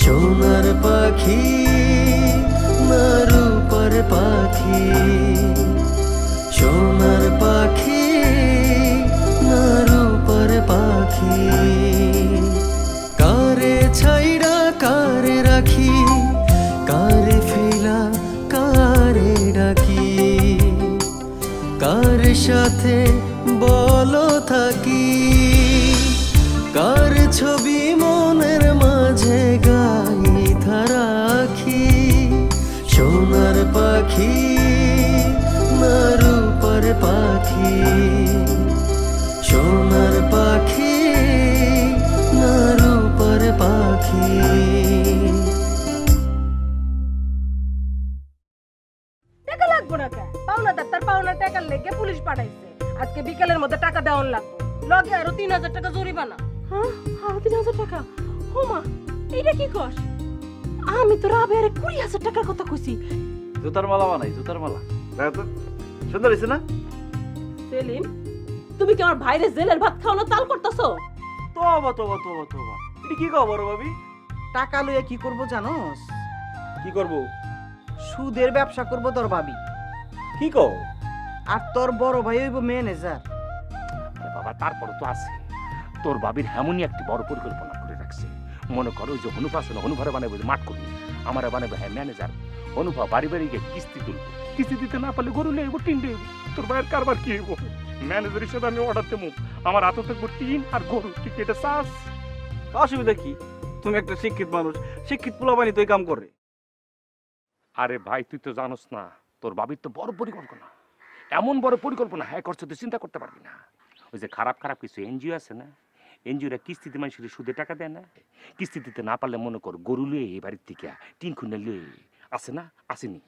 সোনার পাখি না রূপার পাখি, সোনার পাখি না রূপার পাখি। কারে ছাইরা কারে রাখি, কারে ফেলা কারে ডাকি, কার সাথে বলো থাকি, কার ছবি মনের মাঝে গাইথা রাখি। সোনার পাখি না রূপার পাখি, সোনার পাখি না রূপার পাখি। টাকা লাগবো না কেন? পাওনাদার তার পাওনা টাকার লেগে পুলিশ পাঠাইছে। আজকে বিকেলের মধ্যে টাকা দেওয়ার লাগবে, লগে আরো 3000 টাকা জরিমানা। হ্যাঁ, আরো 3000 টাকা? হোমা, এইটা কি কস? আমি তো রাবেরে 20000 টাকার কথা কইছি। জুতার মালা বানাই, জুতার মালা দেখো তো সুন্দর হয়েছে না? সেলিম, তুমি কি আমার ভাইরে জেলের ভাত খাওয়ানো তাল করতেছো? তোবা তোবা তোবা তোবা, এটা কি খবর ভাবি? টাকা লইয়া কি করব জানোস? কি করব? সুদের ব্যবসা করব তোর ভাবি। কি কও? আর তোর বড় ভাই হইব ম্যানেজার। বাবা তারপর তো আছে, তোর বাবির এমনই একটি বড় পরিকল্পনা করে রাখছে। মনে করো যে হনুফ আছে না, হনুফারে বানাবে মাঠ করবি, আমার বানাবে হ্যাঁ ম্যানেজার। হনুফা বাড়ি বাড়ি গিয়ে কিস্তি তুলবো, কিস্তি দিতে না পারলে গরু লেবো, টিন দেবো। তোর ভাইয়ের কারবার কি হইব? ম্যানেজার হিসেবে আমি অর্ডার দেবো, আমার হাতে থাকবো টিন আর গরু। ঠিক এটা চাস? অসুবিধা কি? তুমি একটা শিক্ষিত মানুষ, শিক্ষিত পোলাপানি তো এই কাম করে। আরে ভাই তুই তো জানোস না, তোর বাবির তো বড় পরিকল্পনা, এমন বড় পরিকল্পনা হ্যাঁ করছে তুই চিন্তা করতে পারবি না। ওই যে খারাপ খারাপ কিছু এনজিও আছে না, এনজিওরা কিস্তিতে মানুষের সুদে টাকা দেয় না, কিস্তি দিতে না পারলে মনে কর গরু লুয়ে এই বাড়ির থেকে টিন খুনে লুয়ে আছে না, আসেনি?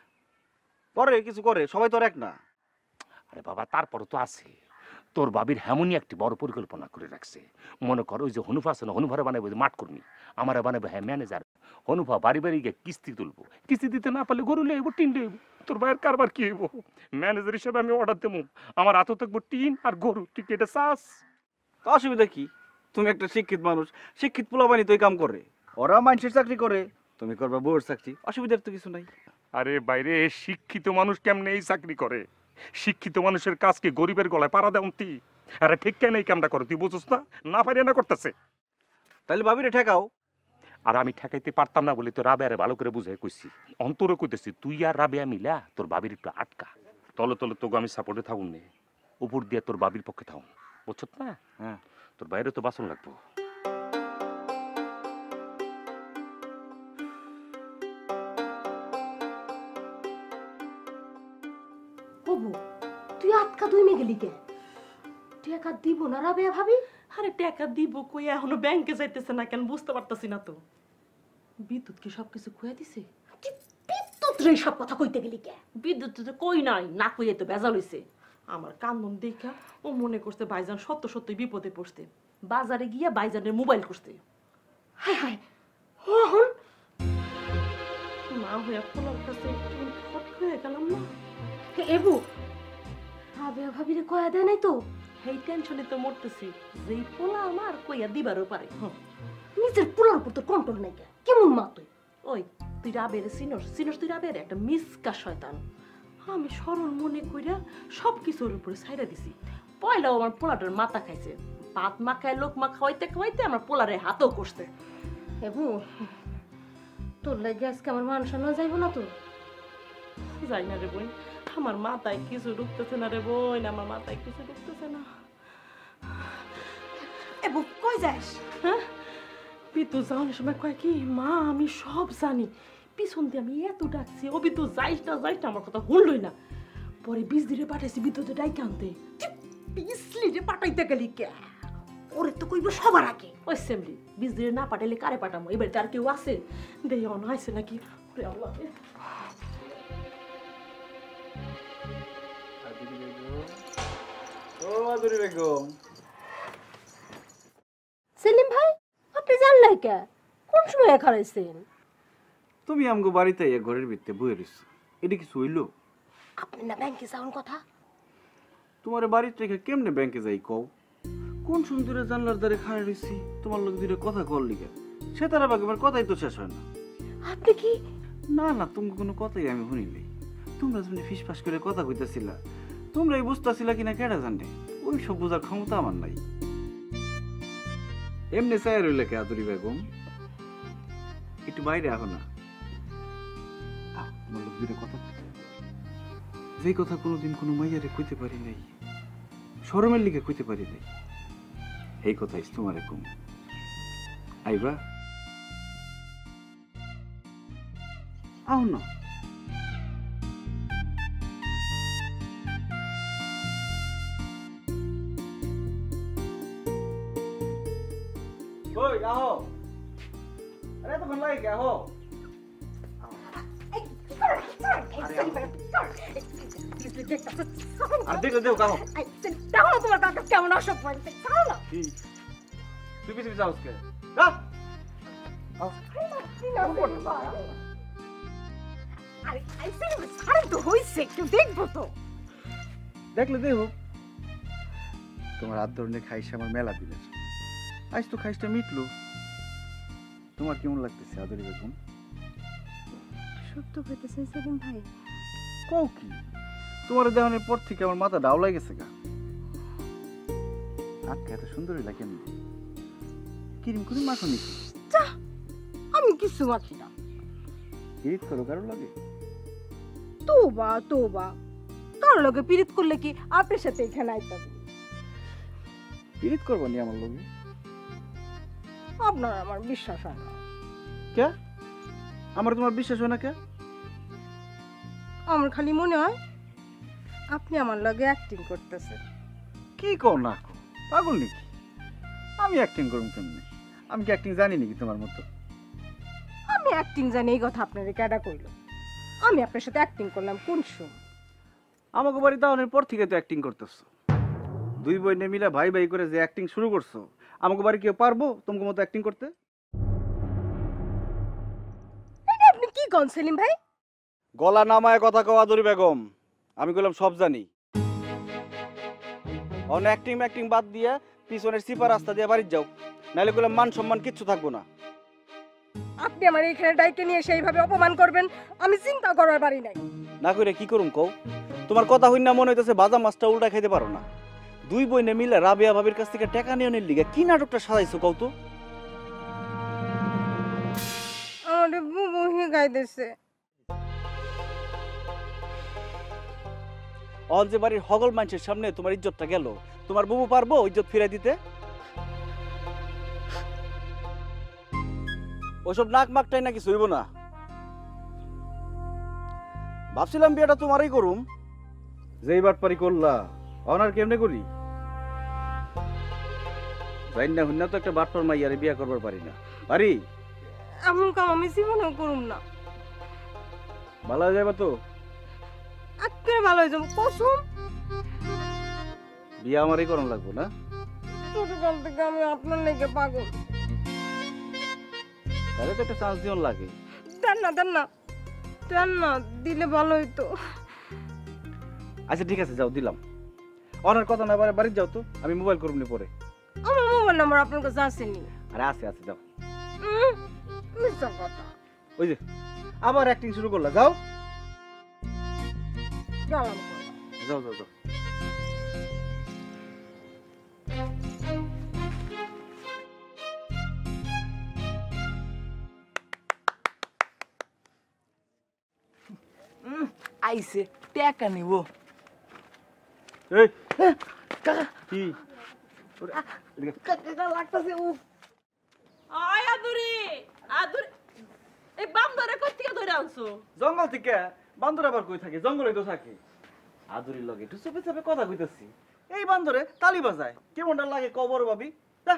করে কিছু করে, সবাই তো আর এক না। আরে বাবা তারপরও তো আছে, তোর বাবির এমনই একটি বড় পরিকল্পনা করে রাখছে। মনে করো ওই যে হনুফা আছে না, হনুফারে বানাবে মাঠ কর্মী, আমার বানাবে হ্যাঁ ম্যানেজার। হনুফা বাড়ি বাড়ি গিয়ে কিস্তি তুলবো, কিস্তি দিতে না পারলে গরু লেবো, টিন দেবো। তোর ভাইয়ের কারবার কি হইব? ম্যানেজার হিসেবে আমি অর্ডার দেবো, আমার হাতে থাকবো টিন আর গরু। ঠিক এটা চাস? অসুবিধা কি? তুমি একটা শিক্ষিত মানুষ, শিক্ষিত পোলাপানি তো এই কাম করে। ওরা মানুষের চাকরি করে, তুমি করবা বউয়ের চাকরি, অসুবিধার তো কিছু নাই। আরে বাইরে শিক্ষিত মানুষ কেমনে এই চাকরি করে? শিক্ষিত মানুষের কাজকে গরিবের গলায় পাড়া দেন তুই? আরে ঠিক কেন এই কামটা করে তুই বুঝছ না? না পারি না করতেছে। তাহলে ভাবিরে ঠেকাও। আর আমি ঠেকাইতে পারতাম না বলে তো রাবেয়ারে ভালো করে বুঝাই কইছি, অন্তরে কইতেছি তুই আর রাবেয়া মিলা তোর বাবির একটু আটকা। তলে তলে তোকে আমি সাপোর্টে থাকুন নে, উপর দিয়ে তোর বাবির পক্ষে থাকুন, বুঝছ না? হ্যাঁ, তোর বাইরে তো বাসন লাগবো। বাবু, তুই আটকা দুইমে গেলি কে? টাকা দিব না রাবেয়া ভাবি? আরে টাকা দিব কই, এখনো ব্যাংকে যাইতেছে না কেন বুঝতে পারতাছি না তো। বিদ্যুৎ কি সবকিছু কইয়া দিছে? কি বিদ্যুৎ রে সব কথা কইতে গেলি কে? বিদ্যুৎ তো কই নাই, না কইয়ে তো বেজাল হইছে। আমার কান্দন দেখা ও মনে করছে ভাইজান সত্য সত্যই বিপদে পড়ছে, বাজারে গিয়া ভাইজানের মোবাইল করছে। হায় হায়, এখন না হইয়া পোলার কাছে একটু ফট হয়ে গেলাম না। এবু রাবেয়া ভাবিরে কয়া দেয় নাই তো? এই টেনশনে তো মরতেছি, যেই পোলা আমার কইয়া দিবারও পারে। নিজের পোলার উপর তোর কন্ট্রোল নাই কে? কেমন মা তুই? ওই তুই রাবেরে চিনস? চিনস তুই রাবেরে? একটা মিসকা শয়তান। আমি সরল মনে কইরা সব কিছুর উপরে ছাইরা দিছি। পয়লাও আমার পোলাটার মাথা খাইছে, ভাত মাখায় লোক মা খাওয়াইতে খাওয়াইতে আমার পোলারে হাতও করছে। এবু তোর লাগে আজকে আমার মান সম্মান যাইব না তো? যাই না রে বোন, আমার মাথায় কিছু ঢুকতেছে না রে বোন, আমার মাথায় কিছু ঢুকতেছে না। এবু কই যাস? হ্যাঁ, বিদ্যুৎ যাওয়ার সময় কয় কি, মা আমি সব জানি, পিছন দিয়ে আমি এত ডাকছি, ও বিদ্যুৎ যাইস না যাইস না, আমার কথা শুনলই না। পরে বিজলিরে পাঠাইছি বিদ্যুৎ ডাইকে আনতে। বিজলিরে পাঠাইতে গেলি কে? ওরে তো কইব সবার আগে। ওই সেমলি বিজলিরে না পাঠাইলে কারে পাঠামো? এবার তার কেউ আছে দেই অন আইছে নাকি? ওরে আল্লাহ। ও মাধুরী বেগম। সেলিম ভাই, আপনি জানলাই কে? কোন সময় খারাইছেন? তুমি আমগো বাড়িতে এক ঘরের ভিতরে বইয়ে রইছো, এটা কিছু হইলো? আপনি না ব্যাংকে যাওয়ার কথা? তোমার বাড়িতে রেখে কেমনে ব্যাংকে যাই কও? কোন সুন্দরে জানলার দ্বারে খাড়া রইছি, তোমার লোক দুইটা কথা কল লিখে সে তারা বেগমের কথাই তো শেষ হয় না। আপনি কি না না, তুমি কোনো কথাই আমি শুনি নাই। তোমরা যদি ফিসফাস করে কথা কইতেছিলা, তোমরাই বুঝতেছিলা কিনা কেডা জানে, ওই সব বোঝার ক্ষমতা আমার নাই। এমনি চাই রইলে কে আদুরি বেগম? একটু বাইরে আহ না। তোমার লোক দুটো কথা, যে কথা কোনোদিন কোনো মাইয়ারে কইতে পারি নাই, শরমের লিগে কইতে পারি নাই, এই কথাই তোমারে কম। আইবা? আও না। ওই আহো, আরে তখন লাগে কে আহো। আর দেখলে দেও কাহো। দেখো না তোমার কাকা কেমন অসভ্য হয়েছে, ছাড়ো না। তুই পিছিয়ে যাও কে? যা। আরে আইসে ছাড়েন তো, হইছে কেউ দেখবো তো। দেখলে দেহ, তোমার হাত ধরনে খাইছে আমার মেলা দিলের, আজ তো খাইসটা মিটলো। তোমার কেমন লাগতেছে আদরি বেগম? সত্য কইতেছেন সেলিম ভাই? কও কি, তোমার দেওয়ানোর পর থেকে আমার মাথা ডাউলাই গেছে গা। আজকে এত সুন্দরই লাগে কেমন, কিরিম করে মাখো নাকি? আমি কিছু মাখি না। পিরিত করো কারো লাগে? তোবা তোবা, কার লগে পিরিত করলে কি আপনার সাথে এখানে আইতাম? পিরিত করবো নি আমার লগে? আপনার আমার বিশ্বাস হয় না। কে? আমার তোমার বিশ্বাস হয় না কে? আমার খালি মনে হয় আপনি আমার লগে অ্যাক্টিং করতেছেন। কি কও না কও, পাগল নাকি? আমি অ্যাক্টিং করবো কেমনি? আমি কি অ্যাক্টিং জানি নাকি তোমার মতো? আমি অ্যাক্টিং জানি এই কথা আপনার কেডা কইল? আমি আপনার সাথে অ্যাক্টিং করলাম কোন সময়? আমাকে বাড়ি দাওয়ানোর পর থেকে তো অ্যাক্টিং করতেছো। দুই বোনে মিলে ভাই ভাই করে যে অ্যাক্টিং শুরু করছো, আমাকে বাড়ি কেউ পারবো তোমাকে মতো অ্যাক্টিং করতে? এটা আপনি কি কোন সেলিম ভাই? গলা নামায় কথা কওয়া আদরি বেগম, আমি বললাম সব জানি। অন অ্যাক্টিং ম্যাক্টিং বাদ দিয়ে পিছনের সিপার রাস্তা দিয়ে বাড়ি যাও, নাহলে বললাম মান সম্মান কিচ্ছু থাকবো না। আপনি আমার এখানে ডাইকে নিয়ে সেইভাবে অপমান করবেন, আমি চিন্তা করার পারি নাই। না কইরে কি করুম কও? তোমার কথা হইন না মনে হইতেছে ভাজা মাছটা উল্টা খাইতে পারো না। দুই বইনে মিলে রাবিয়া ভাবির কাছ থেকে টাকা নিয়ে লিগে কি নাটকটা সাজাইছো কও তো? আমাদের বুবু গাইতেছে। অল যে বাড়ির হগল মানুষের সামনে তোমার ইজ্জতটা গেল, তোমার বুবু পারবো ইজ্জত ফিরাই দিতে? ওসব নাক মাকটাই নাকি সইব না। ভাবছিলাম বিয়েটা তোমারই করুম, যেই বাটপারি করলা অনার কেমনে করি? জানি না হইনা তো একটা বাটপার মাইয়ারে বিয়া করবার পারি না। পারি? এমন কাম আমি জীবনেও করুম না। ভালো হয়ে যাবে তো? একেবারে ভালো হয়ে যাবো কসম। বিয়া আমারই করন লাগবো না? ছোটকাল থেকে আমি আপনার লেগে পাগল। তাহলে তো একটা চান্স দিওন লাগে। দেন না দেন না দেন না, দিলে ভালো হইতো। আচ্ছা ঠিক আছে, যাও দিলাম। অনার কথা না বাড়ি যাও তো, আমি মোবাইল করুম নি পরে। আমার মোবাইল নাম্বার আপনার কাছে আসেনি। আরে আছে আছে, যাও। মিথ্যা কথা। ওই যে আবার অ্যাক্টিং শুরু করলা, যাও গেলাম। যাও যাও যাও। আইছে টাকা নিব। এই কাকা কি কাকা লাগতাছে। ও আয় আদুরি, আদুরি এই বান্দরে কই থেকে ধরে আনছো? জঙ্গল থেকে? বান্দর আবার কই থাকে? জঙ্গলে তো থাকে। আদুরির লগে একটু চেপে চেপে কথা কইতেছি, এই বান্দরে তালি বাজায়। কেমনটা লাগে কবর ভাবি?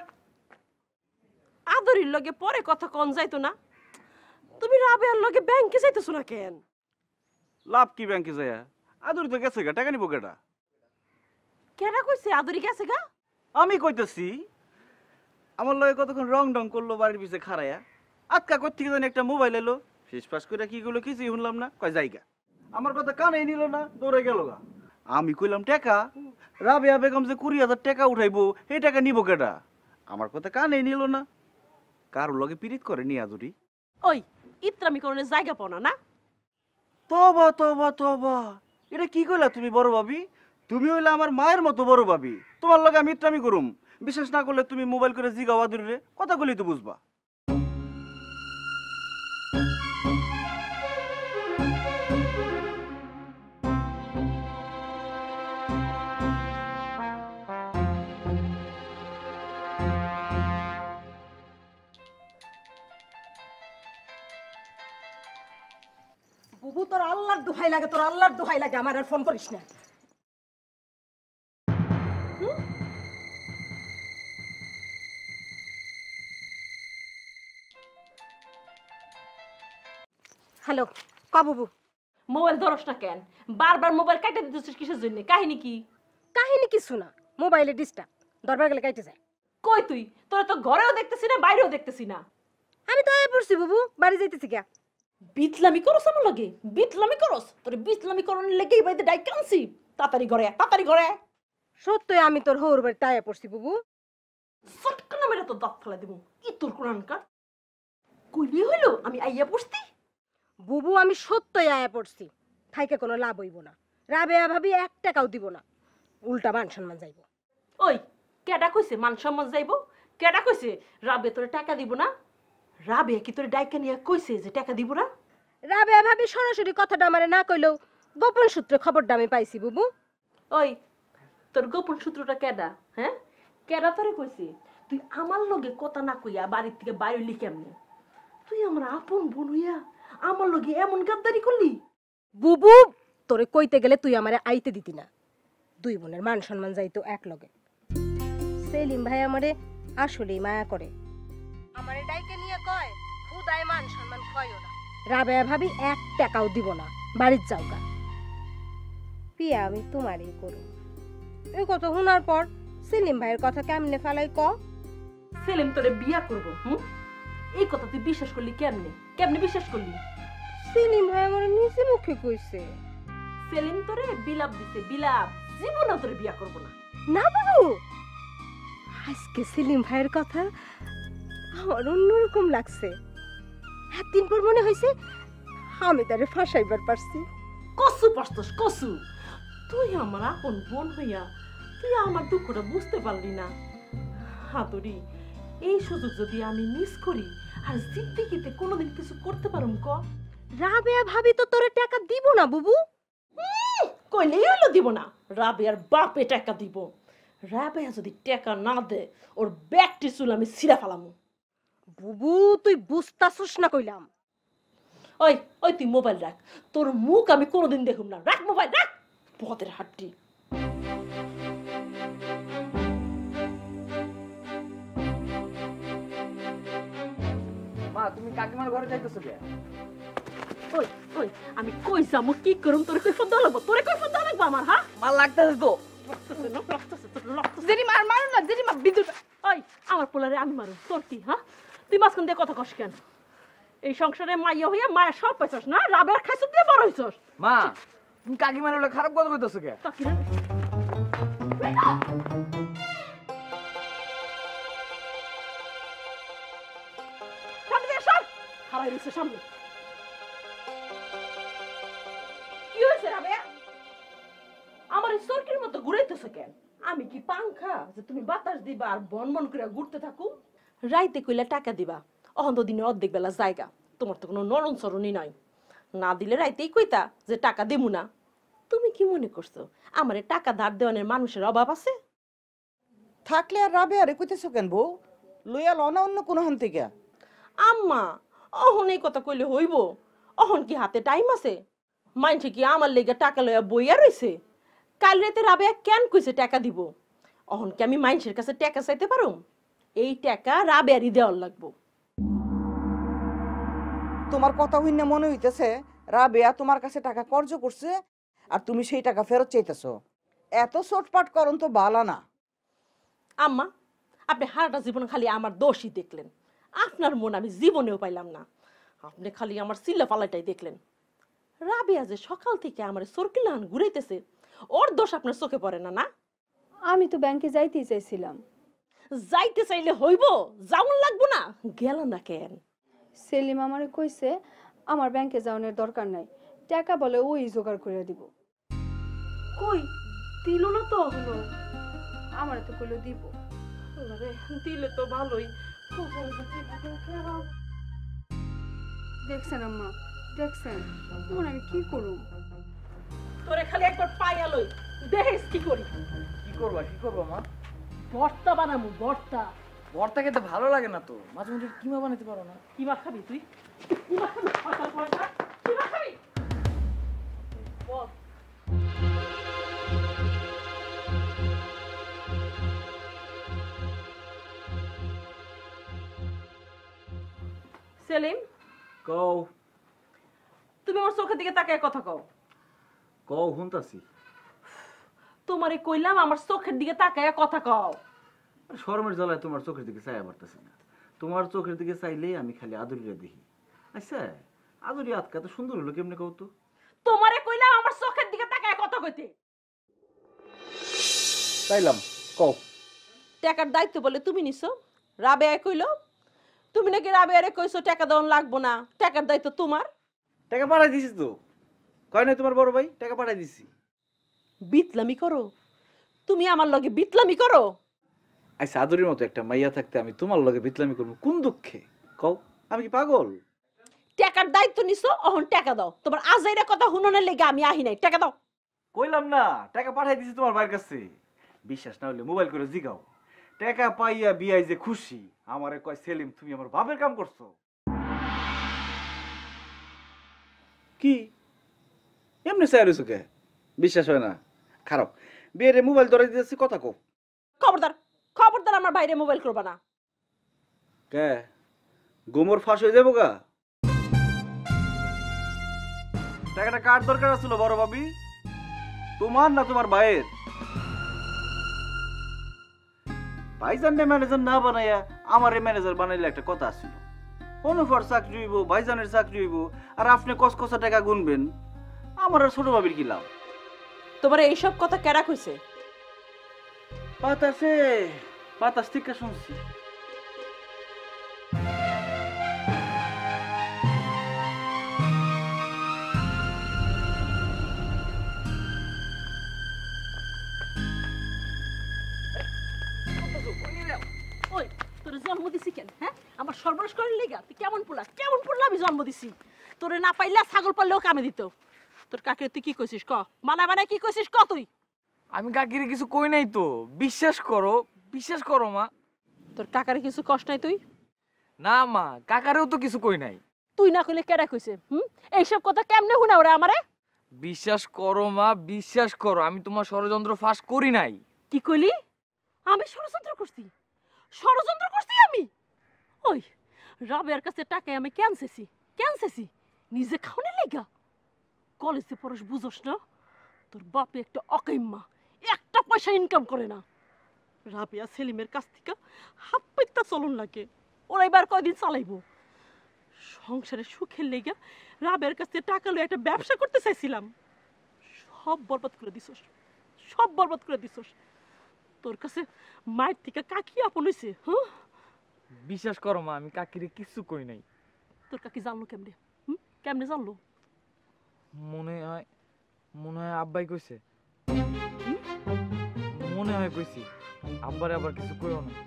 আদুরির লগে পরে কথা কোন যাইতো না? তুমি রাবেয়ার লগে ব্যাংকে যাইতেছো না কেন? লাভ কি ব্যাংকে যায়? আদুরি তো গেছে গা, টাকা নিবো কেটা? কেডা কইছে আদুরি গেছে গা? আমি কইতেছি, আমার লগে কতক্ষণ রং ডং করলো বাড়ির পিছে খাড়াইয়া, আজকা কই থেকে জানি একটা মোবাইল এলো, ফিসফাস করে কি গুলো কিছুই শুনলাম না, কয় জায়গা। আমার কথা কানেই নিল না, দৌড়ে গেল গা। আমি কইলাম টাকা, রাবেয়া বেগম যে 20,000 টাকা উঠাইবো, এই টাকা নিবো কেটা? আমার কথা কানেই নিল না। কারোর লগে পিরিত করে নিয়া জুরি। ওই ইত্রামি করণের জায়গা পাও না? তবা তবা তবা, এটা কি কইলা তুমি বড় ভাবি? তুমি হইলে আমার মায়ের মতো বড় ভাবি, তোমার লগে আমি ইত্রামি করুম? বিশ্বাস না করলে তুমি মোবাইল করে জিগাও আদুরে, কথা কইলেই তো বুঝবা। বুবু তোর আল্লাহর দোহাই লাগে, তোর আল্লাহর দোহাই লাগে, আমার আর ফোন করিস না। হ্যালো, ক বুবু। মোবাইল ধরস না কেন? বারবার মোবাইল কাটে দিতেছিস কিসের জন্য? কাহিনী কি? কাহিনী কিছু না, মোবাইলে ডিস্টার্ব, দরবার গেলে কাইতে যায়। কই তুই? তোরা তো ঘরেও দেখতেছি না, বাইরেও দেখতেছি না। আমি তো আয় পড়ছি বুবু, বাড়ি যাইতেছি গা। বিতলামি করস আমার লগে? বিতলামি করস? তোর বিতলামি করনের লেগে এই বাড়িতে ডাইক আনছি। তাড়াতাড়ি ঘরে আয়, তাড়াতাড়ি ঘরে আয়। সত্যই আমি তোর হৌর বাড়িতে আয় পড়ছি বুবু। ফটকা মেরে তো দাঁত ফেলা দিব। কি তোর কোরআনকার? কইলি হইলো আমি আইয়া পড়ছি? বুবু আমি সত্যই আয় পড়ছি, থাইকে কোনো লাভ হইব না। রাবেয়া ভাবি 1 টাকাও দিব না, উল্টা মান সম্মান যাইব। ওই কেডা কইছে মান সম্মান যাইব? কেডা কইছে রাবে তোরে টাকা দিব না? রাবে কি তোরে ডাইকা নিয়ে কইছে যে টাকা দিব না? রাবেয়া ভাবি সরাসরি কথাটা আমারে না কইলেও গোপন সূত্রে খবরটা আমি পাইছি বুবু। ওই তোর গোপন সূত্রটা কেডা? হ্যাঁ, কেডা তোরে কইছে? তুই আমার লগে কথা না কইয়া বাড়ির থেকে বাইরে হইলি কেমনে? তুই আমার আপন বোন হইয়া আমার লগে এমন গাদ্দারি করলি? বুবু তোরে কইতে গেলে তুই আমারে আইতে দিতি না। 2 বোনের মান সম্মান যাইতো এক লগে। সেলিম ভাই আমারে আসলেই মায়া করে, আমারে ডাইকে নিয়ে কয় খুদায় মান সম্মান খয়ও না। রাবেয়া ভাবি 1 টাকাও দিব না, বাড়ির যাওগা। পিয়া আমি তোমারই করু। এই কথা শোনার পর সেলিম ভাইয়ের কথা কেমনে ফেলাই ক? সেলিম তোরে বিয়া করব? এই কথা তুই বিশ্বাস করলি কেমনে? কেমনে বিশ্বাস করলি? সেলিম ভাই আমারে নিজে মুখে কইছে। সেলিম তোরে বিলাপ দিছে, বিলাপ। জীবনে তোরে বিয়া করব না। না বাবু, আজকে সেলিম ভাইয়ের কথা আমার অন্যরকম লাগছে। একদিন পর মনে হয়েছে আমি তারে ফাঁসাইবার পারছি। কসু পারছস, কসু। তুই আমার আপন বোন হইয়া তুই আমার দুঃখটা বুঝতে পারলি না। হাতুড়ি, এই সুযোগ যদি আমি মিস করি আর জিন্দেগিতে কোনোদিন কিছু করতে পারুম ক? রাবেয়া ভাবি তো তোরে টাকা দিব না বুবু। কইলেই হইলো দিব না। রাবেয়ার বাপে টাকা দিব। রাবেয়া যদি টাকা না দে ওর ব্যাগটি চুল আমি ছিঁড়া ফেলামু। বুবু তুই বুঝতাছস না কইলাম। ওই ওই তুই মোবাইল রাখ, তোর মুখ আমি কোনোদিন দেখুম না। রাখ মোবাইল, রাখ। পথের হাড্ডি। মা তুমি কাকিমার ঘরে যাইতেছো কে? ওই ওই আমি কই যামু, কি করুম? তোরে কই ফোন দেওয়া লাগবো? তোরে কই ফোন দেওয়া লাগবো আমার? হ্যাঁ, মা লাগতেছে তো। জেরি মার, মারো না জেরি মা, বিদ্যুৎ। ওই আমার পোলারে আমি মারু, তোর কি? হ্যাঁ, তুই মাঝখান দিয়ে কথা কস কেন? এই সংসারে মাইয়া হইয়া মায়া সব পাইছস না? রাবের খাইছ দিয়ে বড় হইছস। মা তুমি কাকিমার হলে খারাপ কথা কইতেছো কে? তাকিরা সামনে দিয়ে সর। হারাই রইছে সামনে। কি হয়েছে রাবেয়া? আমার এই সরকির মতো ঘুরাইতেছ কেন? আমি কি পাংখা যে তুমি বাতাস দিবা আর বন বন করে ঘুরতে থাকো? রাইতে কইলা টাকা দিবা, অহন তো দিনের অর্ধেক বেলা জায়গা। তোমার তো কোনো নরম সরণই নাই। না দিলে রাইতেই কইতা যে টাকা দেবো না। তুমি কি মনে করছো আমারে টাকা ধার দেওয়ানের মানুষের অভাব আছে? থাকলে আর রাবে আরে কইতেছো কেন বউ? লইয়া ল না অন্য কোনো হান থেকে? আম্মা, অহন এই কথা কইলে হইব? অহন কি হাতে টাইম আছে? মাইনছে কি আমার লেগে টাকা লইয়া বইয়া রইছে? কাল রাতে রাবেয়া কেন কইছে টাকা দিব? অহন কি আমি মাইনছের কাছে টাকা চাইতে পারুম? এই টাকা রাবেয়ারই দেওয়ার লাগবো। তোমার কথা হইনা মনে হইতেছে রাবেয়া তোমার কাছে টাকা কর্জ করছে আর তুমি সেই টাকা ফেরত চাইতেছো। এত চটপাট করন তো বালা না। আম্মা, আপনি হারাটা জীবন খালি আমার দোষই দেখলেন। আপনার মন আমি জীবনেও পাইলাম না। আপনি খালি আমার চিল্লা পালাটাই দেখলেন। রাবেয়া যে সকাল থেকে আমার সরকিলান ঘুরাইতেছে, ওর দোষ আপনার চোখে পড়ে না? না, আমি তো ব্যাংকে যাইতেই চাইছিলাম। যাইতে চাইলে হইব, যাওন লাগবো না, গেল না কেন? সেলিম আমারে কইছে আমার ব্যাংকে যাওয়ার দরকার নাই, টাকা বলে ওই জোগাড় করে দিব। কই দিল না তো এখনো? আমারে তো কইলো দিব। আরে দিলে তো ভালোই। দেখছেন আম্মা, দেখছেন এখন আমি কি করব? তোরে খালি একবার পাইয়া লই, দেখিস কি করি। কি করবা মা? ভর্তা বানামু, ভর্তা। ভর্তা খেতে ভালো লাগে না তো, মাঝে মাঝে কিমা বানাতে পারো না? কিমা খাবি তুই? কিমা খাবি? সকাল পয়সা কিমা খাবি? বল। সেলিম, কও তুমি আমার চোখের দিকে তাকায় কথা কও। কও হুনতাছি। তোমারে কইলাম আমার চোখের দিকে তাকায় কথা কও। শরমের জ্বালায় তোমার চোখের দিকে চাইয়া পারতেছি না। তোমার চোখের দিকে চাইলেই আমি খালি আদুরিয়া দেখি। আচ্ছা আদুরি আজকে এত সুন্দর হলো কেমনে কও তো? তোমারে কইলাম আমার চোখের দিকে তাকায় কথা কইতে। তাইলাম কও। টাকার দায়িত্ব বলে তুমি নিছো, রাবেয়া কইলো তুমি নাকি রাবেয়ারে কইছো টাকা দেওয়ান লাগবো না, টাকার দায়িত্ব তোমার। টাকা পাঠাই দিছিস তো, কয় নাই তোমার বড় ভাই? টাকা পাঠাই দিছি। বিতলামি করো তুমি, আমার লগে বিতলামি করো। আচ্ছা আদুরির মতো একটা মাইয়া থাকতে আমি তোমার লগে বিতলামি করবো কোন দুঃখে? কও আমি কি পাগল? টাকার দায়িত্ব নিছো, অহন টাকা দাও। তোমার আজাইরা কথা হুননের লেগে আমি আহি নাই, টাকা দাও। কইলাম না টাকা পাঠাই দিছি তোমার ভাইয়ের কাছে। বিশ্বাস না হলে মোবাইল করে জিগাও। টাকা পাইয়া বিয়াই যে খুশি, আমারে কয় সেলিম তুমি আমার বাপের কাম করছো। কি এমনি চাইছো কে? বিশ্বাস হয় না? খারাপ বিয়েরে মোবাইল ধরে দিতেছি, কথা কও। খবরদার, খবরদার আমার বাইরে মোবাইল করবা না। কে গোমর ফাঁস হয়ে যাবো গা? টাকাটা কার দরকার আছিল বড় ভাবি? তোমার না তোমার ভাইয়ের? ভাইজানকে ম্যানেজার না বানাইয়া আমারে ম্যানেজার বানাইলে একটা কথা আছিল। অনুফার চাকরি হইব, ভাইজানের চাকরি হইব, আর আপনি কসকসা টাকা গুনবেন। আমার আর ছোট ভাবির কি লাভ? তোমার এইসব কথা কেরা কইছে? বাতাসে বাতাস থেকে শুনছি। ওই তোরে জন্ম দিছি কেন? হ্যাঁ, আমার সর্বনাশ করে লেগা তুই কেমন পোলা, কেমন পোলা আমি জন্ম দিছি। তোরে না পাইলা ছাগল পাললেও কামে দিত। তোর কাকে তুই কি কইছিস ক? মানা মানে কি কইছিস ক তুই? আমি কাকিরে কিছু কই নাই তো, বিশ্বাস করো মা। তোর কাকারে কিছু কষ্ট নাই তুই? না মা, কাকারেও তো কিছু কই নাই। তুই না কইলে কেডা কইছে? এইসব কথা কেমনে শুনা ওরে আমারে? বিশ্বাস করো মা, বিশ্বাস করো, আমি তোমার ষড়যন্ত্র ফাঁস করি নাই। কি কইলি? আমি ষড়যন্ত্র করছি? ষড়যন্ত্র করছি আমি? ওই রাবেয়ার কাছে টাকা আমি ক্যান্সেছি নিজে খাওয়ানোর লেগা। কলেজে পড়স বুঝোস না? তোর বাপে একটা অকাইম্মা, একটা পয়সা ইনকাম করে না। রাবেয়া সেলিমের কাছ থেকে হাত পাইতা চলন লাগে। ওরা এবার কয়দিন চালাইবো? সংসারে সুখের লেগা রাবেয়ার কাছে টাকা লয়ে একটা ব্যবসা করতে চাইছিলাম। সব বরবাদ করে দিছস, সব বরবাদ করে দিছস। তোর কাছে মায়ের থেকে কাকি আপন হইছে? হ্যাঁ, বিশ্বাস করো মা, আমি কাকিরে কিছু কই নাই। তোর কাকি জানলো কেমনে? কেমনে জানলো? মনে হয় আব্বাই কইছে। মনে হয় কইছি। আব্বারে আবার কিছু কইও না।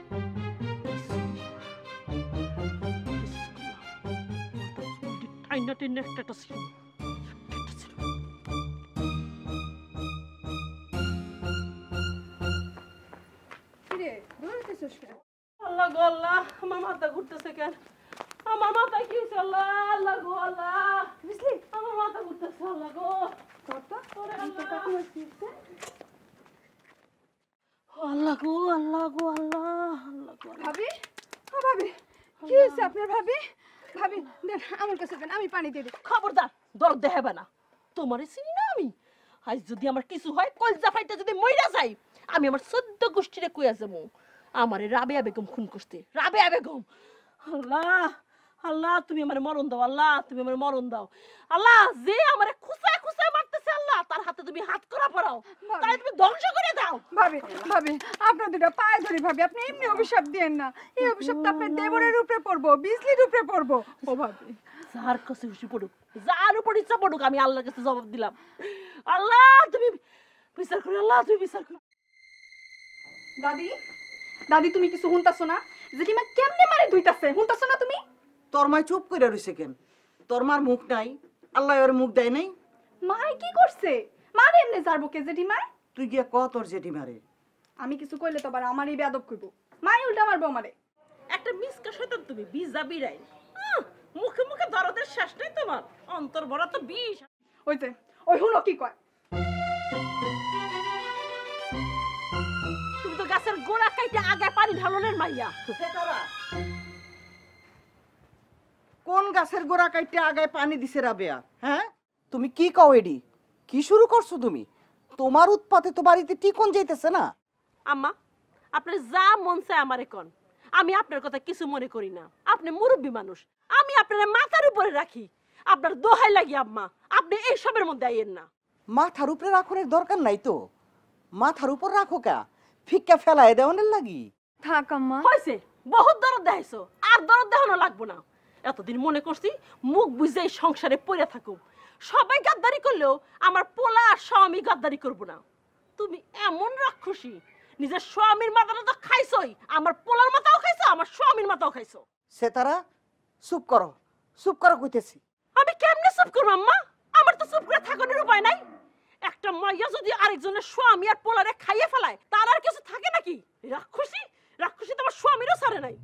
কিরে দৌড়াইতেছস কেন? আল্লাহ গো আল্লাহ, আমার মাথা ঘুরতেছে কেন? আমার মাথা কি হয়েছে? আল্লাহ আল্লাহ গো আল্লাহ, বুঝলি আমার মাথা ঘুরতেছে। আল্লাহ গো আল্লাহ গো আল্লাহ গো আল্লাহ আল্লাহ গো। ভাবি, ও ভাবি, কি হয়েছে আপনার ভাবি? ভাবি দেন আমার কাছে দেন, আমি পানি দিয়ে দিই। খবরদার, দরদ দেখাবে না। তোমারে চিনি না আমি? আজ যদি আমার কিছু হয়, কলজা ফাইটা যদি মইরা যাই, আমি আমার 14 গোষ্ঠীরে কইয়া যাবো আমারে রাবেয়া বেগম খুন করতে। রাবেয়া বেগম, আল্লাহ আল্লাহ তুমি আমারে মরণ দাও। আল্লাহ তুমি আমারে মরণ দাও। আল্লাহ যে আমারে খুঁচায় খুঁচায় মারতেছে, আল্লাহ তার হাতে হাতে তুমি হাত করা পড়াও, তাই তুমি ধ্বংস করে দাও। ভাবি ভাবি আপনার দুটো পায়ে ধরি ভাবি, আপনি এমনি অভিশাপ দিয়েন না। এই অভিশাপ তো আপনার দেবরের উপরে পড়বো, বিজলির উপরে পড়বো। ও ভাবি যার কাছে খুশি পড়ুক, যার উপর ইচ্ছা পড়ুক, আমি আল্লাহর কাছে জবাব দিলাম। আল্লাহ তুমি বিচার করো, আল্লাহ তুমি বিচার করো। দাদি দাদি তুমি কিছু শুনতাছো না? জেঠিমা কেমনে মারে ধুইতাছে, শুনতাছো না তুমি? তোর মাই চুপ করে রইছে কেন? তোর মার মুখ নাই, আল্লাহ ওর মুখ দেয় নাই। মাই কি করছে? মারে এমনে যারবো কে জেঠিমা? তুই গিয়া ক তোর জেঠিমারে। আমি কিছু কইলে তো আবার আমারই বেয়াদব কইবো। মাই উল্টা মারবো আমারে। একটা মিসকা শয়তান তুমি, বিজা বিরাই। মুখে মুখে দরদের শেষ নেই তোমার, অন্তর ভরা তো বিষ। ওই যে ওই হুনো কি কয়? তুমি তো গাছের গোড়া কাইটে আগায় পানি ঢালনের মাইয়া। কোন গাছের গোড়া কাইটে আগায় পানি দিছে রাবেয়া? হ্যাঁ তুমি কি কও এডি? কি শুরু করছো তুমি? তোমার উৎপাতে তো বাড়িতে টিকন যাইতেছে না। আম্মা, আপনার যা মন চায় আমারে কোন, আমি আপনার কথা কিছু মনে করি না। আপনি মুরব্বী মানুষ, আমি আপনার মাথার উপরে রাখি। আপনার দোহাই লাগি আম্মা, আপনি এই সবের মধ্যে আইয়েন না। মাথার উপরে রাখনের দরকার নাই তো, মাথার উপর রাখো কা, ফিক্কা ফেলায় দেওয়ানের লাগি। থাক আম্মা। হয়েছে, বহুত দরদ দেখাইছো, আর দরদ দেখানো লাগবো না। এতদিন মনে করছি মুখ বুঝে এই সংসারে পড়ে থাকুক, সবাই গাদ্দারি করলেও আমার পোলা আর স্বামী গাদ্দারি করবো না। তুমি এমন রাক্ষসী, নিজের স্বামীর মাথাটা তো খাইছই, আমার পোলার মাথাও খাইছো, আমার স্বামীর মাথাও খাইছো। সেতারা চুপ করো, চুপ করো কইতেছি। আমি কেমনে চুপ করবো আম্মা? আমার তো চুপ করে থাকার উপায় নাই। একটা মাইয়া যদি আরেকজনের স্বামী আর পোলারে খাইয়ে ফেলায়, তার আর কিছু থাকে নাকি? রাক্ষসী রাক্ষসী তোমার স্বামীরও ছাড়ে নাই।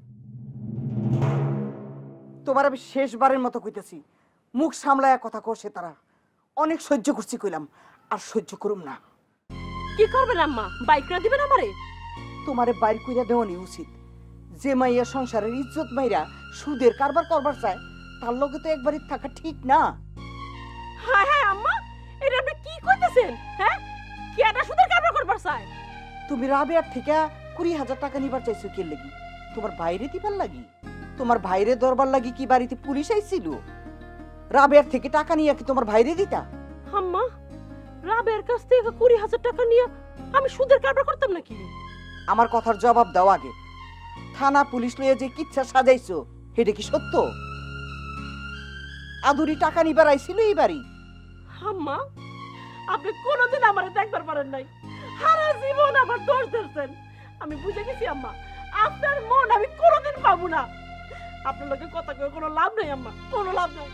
তোমার আমি শেষবারের মতো কইতেছি, মুখ সামলায়া কথা কও। সেতারা অনেক সহ্য করছি কইলাম, আর সহ্য করুম না। কি করবেন আম্মা? বাইকরা দিবেন আমারে? তোমারে বাইর কইরা দেওয়ানি উচিত। যে মাইয়া সংসারের ইজ্জত মাইরা সুদের কারবার করবার চায়, তার লগে তো একবারই থাকা ঠিক না। হায় হায় আম্মা, এটা আপনি কি কইতেছেন? হ্যাঁ, কেডা সুদের কারবার করবার চায়? তুমি রাবেয়ার থেকে 20,000 টাকা নিবার চাইছো কি লাগি? তোমার বাইরে দিবার লাগি? তোমার ভাইরে দরবার লাগি কি বাড়িতে পুলিশ আইছিল? রাবেয়ার থেকে টাকা নিয়ে কি তোমার ভাইরে দিতা? আম্মা, রাবের কাছ থেকে 20,000 টাকা নিয়ে আমি সুদের কারবার করতাম নাকি? আমার কথার জবাব দাও আগে। থানা পুলিশ লইয়া যে কিচ্ছা সাজাইছো, এটা কি সত্য? আদুরি টাকা নিবার আইছিল এই বাড়ি? আম্মা, আপনি কোনোদিন আমারে দেখবার পারেন নাই, সারা জীবন আমার দোষ দিয়েছেন। আমি বুঝে গেছি আম্মা, আপনার মন আমি কোনোদিন পাবো না। আপনার লোকের কথা কয়ে কোনো লাভ নেই আম্মা, কোনো লাভ নেই।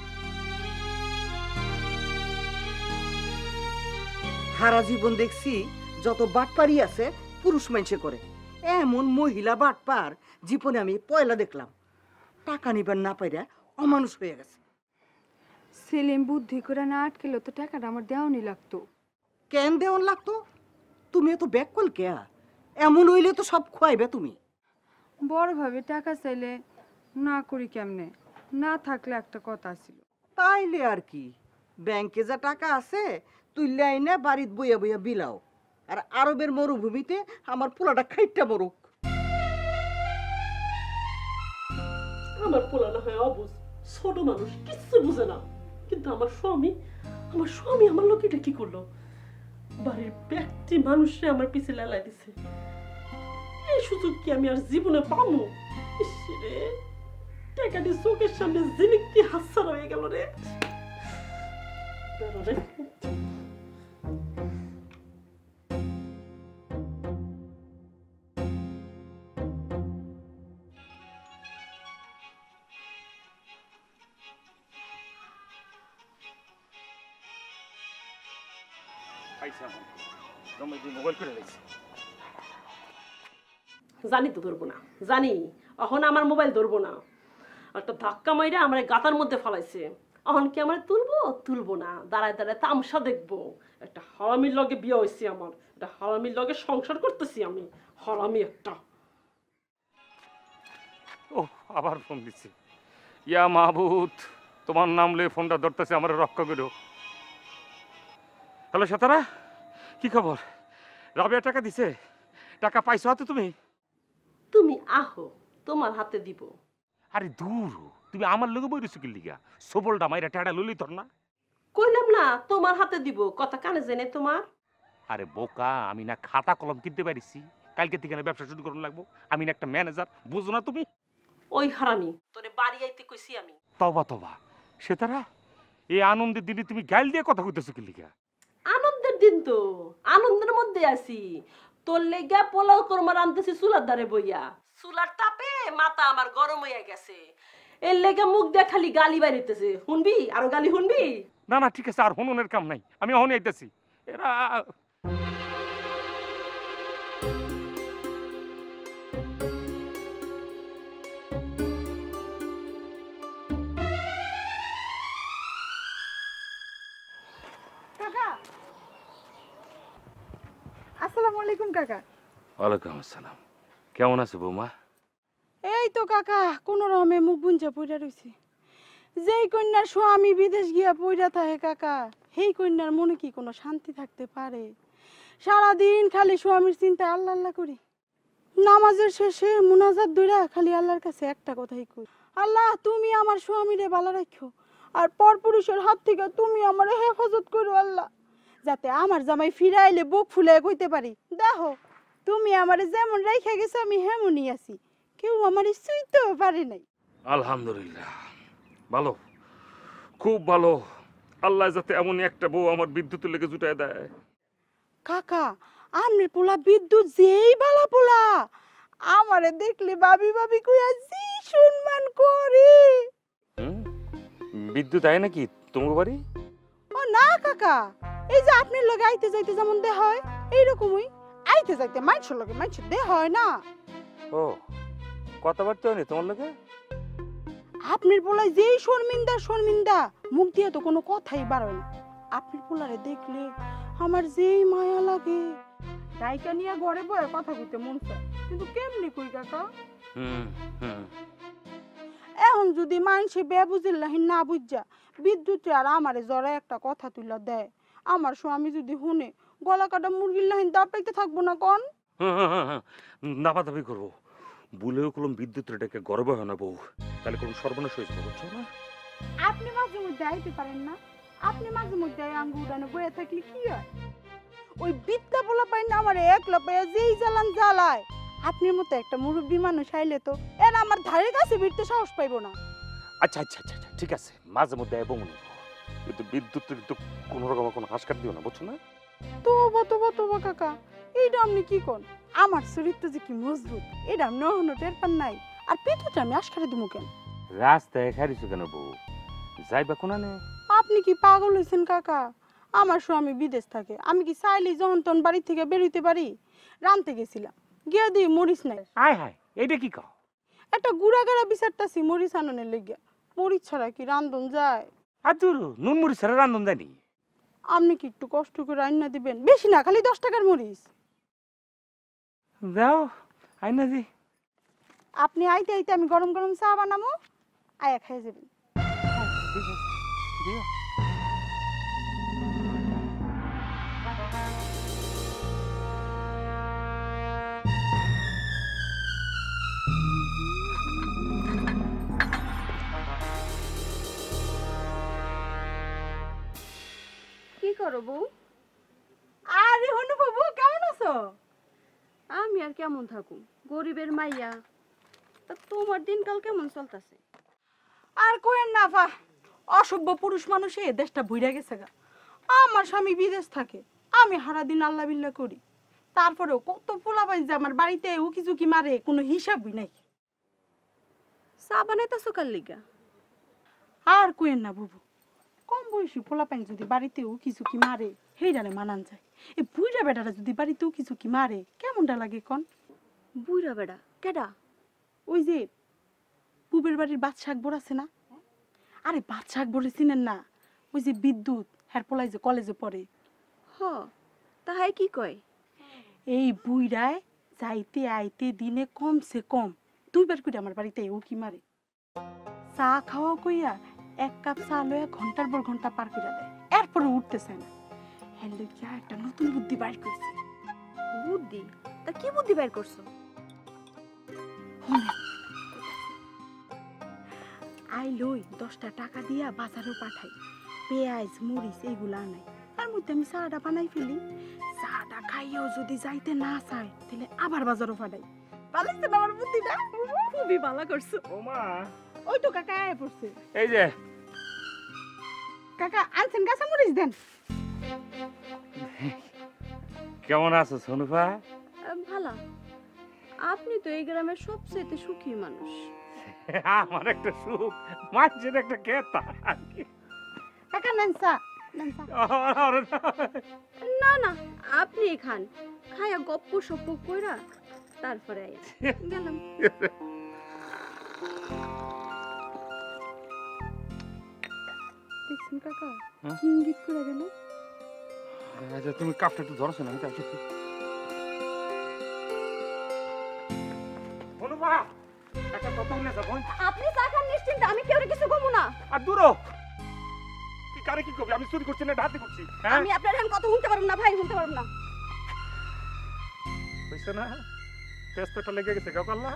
সারা জীবন দেখছি যত বাটপারি আছে পুরুষ মানুষে করে, এমন মহিলা বাটপার জীবনে আমি পয়লা দেখলাম। টাকা নিবার না পাইরা অমানুষ হয়ে গেছে। সেলিম বুদ্ধি করে না আটকেলে তো টাকাটা আমার দেওয়ানি লাগতো। কেন দেওয়ান লাগতো? তুমি এত ব্যাককল কেয়া? এমন হইলে তো সব খোয়াইবে তুমি। বড়ভাবে টাকা চাইলে না করি কেমনে? না থাকলে একটা কথা ছিল। তাইলে আর কি, ব্যাংকে যা টাকা আছে তুইলে আইনা বাড়িত বইয়া বইয়া বিলাও, আর আরবের মরুভূমিতে আমার পোলাটা খাইটা মরুক। আমার পোলা না হয় অবুঝ, ছোট মানুষ, কিচ্ছু বুঝে না, কিন্তু আমার স্বামী আমার লোক এটা কি করলো? বাড়ির ব্যক্তি মানুষে আমার পিছে লেলাই দিছে। এই সুযোগ কি আমি আর জীবনে পাবো? রে, টাকাটি চোখের সামনে জিনিকটি হাতছাড়া হয়ে গেল রে। জানি তো ধরবো না, জানি এখন আমার মোবাইল ধরবো না। একটা ধাক্কা মাইরা আমার গাতার মধ্যে ফেলাইছে। এখন কি আমার তুলবো না, দাঁড়ায় দাঁড়ায় তামসা দেখবো। একটা হারামির লগে বিয়ে হয়েছে আমার, একটা হারামির লগে সংসার করতেছি আমি। হারামি একটা। ও আবার ফোন দিচ্ছে। ইয়া মাহবুদ, তোমার নাম লয়ে ফোনটা ধরতেছে, আমার রক্ষা করো। হ্যালো সেতারা, কি খবর? রাবেয়া টাকা দিছে? টাকা পাইছো হাতে তুমি? তুমি আহো, তোমার হাতে দিব। আরে দূর, তুমি আমার লগে বইরেছো কি লিগা? সবলটা মাইরা টাড়া লইলি তোর না? কইলাম না তোমার হাতে দিব, কথা কানে জেনে তোমার। আরে বোকা, আমি না খাতা কলম কিনতে পারিছি, কালকে থেকে না ব্যবসা শুরু করুন লাগবো। আমি না একটা ম্যানেজার, বুঝো না তুমি? ওই হারামি তোরে বাড়ি আইতে কইছি আমি। তবা তবা, সে তারা এই আনন্দের দিনে তুমি গাইল দিয়ে কথা কইতেছো কি লিগা? আনন্দের দিন তো, আনন্দের মধ্যে আছি। তোর লেগা পোলাও কোরমা রাঁধতেছি চুলার ধারে বইয়া, চুলার তাপে মাথা আমার গরম হইয়া গেছে। এর লেগা মুখ দিয়ে খালি গালি বাইরিতেছে। শুনবি আরো গালি শুনবি? না না ঠিক আছে, আর হনুনের কাম নাই, আমি অহনে আইতাছি। এরা কাকা, আসসালামু আলাইকুম কাকা। ওয়ালাইকুম আসসালাম। কেমন আছো বৌমা? এই তো কাকা কোন রকমে মুখ বুঞ্জা পইরা রইছে। যেই কন্যার স্বামী বিদেশ গিয়া পইরা থাকে কাকা, সেই কন্যার মনে কি কোনো শান্তি থাকতে পারে? সারাদিন খালি স্বামীর চিন্তা আল্লাহ আল্লাহ করি। নামাজের শেষে মুনাজাত দইরা খালি আল্লাহর কাছে একটা কথাই কই, আল্লাহ তুমি আমার স্বামীরে ভালো রাখো, আর পরপুরুষের হাত থেকে তুমি আমার হেফাজত করো আল্লাহ, যাতে আমার জামাই ফিরে আইলে বুক ফুলে কইতে পারি, দেখো তুমি আমারে যেমন রাইখা গেছো আমি হেমনই আছি, কেউ আমার ছুঁইতেও পারে নাই। আলহামদুলিল্লাহ, ভালো, খুব ভালো। আল্লাহ যাতে এমন একটা বউ আমার বিদ্যুতের লেগে জুটায় দেয়। কাকা আমনের পোলা বিদ্যুৎ যেই বালা পোলা, আমারে দেখলে ভাবি ভাবি কইয়া জি সম্মান করে। বিদ্যুৎ আয় নাকি তোমার বাড়ি? ও না কাকা, এই যে আপনার লগে আইতে যাইতে যেমন দেহ হয় এইরকমই আইতে যাইতে মানুষের লগে মানুষের দেহ হয় না। ও, কথাবার্তা হয়নি তোমার লগে? আপনার পোলায় যেই শর্মিন্দা শর্মিন্দা, মুখ দিয়ে তো কোনো কথাই বার হয় না। আপনার পোলারে দেখলে আমার যেই মায়া লাগে, রাইকা নিয়ে ঘরে বয়ে কথা কইতে মন চায়, কিন্তু কেমনি কই কাকা? হুম হুম। এখন যদি মানুষে বেবুজিল্লাহিন না বুঝা বিদ্যুৎ আর আমারে জরা একটা কথা তুইলা দেয়, আমার স্বামী যদি শুনে গলা কাটা মুরগির লাহিন দাপাইতে থাকবো না কোন? নাপাদাপি করবো, বলেও কলম বিদ্যুৎ রেটাকে গর্ব হয় না বউ, তাহলে কোনো সর্বনাশ হয়ে যাবে, বুঝছো না? আপনি মাঝে মধ্যে আইতে পারেন না? আপনি মাঝে মধ্যে আঙ্গু উড়ানো বয়ে থাকলে কি হয়? ওই বিদ্যা পোলা পাই না আমার একলা পাইয়া যেই জ্বালান জ্বালায়, আপনার মতো একটা মুরব্বী মানুষ আইলে তো এর আমার ধারে কাছে ভিড়তে সাহস পাইব না। আচ্ছা আচ্ছা আচ্ছা আচ্ছা, ঠিক আছে, মাঝে মধ্যে এবং কিন্তু বিদ্যুৎ কিন্তু কোনো রকম কোনো হাস কাট দিও না, বুঝছো না? তোবা তোবা তোবা কাকা, এইটা আপনি কি কোন? আমার চরিত্র যে কি মজবুত এটা আপনি অহনো টের পান নাই, আর পিঠুটা আমি আশকারে দিমু কেন? রাস্তায় খারিছো কেন বউ? যাইবা কোনা নে? আপনি কি পাগল হয়েছেন কাকা? আমার স্বামী বিদেশ থাকে, আমি কি চাইলেই যখন তখন বাড়ি থেকে বেরোইতে পারি? রানতে গেছিলাম, গিয়া দিই মরিচ নাই। আয় হায়, এইটা কি কও? একটা গুড়াগাড়া বিচারটাছি মরিচ আননের লেগে, মরিচ ছাড়া কি রান্ধন যায়? আর দূর, নুন মুড়ি ছাড়া রান্ধন জানি? আপনি কি একটু কষ্ট করে রান্না দিবেন? বেশি না, খালি 10 টাকার মরিচ। যাও আইনা দি। আপনি আইতে আইতে আমি গরম গরম চা বানামো, আয়া খাই যাবেন। ঠিক আছে, দিও। কি করো বউ? আরে হনু বাবু কেমন আছো? আমি আর কেমন থাকুম, গরিবের মাইয়া। তা তোমার দিনকাল কেমন চলতেছে? আর কোয়েন না পা, অসভ্য পুরুষ মানুষে দেশটা ভুইরা গেছে গা। আমার স্বামী বিদেশ থাকে, আমি সারা দিন আল্লাহ বিল্লাহ করি, তারপরেও কত পোলাপাই যে আমার বাড়িতে উকি ঝুঁকি মারে, কোনো হিসাবই নাই। চা বানাইতেছো কার লিগা? আর কোয়েন না বুবু, কম বয়সী পোলাপাইন যদি বাড়িতে উকি ঝুঁকি মারে সেইটারে মানান যায়, এই বুইরা বেটারা যদি বাড়িতে উকি ঝুঁকি মারে কেমনটা লাগে কন? বুইরা বেড়া কেডা? ওই যে পুবের বাড়ির বাদশা আকবর আছে না? আরে বাদশা আকবর চিনেন না? ওই যে বিদ্যুৎ হ্যার পোলাই যে কলেজে পড়ে। হ, তাহাই কি কয়? এই বুইরায় যাইতে আইতে দিনে কমসে কম 2 বার করে আমার বাড়িতে উকি মারে। চা খাওয়া কইয়া 1 কাপ চা লইয়া ঘন্টার পর ঘন্টা পার করে দেয়, এরপরে উঠতেছে না। হেলে কি একটা নতুন বুদ্ধি বাইর করছে। বুদ্ধি? তা কি বুদ্ধি বের করছো? আই লই 10টা টাকা দিয়া বাজারও পাঠাই, পেঁয়াজ মরিচ এইগুলা নাই, তার মধ্যে আমি চাটা বানাই ফেলি। চাটা খাইয়েও যদি যাইতে না চায় তাহলে আবার বাজারও পাঠাই। ভালো লাগছে না আমার বুদ্ধিটা? খুবই ভালো করছো। ও মা, ওই তো কাকা আয় পড়ছে। এই যে কাকা আনছেন কাঁচা মরিচ দেন। কেমন আছো সনুফা? ভালো। আপনি তো এই গ্রামের সবচেয়ে সুখী মানুষ। আমার একটা সুখ, মাঝের একটা কেতা। কাকা নেন চা, নেন চা। না না, আপনি খান, খায়া গপ্প সপ্প কইরা তারপরে আইয়া গেলাম। দেখছেন কাকা হ্যাঁ? কি ইঙ্গিত করে গেল? আচ্ছা তুমি কাপটা একটু ধরছো না, আমি তো আসছি। সনুফা, একটা কথা শুনে যাবো। আপনি চা খান নিশ্চিন্তে, আমি কেউ কিছু কমু না। আর দূরও তুই কারে কি করবি? আমি চুরি করছি না ডাকাতি করছি? হ্যাঁ, আমি আপনার এখন কথা শুনতে পারবো না ভাই, শুনতে পারবো না। বুঝছো না, ব্যস্তটা লেগে গেছে গো আল্লাহ।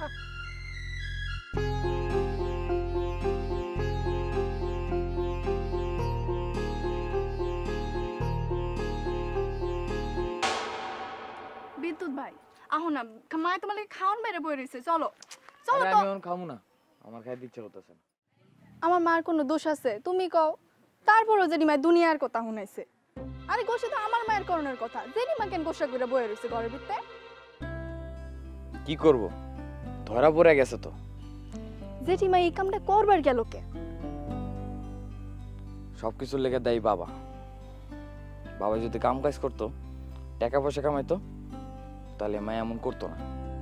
বিদ্যুৎ ভাই আহো না, মায়ে তোমার লাগে খাওয়ান বাইরে বই রয়েছে, চলো চলো আরে তো। আমি এখন খামু না, আমার খাইতে ইচ্ছে করতেছে না। আমার মার কোনো দোষ আছে তুমি কও? তারপরও জেনিমায় দুনিয়ার কথা শুনাইছে। আরে গোসে তো আমার মায়ের করণের কথা, জেনিমা কেন গোসা করে বয়ে রয়েছে ঘরের ভিতরে? কি করব, ধরা পড়ে গেছে তো। জেঠিমা এই কামটা করবার গেল কে? সবকিছুর লেগে দেয় বাবা। বাবা যদি কাম কাজ করতো, টাকা পয়সা কামাইতো, তাহলে মা এমন করতো না।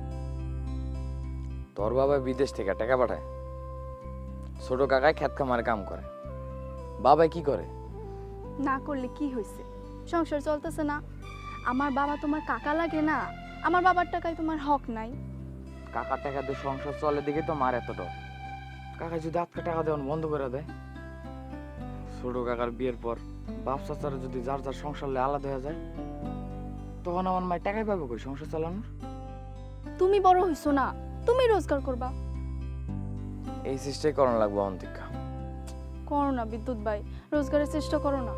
তোর বাবা বিদেশ থেকে টাকা পাঠায়, ছোট কাকায় খেত খামারে কাম করে। বাবা কি করে? না করলে কি হয়েছে, সংসার চলতেছে না। আমার বাবা তোমার কাকা লাগে না? আমার বাবার টাকায় তোমার হক নাই? কাকার টাকা দিয়ে সংসার চলে দিকে তো মার এত ডর। কাকা যদি আজকে টাকা দেওয়ান বন্ধ করে দেয়, ছোট কাকার বিয়ের পর বাপ চাচারা যদি যার যার সংসার লয়ে আলাদা হয়ে যায়, তখন আমার মায়ের টাকাই পাবে কই সংসার চালানোর? তুমি বড় হইছো না, তুমি রোজগার করবা। এই চেষ্টাই করানো লাগবে অন্তিকা। করো না বিদ্যুৎ ভাই, রোজগারের চেষ্টা করো না।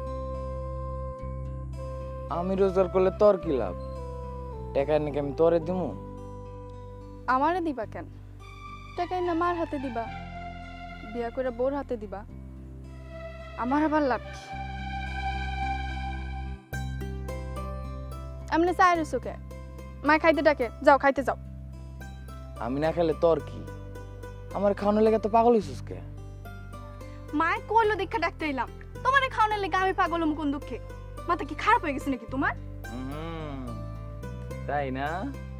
আমি রোজগার করলে তোর কি লাভ? টাকা নাকি আমি তোরে দিমু? আমারে দিবা কেন? টাকাই না মার হাতে দিবা, বিয়া করে বোর হাতে দিবা। আমার আবার লাভ কি? এমনি চাই রইছো কে? মা খাইতে ডাকে, যাও খাইতে যাও। আমি না খেলে তোর কি? আমার খাওয়ানোর লেগে তো পাগল হইছিস কে? মায় কইলো দেখা ডাকতে এলাম, তোমারে খাওয়ানোর লেগে আমি পাগল হম কোন দুঃখে? মাথা কি খারাপ হয়ে গেছে নাকি তোমার? তাই না?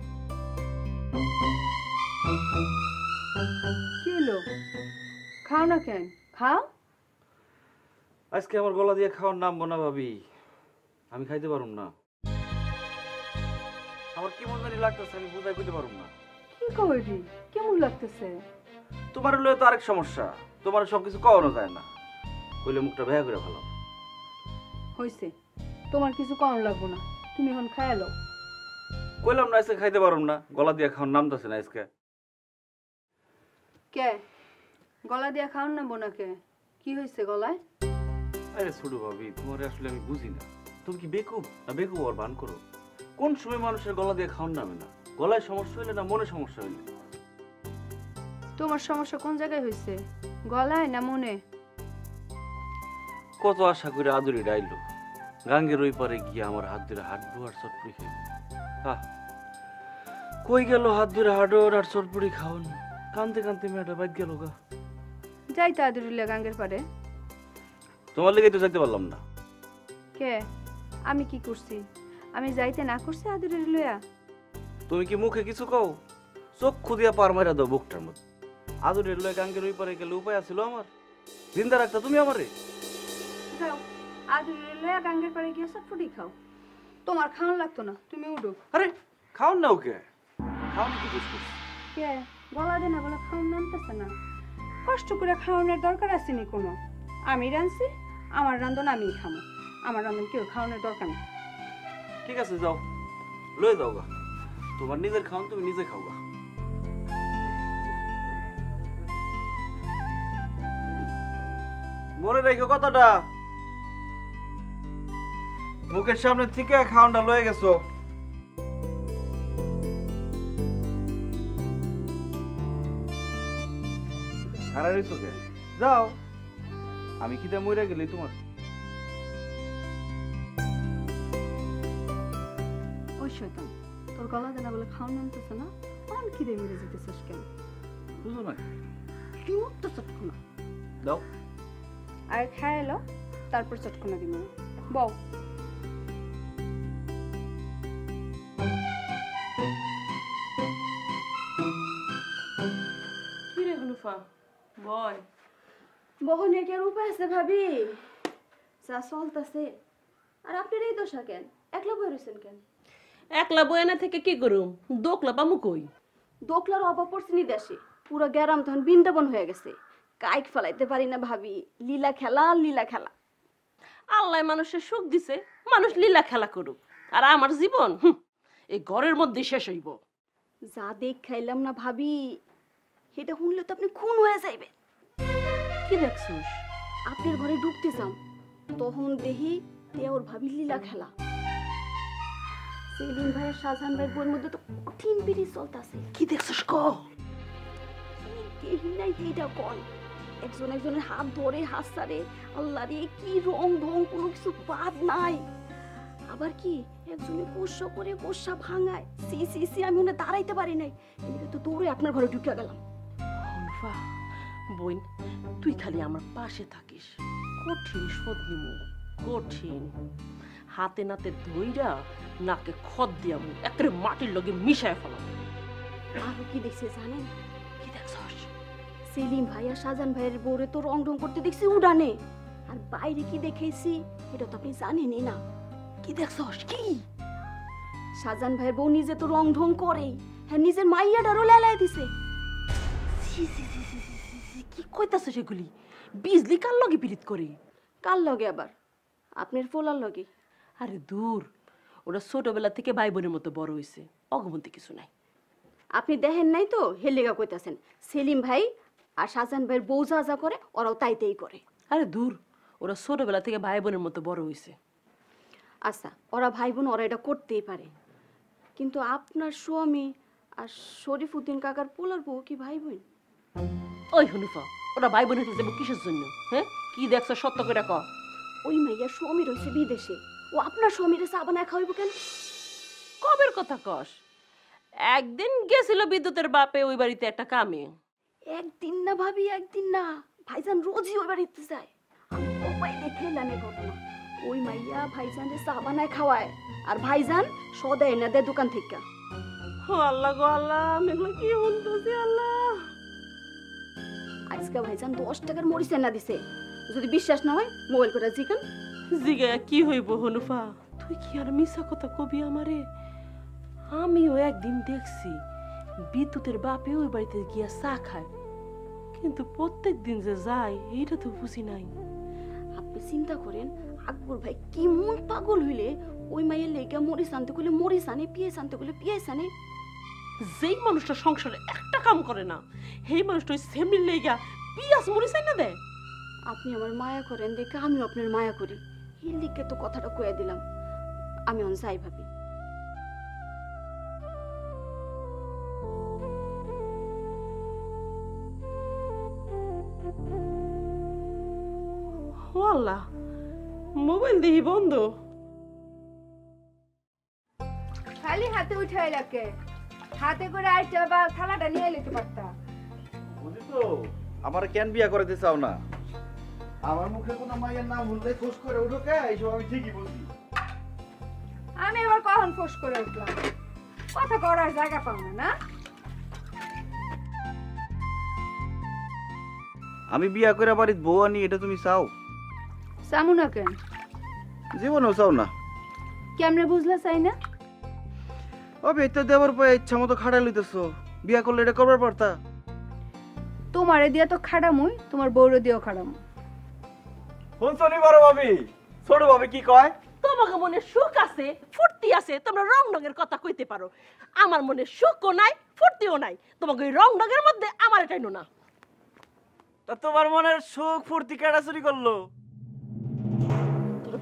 কি হলো? খাও না কেন? খাও। আজকে আমার গলা দিয়ে খাওয়ার নামবো না ভাবি, আমি খাইতে পারুম না। আমার কেমন জানি লাগতেছে, আমি বুঝাই কইতে পারুম না। কি কইরি? কেমন লাগতেছে? তোমার লয়ে তো আরেক সমস্যা, তোমার সবকিছু কওয়ানো যায় না, কইলে মুখটা ভেয়া করে ভালো। হইছে, তোমার কিছু করার লাগবো না, তুমি এখন খাইয়া লও। কইলাম না আজকে খাইতে পারুম না, গলা দিয়ে খাওয়ার নামতেছে না আজকে। কে গলা দিয়া খাওন না বোনাকে? কি হয়েছে গলায়? আরে ছোট ভাবি, তোমার আসলে আমি বুঝি না, তুমি কি বেকুব না বেকুব আর বান করো? কোন সময় মানুষের গলা দিয়ে খাওয়ার নামে না? গলায় সমস্যা হইলে না মনে সমস্যা হইলে? তোমার সমস্যা কোন জায়গায় হয়েছে, গলায় না মনে? কত আশা করে আদুরি ডাইলো, গাঙ্গের ওই পারে গিয়ে আমার হাত ধরে হাঁটবো আর চটপুরি খাইব। কই গেল হাত ধরে হাঁটোর আর চটপুরি খাওন? কানতে কানতে মেয়েটা বাইক গেল গা। যাইতে আদুরিলে গাঙ্গের পারে। তোমার লেগে তো যাইতে পারলাম না। কে আমি কি করছি? আমি যাইতে না করছি আদুরি লইয়া? তুমি কি মুখে কিছু কও? চোখ খুদিয়া পার মারা দাও বুকটার মধ্যে। আদুরের লয়ে গাঙ্গের ওই পারে গেলে উপায় আছিল আমার? জিন্দা রাখতা তুমি আমারে? যাও আদুরি লইয়া গাঙ্গের পারে গিয়ে চটপটি খাও, তোমার খাওয়ান লাগতো না, তুমি উঠো। আরে খাওন না ওকে, খাওন কি বুঝছিস? কে গলা দে না বলে খাওয়ান নামতেছে না? কষ্ট করে খাওয়ানোর দরকার আছে নি কোনো? আমি রাঁধছি, আমার রান্ধন আমি খামো, আমার রান্ধন কেউ খাওয়ানোর দরকার নেই। ঠিক আছে যাও, লয়ে যাও গা, তোমার নিজের খাওন তুমি নিজে খাও গা। মনে রেখো কথাটা। মুখের সামনে থেকে খাওয়ানটা লয়ে গেছো। খারাপ হয়েছো কে? যাও, আমি খিদে মরে গেলি তোমার। ওই শয়তান, তোর গলা দেনা বলে খাওয়া নামতেছে না, অন খিদে মেরে যেতেছিস কেন? বুঝো না কি তো চটকনা দাও। আর খায় এলো, তারপর চটকনা দিব বউ। কি রে হনুফা বয়? বহনের কি আর উপায় আছে ভাবি? যা চলতেছে। আর আপনার এই দশা কেন? একলা বই রয়েছেন কেন? একলা বয়ানা থেকে কি করুম, দোকলা পামু কই? দোকলার অভাব পড়ছে নি দেশে, পুরো গ্যারাম তখন বৃন্দাবন হয়ে গেছে। কাইক ফেলাইতে পারি না ভাবি, লীলা খেলা লীলা খেলা। আল্লাহ মানুষের সুখ দিছে, মানুষ লীলা খেলা করুক, আর আমার জীবন এই ঘরের মধ্যে শেষ হইব। যা দেখ খাইলাম না ভাবি, এটা শুনলে তো আপনি খুন হয়ে যাইবে। কি দেখছিস? আপনার ঘরে ঢুকতে চাম, তখন দেখি দেওর ভাবি লীলা খেলা। সেলিম ভাই আর শাহজাহান ভাইয়ের বইয়ের মধ্যে তো কঠিন পিড়ি চলতেছে। কি দেখছিস ক? কেহি নাই এইটা কয়, একজন একজনের হাত ধরে হাত ছাড়ে। আল্লাহ রে, কি রং ঢং কোনো কিছু বাদ নাই। আবার কি একজনে কোষা করে কোষা ভাঙায়। সি সি সি, আমি ওনে দাঁড়াইতে পারি নাই, এদিকে তো দৌড়ে আপনার ঘরে ঢুকে গেলাম। হনুফা বোন, তুই খালি আমার পাশে থাকিস, কঠিন শোধ নিমু, কঠিন হাতে নাতে ধইরা নাকে খদ দিয়ামু, একেবারে মাটির লগে মিশায় ফেলাম। আরো কি দেখছে জানেন? কি দেখছস? সেলিম ভাই আর শাহজাহান ভাইয়ের বউরে তো রং ঢং করতে দেখছি উড়ানে। আর বাইরে কি দেখেছি এটা তো আপনি জানেনই না। কি দেখছস? কি? শাহজাহান ভাইয়ের বউ নিজে তো রং ঢং করেই, হ্যাঁ নিজের মাইয়াটারও লেলাই দিছে। সি সি সি সি সি সি সি, কি কইতাছস এগুলি? বিজলি কার লগে পিরিত করে? কার লগে আবার? আপনার ফোলার লগে। আরে দূর, ওরা ছোটবেলা থেকে ভাই বোনের মতো বড় হয়েছে, অগমন্তি কিছু নাই। আপনি দেখেন নাই তো, হেলেগা কইতাছেন। সেলিম ভাই আর শাহজাহান ভাইয়ের বউ যা যা করে ওরাও তাইতেই করে। আরে দূর, ওরা ছোটবেলা থেকে ভাই বোনের মতো বড় হয়েছে। আচ্ছা, ওরা ভাই বোন ওরা এটা করতেই পারে, কিন্তু আপনার স্বামী আর শরীফউদ্দিন কাকার পোলার বউ কি ভাই বোন? ওই হনুফা, ওরা ভাই বোন হইতে যাবো কিসের জন্য? হ্যাঁ, কি দেখছ সত্য করে ক? ওই মাইয়া স্বামী রয়েছে বিদেশে, ও আপনার স্বামীরে চা বানায় খাওয়াইব কেন? কবের কথা কস? একদিন গেছিল বিদ্যুতের বাপে ওই বাড়িতে একটা কামে। একদিন না ভাবি, একদিন না, ভাইজান রোজই ওই বাড়িতে যায়। আমি উপায় দেখে এলাম এ ঘটনা। ওই মাইয়া ভাইজানরে চা বানায় খাওয়ায়, আর ভাইজান সদা এনে দেয় দোকান থেকে। আল্লাহ গো আল্লাহ, আমি এগুলো কি শুনতেছি আল্লাহ। আজকে ভাইজান 10 টাকার মরিচ এনে দিছে। যদি বিশ্বাস না হয় মোবাইল করে জিগান। জিগা কি হইব হনুফা? তুই কি আর মিছা কথা কবি আমারে? আমিও একদিন দেখছি বিদ্যুতের বাপে ওই বাড়িতে গিয়া চা খায়, কিন্তু প্রত্যেক দিন যে যায় এইটা তো বুঝি নাই। আপনি চিন্তা করেন, আকবর ভাই কি মন পাগল হইলে ওই মাইয়ের লেগা মরিচ আনতে গেলে মরিচ আনে, পিঁয়াজ আনতে গেলে পিঁয়াজ আনে। যেই মানুষটা সংসারে একটা কাম করে না, সেই মানুষটা ওই সেমনির লেগা পিঁয়াজ মরিচ আইনা দেয়। আপনি আমার মায়া করেন দেখে আমিও আপনার মায়া করি, এই লিখে তো কথাটা কয়ে দিলাম। আমি অন যাই ভাবি। ও আল্লাহ, মোবাইল দেখি বন্ধ। খালি হাতে উঠাই লাগে, হাতে করে আইটা বা থালাটা নিয়ে এলে তো পারতা। বুঝি তো, আমার কেন বিয়া করে দিতে চাও না? আমার মুখে কোনো মায়ের নাম বললে খোঁজ করে উঠো কে? এইসব আমি ঠিকই বলছি। আমি এবার কখন ফোস করে উঠলাম? কথা করার জায়গা পাও না না? আমি বিয়া করে বাড়ির বউ আনি, এটা তুমি চাও? সামু না কেন? জীবনেও চাও না। কেমনে বুঝলা চাই না? ও বেতে দেওয়ার পর ইচ্ছা মতো খাড়া লইতেছো, বিয়া করলে এটা করবার পারতা। তোমারে দিয়া তো খাড়ামুই, তোমার বউরে দিয়েও খাড়ামু। শুনছনি বড় ভাবি, ছোট ভাবি কি কয়? তোমাকে মনে সুখ আছে, ফুর্তি আছে, তোমরা রং রঙের কথা কইতে পারো। আমার মনে সুখও নাই, ফুর্তিও নাই। তোমাকে ওই রং রঙের মধ্যে আমার এটাই না। তা তোমার মনের সুখ ফুর্তি কেডা চুরি করলো? তোর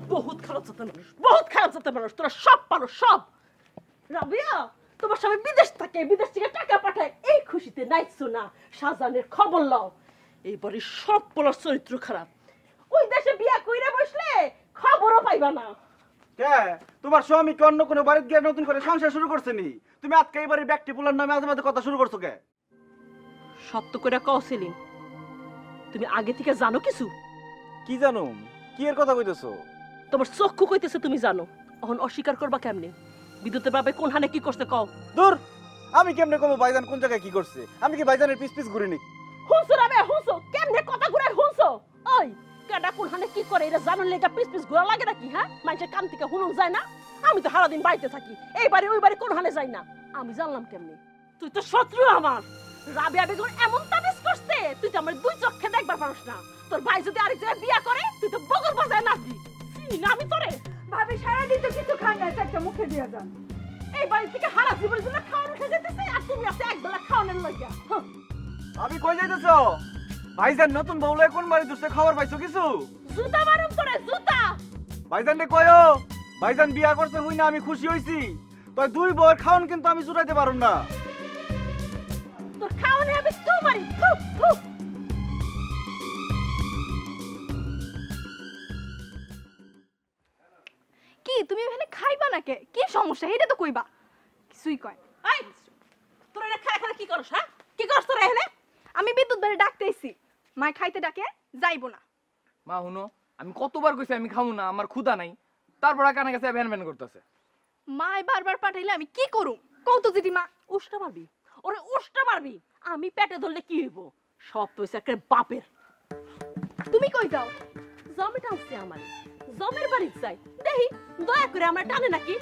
বহুত খারাপ জাতের মানুষ, বহুত খারাপ জাতের মানুষ। তোরা সব পারো, সব। রাবিয়া, তোমার স্বামী বিদেশ থেকে টাকা পাঠায়, এই খুশিতে নাইছো না? শাহজাহানের খবর লও। এইবারে সব পোলার চরিত্র খারাপ। ওই দেশে বিয়া কইরা বসলে খবরও পাইবা না। কে তোমার স্বামী কি অন্য কোনো বাড়িতে গিয়ে নতুন করে সংসার শুরু করছে নি? তুমি আজকে এই বাড়ির ব্যক্তি পোলার নামে আজে বাজে কথা শুরু করছো কে? সত্য করে কও সেলিম, তুমি আগে থেকে জানো কিছু? কি জানো? কি এর কথা কইতেছো? তোমার চক্ষু কইতেছে তুমি জানো, এখন অস্বীকার করবা কেমনে? বিদ্যুতের বাবা কোন হানে কি করতে কও। দূর, আমি কেমনে কমে ভাইজান কোন জায়গায় কি করছে? আমি কি ভাইজানের পিস পিস ঘুরি নাকি? হুনছো রাবে, হুনছো কেমনে কথা ঘুরাই হুনছো? ওই কেডা কোন হানে কি করে এটা জানার লেগা পিস পিস ঘোরা লাগে নাকি? হ্যাঁ, মানুষের কান থেকে হুনুন যায় না? আমি তো সারাদিন বাড়িতে থাকি, এই বাড়ি ওই বাড়ি কোন হানে যাই না, আমি জানলাম কেমনে? তুই তো শত্রু আমার। রাবিয়া বেগম এমন তাবিজ করছে, তুই তো আমার দুই চোখে দেখবার পারস না। তোর ভাই যদি আরেক জায়গায় বিয়া করে, তুই তো বগর বাজায় নাচবি। না আমি তোরে ভাবি সারাদিন তো কিছু খান না, একটা মুখে দিয়ে যান। এই বাড়ি থেকে হারা জীবনের জন্য খাওয়ানো খেয়ে যেতেছে, আর তুমি আছে একবেলা খাওয়ানোর লাগিয়া। আমি কই যাইতেছো? ভাইজান নতুন বউলে কোন বাড়ি দুসে খবর পাইছো কিছু? জুতা মারুম তোরে, জুতা। ভাইজান রে কয়ো, ভাইজান বিয়া করছে হই না আমি খুশি হইছি। তুই দুই বউর খাওন কিন্তু আমি জুটাইতে পারুম না। তোর খাওয়ানো হবে তোমারই। কি তুমি এখানে খাইবা না কে? কি সমস্যা এটা তো কইবা। কিছুই কয়। এই তোরা এটা খায় খায় কি করছ? হ্যাঁ, কি করছ তোরা এখানে? আমি বিদ্যুৎ বাড়ি ডাকতেইছি, মা খাইতে ডাকে যাইবো না। মা হুনো, আমি কতবার কইছি আমি খামু না, আমার ক্ষুধা নাই, তারপর কানে কাছে ভ্যান ভ্যান করতেছে। মা বারবার পাঠাইলে আমি কি করুম? কত যদি মা উষ্টা মারবি, ওরে উষ্টা মারবি। আমি পেটে ধরলে কি হইব? সব তো একটা বাপের। তুমি কই যাও? জমি টানছে আমার, জমের বাড়ি যাই দেখি দয়া করে আমার টানে নাকি।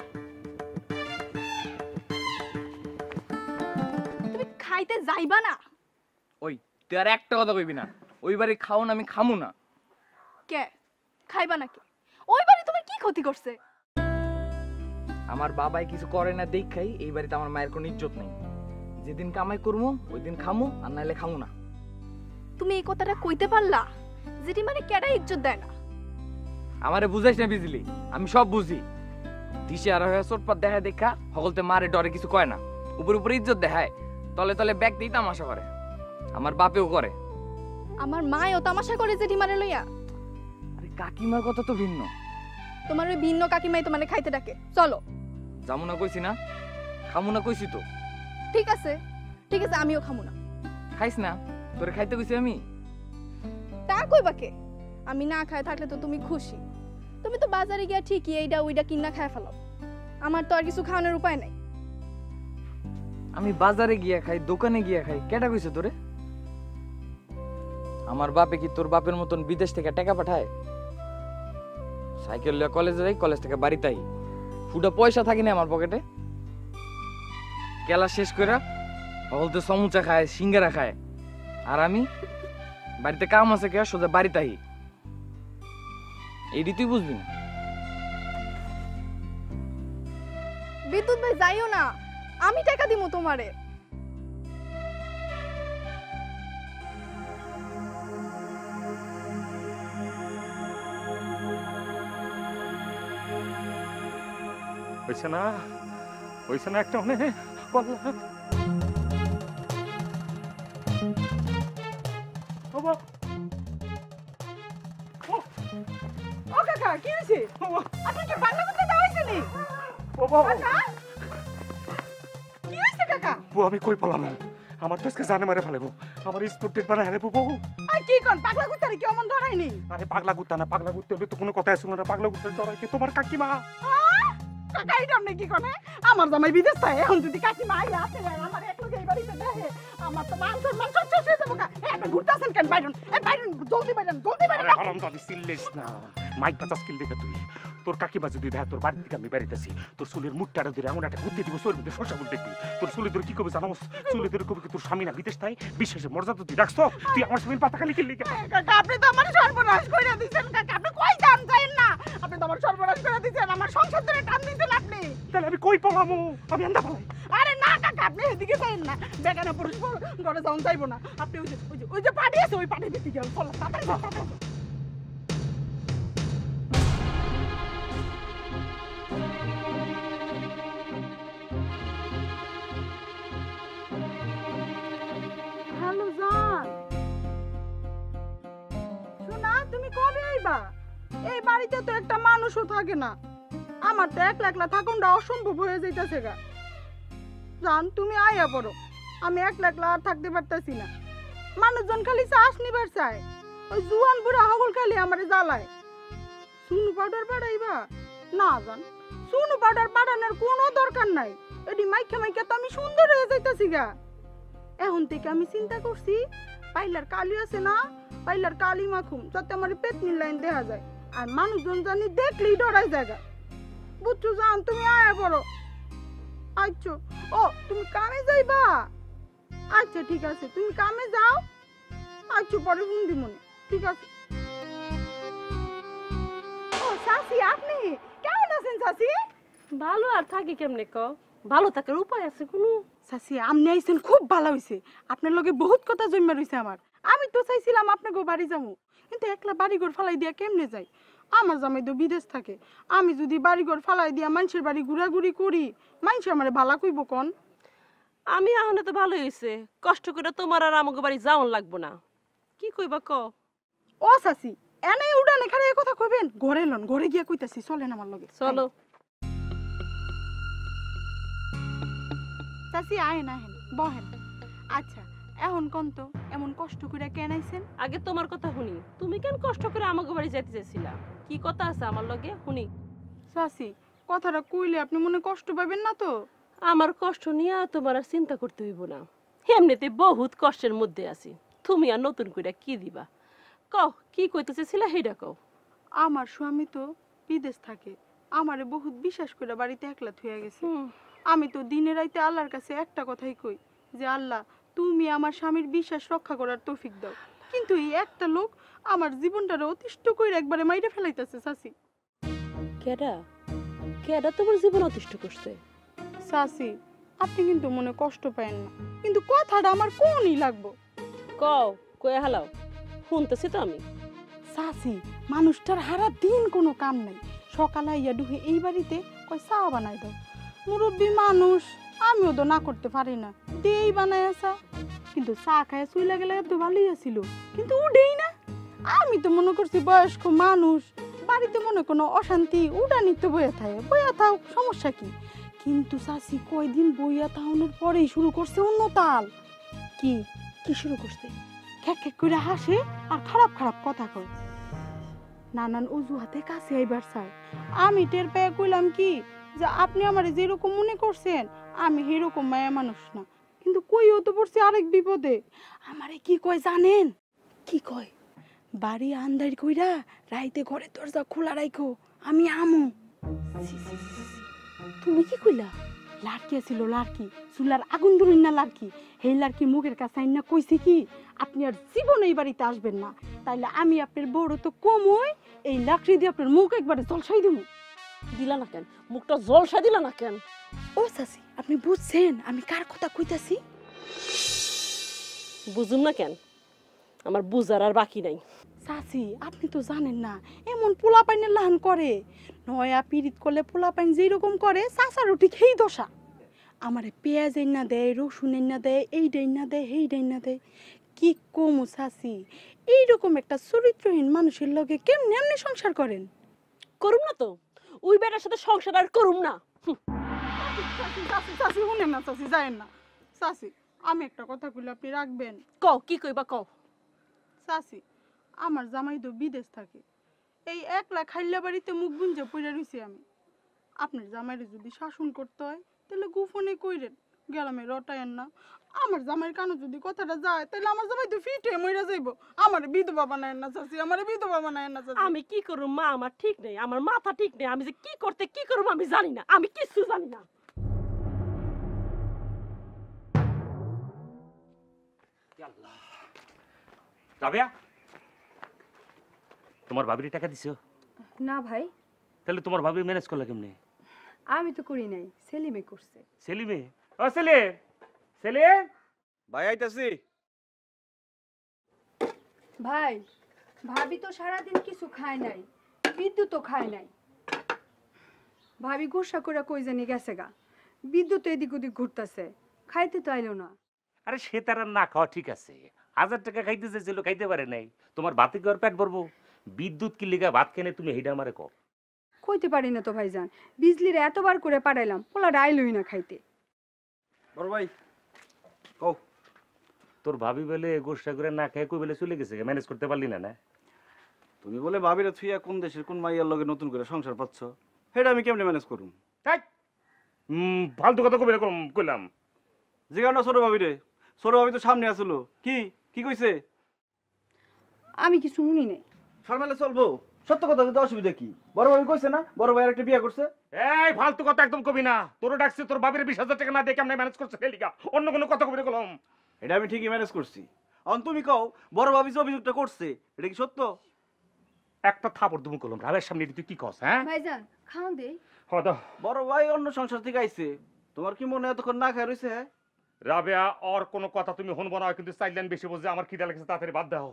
তুমি খাইতে যাইবা না? ওই তুই আর একটা কথা কইবি না, ওই বাড়ি খাওন আমি খামু না। কে খাইবা নাকি? ওই বাড়ি তোমার কি ক্ষতি করছে? আমার বাবাই কিছু করে না দেখাই এই বাড়িতে আমার মায়ের কোনো ইজ্জত নেই। যেদিন কামাই করবো ওই দিন খামু, আর নাইলে খামু না। তুমি এই কথাটা কইতে পারলা? যেটি মানে কেডা ইজ্জত দেয় না? আমারে বুঝাইস না বিজলি, আমি সব বুঝি। দিশে আর হয়ে চোটপাত দেখা দেখা সকলতে মারে ডরে কিছু কয় না, উপরে উপরে ইজ্জত দেখায়, তলে তলে ব্যাগ দিয়ে তামাশা করে। আমার বাপেও করে। আমার মায়ও তামাশা করে যেটি মানে লইয়া। আরে কাকিমার কথা তো ভিন্ন। তোমার ওই ভিন্ন কাকিমাই তো মানে খাইতে ডাকে, চলো। যামু না কইছি না, খামু না কইছি তো। ঠিক আছে ঠিক আছে, আমিও খামু না। খাইস না, তোরে খাইতে কইছি আমি। তা কইবা কে? আমি না খায় থাকলে তো তুমি খুশি। তুমি তো বাজারে গিয়া ঠিকই এইটা ওইটা কিনা খায় ফেলাও, আমার তো আর কিছু খাওয়ানোর উপায় নাই। আমি বাজারে গিয়া খাই, দোকানে গিয়া খাই, কেটা কইছে তোরে? আমার বাপে কি তোর বাপের মতন বিদেশ থেকে টাকা পাঠায়? সাইকেল লিয়া কলেজে যাই, কলেজ থেকে বাড়িতে আই, ফুটা পয়সা থাকি না আমার পকেটে। কেলা শেষ কইরা হলতে সমুচা খায়, সিঙ্গারা খায়, আর আমি বাড়িতে কাম আছে কে সোজা বাড়িতে আই। এইটি তুই বুঝবি না। বিদ্যুৎ ভাই যাইও না, আমি টাকা দিমু তোমারে। হইছে না, হইছে না একটা অনেক বললাম। ও কাকা কি হইছে? আপনি কি বাংলা করতে যাইছেনি? ও বাবা, কি হইছে কাকা? আমি কই পালাম? আমার তো আজকে জানে মারে ফেলাবো, আমার স্পোর্টের বানা হেলে বউ। আর কি কোন পাগলা কুত্তারে কি অমন ধরাইনি? আরে পাগলা কুত্তা না, পাগলা কুত্তা হলে তো কোনো কথা শুনো না। পাগলা কুত্তা ধরাই কি তোমার কাকিমা? কাকা এটা আপনি কি কোনে? আমার জামাই বিদেশ থাকে, এখন যদি কাকিমা আইয়া আসে আমার একলগে এই বাড়িতে দেখে, আমার তো মান সম্মান সব শেষ হয়ে যাবো। আপনি ঘুরতেছেন কেন? বাইরন বাইরন, জলদি বাইরন, জলদি বাইরন। আরে হারাম দাদি সিল্লেস না, মাইক বাজাস কিল দেখে তুই। তোর কাকিমা যদি দেখ তোর বাড়ি থেকে আমি বাড়িতেছি, তোর চুলের মুখটা ধরে এমন একটা ঘুরতে দিব, শরীর মধ্যে শসা বল দেখবি। তোর চুলে ধরে কি করবি জানোস? চুলে ধরে কবি তোর স্বামী না বিদেশ তাই বিশেষে মর্যাদা তুই রাখছ। তুই আমার স্বামীর পাতা খালি কিনলি কেন? কাকা আপনি তো আমার সর্বনাশ করে দিয়েছেন। কাকা আপনি কই যান যাইন না, আপনি তো আমার সর্বনাশ করে দিয়েছেন। আমার সংসার ধরে টান দিয়েছেন আপনি। তাহলে আমি কই পালামু? আমি আন্দা পালাই। আরে না কাকা আপনি এদিকে যাইন না, বেগানা পুরুষ ঘরে যাওন যাইবো না। আপনি ওই যে পানি আছে, ওই পানির দিকে যান। চলো তাড়াতাড়ি যাইবা? এই বাড়িতে তো একটা মানুষও থাকে না। আমার তো একলা একলা থাকুনটা অসম্ভব হয়ে যাইতাছে গা। জান তুমি আয়া পড়ো, আমি একলা একলা আর থাকতে পারতাছি না। মানুষজন খালি শ্বাস নিবার চায়, ওই জুয়ান বুড়া হগল খালি আমারে জ্বালায়। সুনু পাউডার পাড়াইবা? না জান, সুনু পাউডার পাড়ানোর কোনো দরকার নাই। এটি মাইখা মাইখা তো আমি সুন্দর হয়ে যাইতাছি গা। এখন থেকে আমি চিন্তা করছি পাইলার কালি আছে না, পাইলার কালি মাখুম যাতে আমার পেতনির লাইন দেখা যায়, আর মানুষজন জানি দেখলেই ডরাই জায়গা। বুঝছো জান তুমি আয়া পড়ো। আচ্ছা ও তুমি কামে যাইবা? আচ্ছা ঠিক আছে, তুমি কামে যাও। আচ্ছা পরে ফোন দিমুনি, ঠিক আছে। ও চাচি আপনি কেমন আছেন চাচি? ভালো আর থাকি কেমনে ক? ভালো থাকার উপায় আছে কোনো? চাচি আপনি আইছেন খুব ভালো হইছে, আপনার লগে বহুত কথা জন্মা রইছে আমার। আমি তো চাইছিলাম আপনাকে বাড়ি যাবো, কিন্তু একলা বাড়িঘর ফালাই দিয়া কেমনে যাই? আমার জামাই তো বিদেশ থাকে, আমি যদি বাড়িঘর ফালাই দিয়া মানুষের বাড়ি ঘুরাঘুরি করি, মানুষ আমারে ভালা কইব কোন? আমি আহনে তো ভালোই হইছে, কষ্ট করে তোমার আর আমাকে বাড়ি যাওন লাগবো না। কি কইবা ক? ও চাচি এনে উড়ানে খালি এই কথা কইবেন? ঘরে লন, ঘরে গিয়া কইতাছি, চলেন আমার লগে। চলো। চাচি আহেন আহেন বহেন। আচ্ছা এখন কোন তো এমন কষ্ট করে কেন আইছেন? আগে তোমার কথা শুনি, তুমি কেন কষ্ট করে আমাকে বাড়ি যাইতে চাইছিলা? কি কথা আছে আমার লগে শুনি? চাচি কথাটা কইলে আপনি মনে কষ্ট পাবেন না তো? আমার কষ্ট নিয়ে তোমার আর চিন্তা করতে হইব না, এমনিতে বহুত কষ্টের মধ্যে আছি, তুমি আর নতুন করে কি দিবা? কও কি কইতে চাইছিলা সেইটা কও। আমার স্বামী তো বিদেশ থাকে, আমারে বহুত বিশ্বাস করে বাড়িতে একলা থুইয়া গেছে। আমি তো দিনে রাইতে আল্লাহর কাছে একটা কথাই কই যে আল্লাহ তুমি আমার স্বামীর বিশ্বাস রক্ষা করার তৌফিক দাও, কিন্তু এই একটা লোক আমার জীবনটারে অতিষ্ঠ কইরা একবারে মাইরে ফেলাইতাছে। চাচি কেডা কেডা তোমার জীবন অতিষ্ঠ করছে? চাচি আপনি কিন্তু মনে কষ্ট পায়েন না, কিন্তু কথাটা আমার কোনই লাগবো। কও কয়ে হালাও, শুনতেছি তো আমি। চাচি মানুষটার হারা দিন কোনো কাম নাই, সকালে আইয়া ঢুকে এই বাড়িতে কয় চা বানাই দাও। মুরব্বী মানুষ, আমিও তো না করতে পারি না, দিয়েই বানায় আসা। কিন্তু চা খায় চুইলা গেলে তো ভালোই আছিল, কিন্তু উঠেই না। আমি তো মনে করছি বয়স্ক মানুষ, বাড়িতে মনে কোনো অশান্তি, উড়ানি তো বইয়া থাকে, বইয়া থাক সমস্যা কি? কিন্তু চাচি কয়দিন বইয়া থাউনের পরেই শুরু করছে অন্য তাল। কি কি শুরু করছে? খ্যাক খ্যাক করে হাসে আর খারাপ খারাপ কথা কয়, নানান অজুহাতে কাছে আইবার চায়। আমি টের পেয়ে কইলাম কি যে আপনি আমারে যেরকম মনে করছেন আমি সেরকম মায়া মানুষ না, কিন্তু কইও তো পড়ছি আরেক বিপদে। আমারে কি কয় জানেন? কি কয়? বাড়ি আন্দার কইরা রাইতে ঘরে দরজা খোলা রাখো, আমি আমু। তুমি কি কইলা? লাড়কি আছিল, লাড়কি চুলার আগুন ধরুন না লাড়কি, সেই লাড়কি মুখের কাছে আইন না কইছে কি আপনি আর জীবন এই বাড়িতে আসবেন না, তাইলে আমি আপনার বড় তো কমই এই লাকড়ি দিয়ে আপনার মুখ একবারে জলসাই দিব। দিলা না কেন? মুখটা জলসা দিলা না কেন? ও চাচি আপনি বুঝছেন আমি কার কথা কইতাছি? বুঝুম না কেন? আমার বুঝার আর বাকি নাই। চাচি আপনি তো জানেন না এমন পোলা পাইনের লাহান করে, নয়া পিরিত করলে পোলা পাইন যেরকম করে চাচারও ঠিক সেই দশা। আমারে পেঁয়াজ না দেয়, রসুন না দেয়, এই ডাইন না দেয়, সেই ডাইন না দেয়। কি কমু চাচি, এইরকম একটা চরিত্রহীন মানুষের লগে কেমনে এমনি সংসার করেন? করুম না তো, ওই বেটার সাথে সংসার আর করুম না। চাচি শুনেন না চাচি, যায়েন না চাচি, আমি একটা কথা কইলে আপনি রাখবেন? কও কি কইবা কও। চাচি আমার জামাই তো বিদেশ থাকে, এই একলা খাইলা বাড়িতে মুখ গুঞ্জে পড়ে রইছি আমি। আপনার জামাইরে যদি শাসন করতে হয় তাহলে গোপনে কইরেন, গ্রামে রটায়েন না। আমার জামাইয়ের কানে যদি কথাটা যায় তাহলে আমার জামাই তো ফিটে মইরা যাইব। আমার বিধবা বানায়েন না চাচি, আমার বিধবা বানায়েন না চাচি। আমি কি করুম মা, আমার ঠিক নেই, আমার মাথা ঠিক নেই, আমি যে কি করতে কি করুম আমি জানি না, আমি কিছু জানি না। রাবেয়া, তোমার ভাবির টাকা দিছো? না ভাই, তাহলে তোমার ভাবি ম্যানেজ করলে কেমনে? আমি তো করি নাই, সেলিমে করছে। সেলিমে? ও সেলিম, সেলিম ভাই আইতাছি। ভাই ভাবি তো সারাদিন কিছু খায় নাই, বিদ্যুৎও খায় নাই। ভাবি গোসা করে কই জানি গেছে গা, বিদ্যুৎ এদিক ওদিক ঘুরতেছে, খাইতে তো আইলো না। আরে সে তার আর না খাওয়া ঠিক আছে, 1000 টাকা খাইতে চাইছিল, খাইতে পারে নাই। তোমার বাতি কি ওর পেট ভরবো? বিদ্যুৎ কি লিগা ভাত কেনে তুমি হেইডা আমারে কও। কইতে পারি না তো ভাইজান, বিজলিরে এতবার করে পাঠাইলাম, পোলা ডাইলই না খাইতে। বড় ভাই কও। তোর ভাবি বলে গোসা করে না খেয়ে কই বলে চলে গেছে, ম্যানেজ করতে পারলি না? না তুমি বলে ভাবিরে থুইয়া কোন দেশের কোন মাইয়ার লগে নতুন করে সংসার পাচ্ছ, সেটা আমি কেমনে ম্যানেজ করুম? তাই ফালতু কথা কইবে কইলাম। জিগাও না ছোট ভাবিরে, ছোট ভাবি তো সামনে আসলো। কি কি কইছে? আমি কিছু শুনি নাই। শর্মালে চলবো, সত্য কথা কিন্তু অসুবিধা কি? বড় ভাবি কইছে না বড় ভাই একটা বিয়ে করছে? এই ফালতু কথা একদম কবি না। তোর ডাকছে তোর ভাবির 20,000 টাকা না দিয়ে কেমনে ম্যানেজ করছে হেলিকা, অন্য কোনো কথা কইবে কলম। এটা আমি ঠিকই ম্যানেজ করছি। এখন তুমি কও বড় ভাবি যে অভিযোগটা করছে এটা কি সত্য? একটা থাপড় দুমু কলম রাবের সামনে তুই কি কস? হ্যাঁ ভাইজান খাওন দে। হদা বড় ভাই অন্য সংসার থেকে আইছে, তোমার কি মনে এতক্ষণ না খায় রইছে? হ্যাঁ রাবেয়া আর কোনো কথা তুমি শুনবো না, কিন্তু চাইলেন বেশি বুঝে আমার খিদা লাগছে, তাড়াতাড়ি বাদ দাও।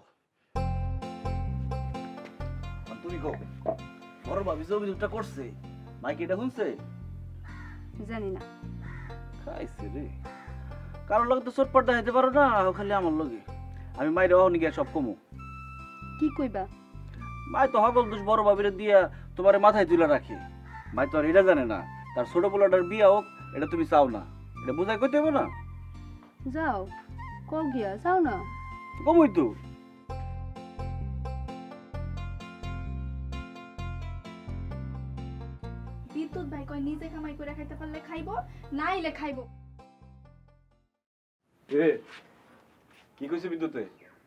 তুমি কও বড় ভাবি যে অভিযোগটা করছে মাইকি এটা শুনছে? জানি না। খাইছে রে, কারোর লগে তো চটপট দেখাইতে পারো না, খালি আমার লগে। আমি মাইরে অহনি গিয়া সব কমু। কি কইবা? মাই তো হগল দোষ বড় ভাবিরে দিয়া তোমারে মাথায় তুলে রাখে। মাই তো আর এটা জানে না তার ছোট পোলাটার বিয়া হোক, এটা তুমি চাও না, এটা বুঝাই কইতে হবে না? যাও কও গিয়া, যাও না। কমই তো। বিদ্যুৎ ভাই কয় নিজে কামাই করে খাইতে পারলে খাইবো, নাইলে খাইবো। এ কি কইছে বিদ্যুতে?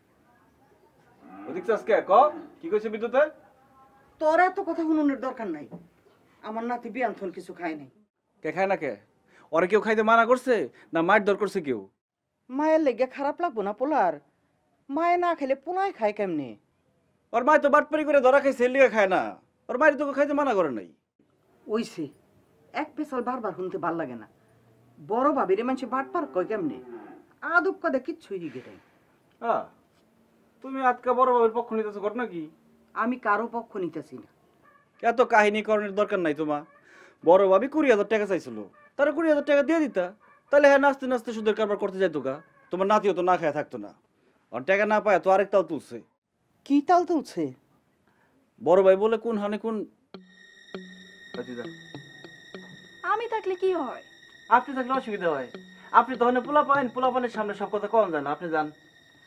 ওদিক চাসকে ক কি কইছে বিদ্যুতে? তোর এত কথা শুনুনের দরকার নাই। আমার নাতি বিয়ান্থন কিছু খায় নাই। কে খায় না কে? ওরে কেউ খাইতে মানা করছে না মার দর করছে কেউ? মায়ের লেগে খারাপ লাগবো না পোলার? মায়ে না খেলে পোলায় খায় কেমনে? ওর মায় তো বাটপারি করে ধরা খাইছে, লিগা খায় না। ওর মায়ের তোকে খাইতে মানা করে নাই। ওইছে এক পেশাল বারবার শুনতে ভাল লাগে না। বড় ভাবিরে মানুষ বাটপার কয় কেমনে? আদব কদে কিচ্ছুই দিকে নাই। তুমি আজকে বড় ভাবের পক্ষ নিতেছো ঘটনা কি? আমি কারো পক্ষ নিতেছি না। এত কাহিনী করণের দরকার নাই তোমার। বড় ভাবি 20,000 টাকা চাইছিল, তারা 20,000 টাকা দিয়ে দিতা, তাহলে হ্যাঁ নাচতে নাচতে সুদের কারবার করতে যাইতো গা। তোমার নাতিও তো না খায় থাকতো না। আর টাকা না পায় তো আরেক তাল তুলছে। কি তাল তুলছে? বড় ভাই বলে কোন হানে কোন। আমি থাকলে কি হয়? আপনি থাকলে অসুবিধা হয়। আপনি তখন পোলাপানের সামনে সব কথা কম যান, আপনি যান।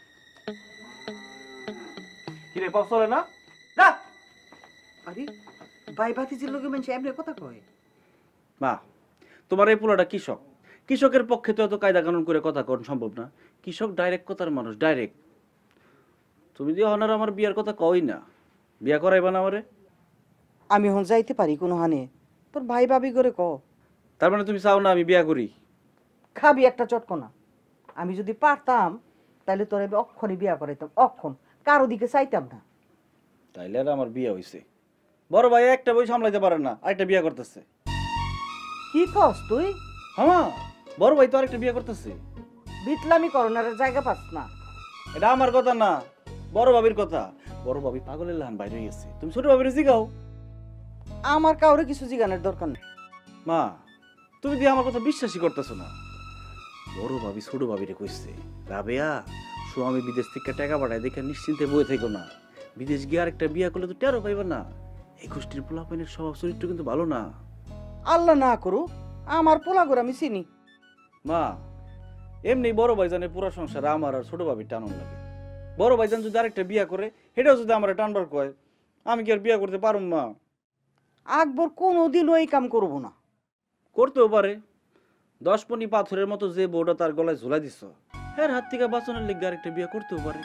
কিরে পাও চলে না? যা। আরে ভাই ভাতিজির লোকে মানুষ এমনি কথা কয়? মা তোমার এই পোলাটা কৃষক, কৃষকের পক্ষে তো এত কায়দা কানুন করে কথা কন সম্ভব না। কৃষক ডাইরেক্ট কথার মানুষ, ডাইরেক্ট। তুমি দিয়ে হনার আমার বিয়ার কথা কই না, বিয়া করাইবা না আমারে? আমি হন যাইতে পারি কোনো হানে? তোর ভাই ভাবি করে ক। তার মানে তুমি চাও না আমি বিয়া করি? খাবি একটা চটকনা। আমি যদি পারতাম তাহলে তোর অক্ষণে বিয়া করাইতাম, অক্ষণ কারো দিকে চাইতাম না। তাইলে আর আমার বিয়া হইছে। বড় ভাই একটা বই সামলাইতে পারে না, আরেকটা বিয়া করতেছে। কি কস তুই? হ্যাঁ বড় ভাই তো আরেকটা বিয়া করতেছে। বিটলামি করোনার জায়গা পাস না। এটা আমার কথা না, বড় ভাবির কথা। বড় ভাবি পাগলের লাহান বাইরে গেছে, তুমি ছোট ভাবির জিগাও। আমার কাউরে কিছু জিগানোর দরকার নেই। মা তুমি দিয়ে আমার কথা বিশ্বাসই করতেছো না। বড় ভাবি ছোট ভাবিরে কইছে, রাবেয়া স্বামী বিদেশ থেকে টাকা পাঠায় দেখে নিশ্চিন্তে বয়ে থেকো না, বিদেশ গিয়ে আরেকটা বিয়া করলে তো টেরো পাইবা না। এই গোষ্ঠীর পোলাপাইনের স্বভাব চরিত্র কিন্তু ভালো না। আল্লাহ না করু আমার পোলাগোর আমি চিনি। মা এমনি বড় ভাইজানের পুরো সংসার আমার আর ছোট ভাবির টানন লাগে। বড় ভাইজান যদি আরেকটা বিয়া করে সেটাও যদি আমার টানবার কয়, আমি কি আর বিয়া করতে পারুম? মা আকবর কোনোদিনও এই কাম করবো না। করতেও পারে। 10 পনি পাথরের মতো যে বউটা তার গলায় ঝুলাই দিছ, এর হাত থেকে বাঁচানোর লিগে আরেকটা বিয়া করতেও পারে।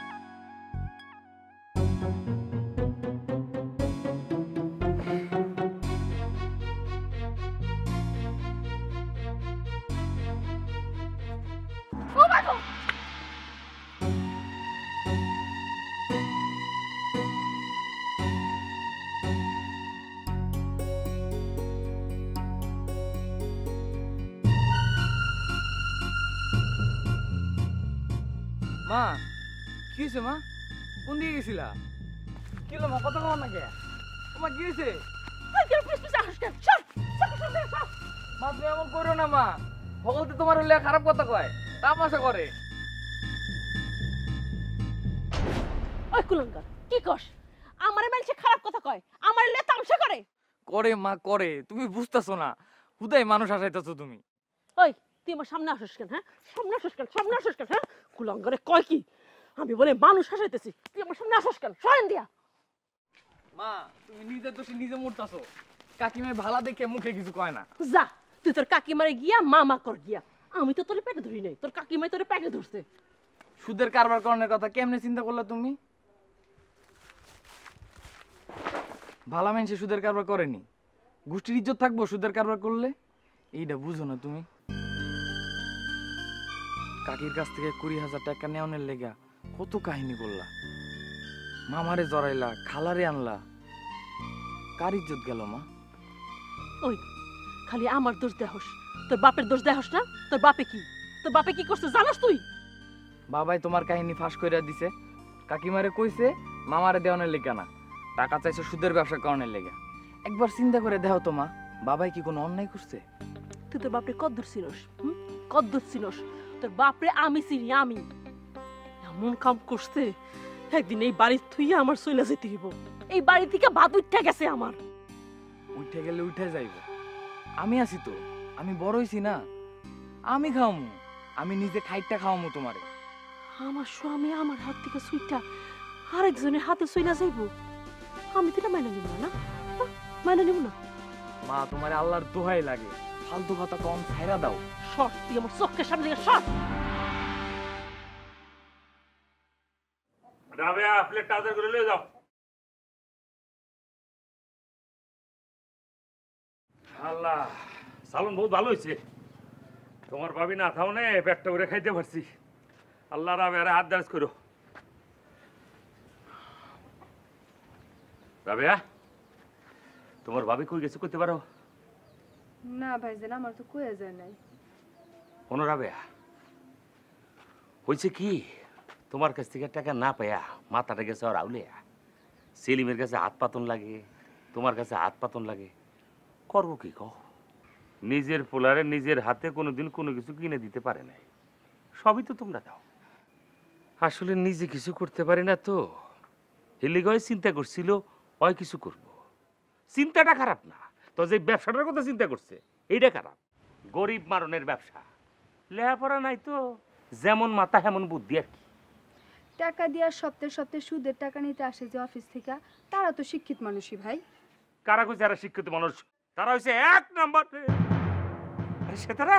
মা কি হয়েছে? মা কোন দিকে গেছিলা? কি হলো মা, কথা কও না কে? তোমার কি হয়েছে? মা তুমি এমন করো না মা, সকলতে তোমার হলে খারাপ কথা কয়, তামাশা করে। ওই কুলঙ্কার কি কস? আমারে মানুষে খারাপ কথা কয়, আমার লে তামসা করে। করে মা করে, তুমি বুঝতেছো না, হুদাই মানুষ আসাইতেছো তুমি। ওই তুই আমার সামনে আসিস কেন? হ্যাঁ, সামনে আসিস কেন? সামনে আসিস কেন? হ্যাঁ, কুলাঙ্গারে কয় কি আমি বলে মানুষ হাসাইতেছি, তুই আমার সামনে আসিস কেন? সরেন দিয়া। মা তুমি নিজের দোষে নিজে মরতাছো, কাকিমায় ভালা দেখে মুখে কিছু কয় না। যা তুই তোর কাকিমারে গিয়া মামা কর গিয়া, আমি তো তোর পেটে ধরি নাই, তোর কাকিমাই তোর পেটে ধরছে। সুদের কারবার করার কথা কেমনে চিন্তা করলা তুমি? ভালা মানুষে সুদের কারবার করেনি, গোষ্ঠীর ইজ্জত থাকবো সুদের কারবার করলে? এইটা বুঝো না তুমি। কাকির কাছ থেকে 20,000 টাকা নেওয়ানোর লেগা কত কাহিনী করলা, মামারে জড়াইলা, খালারে আনলা, কার ইজ্জত গেল মা? ওই খালি আমার দোষ দেহস, তোর বাপের দোষ দেহস না? তোর বাপে কি করছে জানাস তুই? বাবাই তোমার কাহিনী ফাঁস কইরা দিছে, কাকিমারে কইছে মামারে দেওয়ানোর লেগা না, টাকা চাইছে সুদের ব্যবসা করানোর লেগা। একবার চিন্তা করে দেখো তো মা, বাবাই কি কোনো অন্যায় করছে? তুই তোর বাপরে কদ্দুর চিনস? কদ্দুর চিনস? তোর বাপরে আমি চিনি, আমি এমন কাম করছে একদিন এই বাড়ি থুইয়া আমার চলে যেতে হইব। এই বাড়ি থেকে ভাত উঠে গেছে আমার। উঠে গেলে উঠে যাইব, আমি আছি তো, আমি বড় হইছি না, আমি খাওয়ামু, আমি নিজে খাইটা খাওয়ামু তোমারে। আমার স্বামী আমার হাত থেকে সুইটা আরেকজনের হাতে চলে যাইব, আমি তো এটা মাইনা নিব না, মাইনা নিব না। মা তোমার আল্লাহর দোহাই লাগে, ফালতু কথা কম ছাইরা দাও। সর, তুই আমার চোখের সামনে থেকে সর। রাবেয়া প্লেট তাড়াতাড়ি করে নিয়ে যাও। আল্লাহ, সালন বহুত ভালো হয়েছে, তোমার ভাবি না থাও নে পেটটা করে খাইতে পারছি। আল্লাহ রাবেয়ারে হাত দাঁড় করো। রাবেয়া, তোমার ভাবি কই গেছে করতে পারো? না ভাইজান, আমার তো কয়ে যায় নাই। কোনো রাবেয়া, হয়েছে কি, তোমার কাছ থেকে টাকা না পাইয়া মাথাটা গেছে আর আউলিয়া। সেলিমের কাছে হাত পাতন লাগে, তোমার কাছে হাত পাতন লাগে, করবো কি কও? নিজের পোলারে নিজের হাতে কোনোদিন কোনো কিছু কিনে দিতে পারে নাই, সবই তো তোমরা দাও। আসলে নিজে কিছু করতে পারি না তো, হেলিগয় চিন্তা করছিল হয় কিছু করব। চিন্তাটা খারাপ না তো, যে ব্যবসাটার কথা চিন্তা করছে এইটা খারাপ। গরিব মারণের ব্যবসা, লেখাপড়া নাই তো, যেমন মাথা হেমন বুদ্ধি আর কি। টাকা দিয়া সপ্তাহে সপ্তাহে সুদের টাকা নিতে আসে যে অফিস থেকে, তারা তো শিক্ষিত মানুষই ভাই। কারা কইছে যারা শিক্ষিত মানুষ? তারা হইছে 1 নাম্বার। আরে সে তারা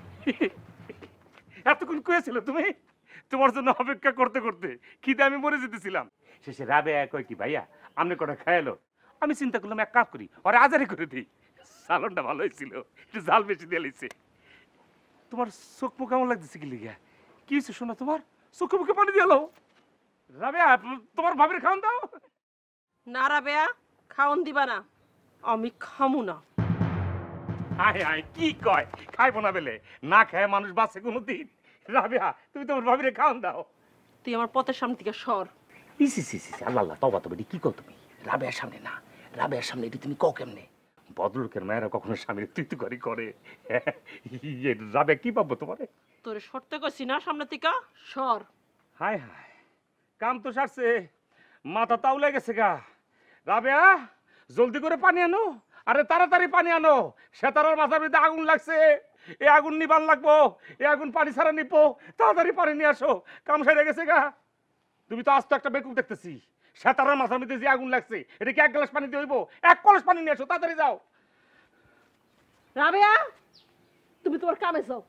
এতক্ষণ কয়েছিল তুমি? তোমার জন্য অপেক্ষা করতে করতে খিদে আমি মরে যেতেছিলাম। শেষে রাবেয়া কয় কি ভাইয়া আমনে কটা খাইলো। আমি চিন্তা করলাম এক কাজ করি, ওরে আজারে করে দিই। সালনটা ভালো হয়েছিল, একটু জাল বেশি দিয়ে লিছে। তোমার চোখ মুখ কেমন লাগতেছে কি লিগা? কি হয়েছে শোনা, তোমার চোখে মুখে পানি দিয়ে রাবেয়া, তোমার ভাবির খাওয়ান দাও। না রাবেয়া, খাওন দিবা না, আমি খামু না। হায় হায়, কি কয় খাইবো না বেলে? না খায় মানুষ বাঁচে কোনোদিন? রাবেয়া, তুমি তোমার ভাবিরে খাওয়ান দাও। তুই আমার পথের সামনে থেকে সর। ইসি সি সি, আল্লাহ আল্লাহ, তবা তবে কি কও তুমি? রাবেয়ার সামনে না, রাবেয়ার সামনে এটি তুমি কও কেমনে? ভদ্রলোকের মেয়েরা কখনো স্বামীর তুই করে। রাবেয়া কি পাবো তোমারে? তোরে সরতে কইছি না সামনে থেকে, সর। হায় হায়, কাম তো সারছে, মাথা তাউলে গেছে গা। রাবেয়া, জলদি করে পানি আনো, আরে তাড়াতাড়ি পানি আনো। সেতারার মাথার মধ্যে আগুন লাগছে, এই আগুন নিবান লাগবো, এই আগুন পানি ছাড়া নিবো। তাড়াতাড়ি পানি নিয়ে আসো, কাম সেরে গেছে গা। তুমি তো আস্ত একটা বেকুব দেখতেছি। সেতারার মাথার মধ্যে যে আগুন লাগছে, এটা কি 1 গ্লাস পানি দিয়ে হইব? 1 কলস পানি নিয়ে আসো, তাড়াতাড়ি যাও। রাবেয়া, তুমি তোমার কামে যাও।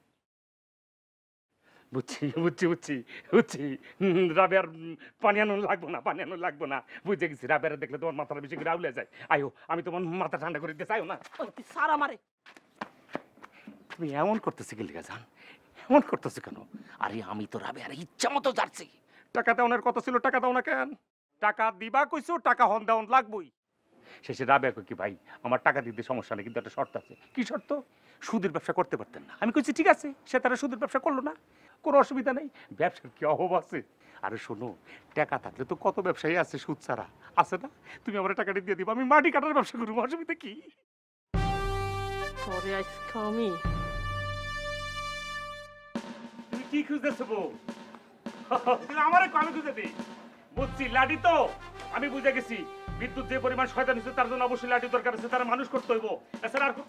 বুঝছি। রাবেয়ার পানি আনো লাগবো না, বুঝে গেছি। রাবেয়ার দেখলে তোমার মাথাটা বেশি করে আউলে যায়। আয়ো, আমি তোমার মাথা ঠান্ডা করে দিতে চাইও না। ওই তুই সারা মারে। তুমি এমন করতেছি কি লিগা জান? এমন করতেছি কেন? আরে আমি তো রাবেয়ার ইচ্ছা মতো যাচ্ছি। টাকা দেওয়ার কথা ছিল, টাকা দাও না কেন? টাকা দিবা কইছো, টাকা হন দেওয়ান লাগবই। শেষে রাবেয়া কই কি ভাই আমার টাকা দিতে সমস্যা নেই, কিন্তু একটা শর্ত আছে। কি শর্ত? সুদের ব্যবসা করতে পারতেন না। আমি কইছি ঠিক আছে, সে তারা সুদের ব্যবসা করলো না, কোনো অসুবিধা নেই, ব্যবসার কি অভাব আছে? আরে শোনো, টাকা থাকলে তো কত ব্যবসায়ী আছে সুদ ছাড়া, আছে না? তুমি আমার টাকাটা দিয়ে দিবা, আমি মাটি কাটার ব্যবসা করবো, অসুবিধা কি? তোরে আজকে আমি। তুমি কি খুঁজতেছো বউ? তুমি আমারে কবে খুঁজে দিই? বুঝছি লাডি তো, আমি বুঝে গেছি বিদ্যুৎ যে পরিমাণ শয়তান হচ্ছে তার জন্য অবশ্যই লাঠি দরকার আছে, তারা মানুষ করতে হইব। এছাড়া আর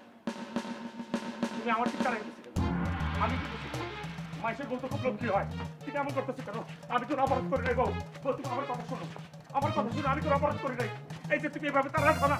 তুমি আমার ঠিক তারাই আমি কি করছি? মানুষের বলতে খুব লক্ষ্মী হয়, তুই কেমন করতেছি কেন? আমি তোর অপরাধ করি নাই বউ, তুমি আমার কথা শোনো, আমার কথা শুনে আমি তোর অপরাধ করি নাই। এই যে তুমি এভাবে তারা রাখবো না।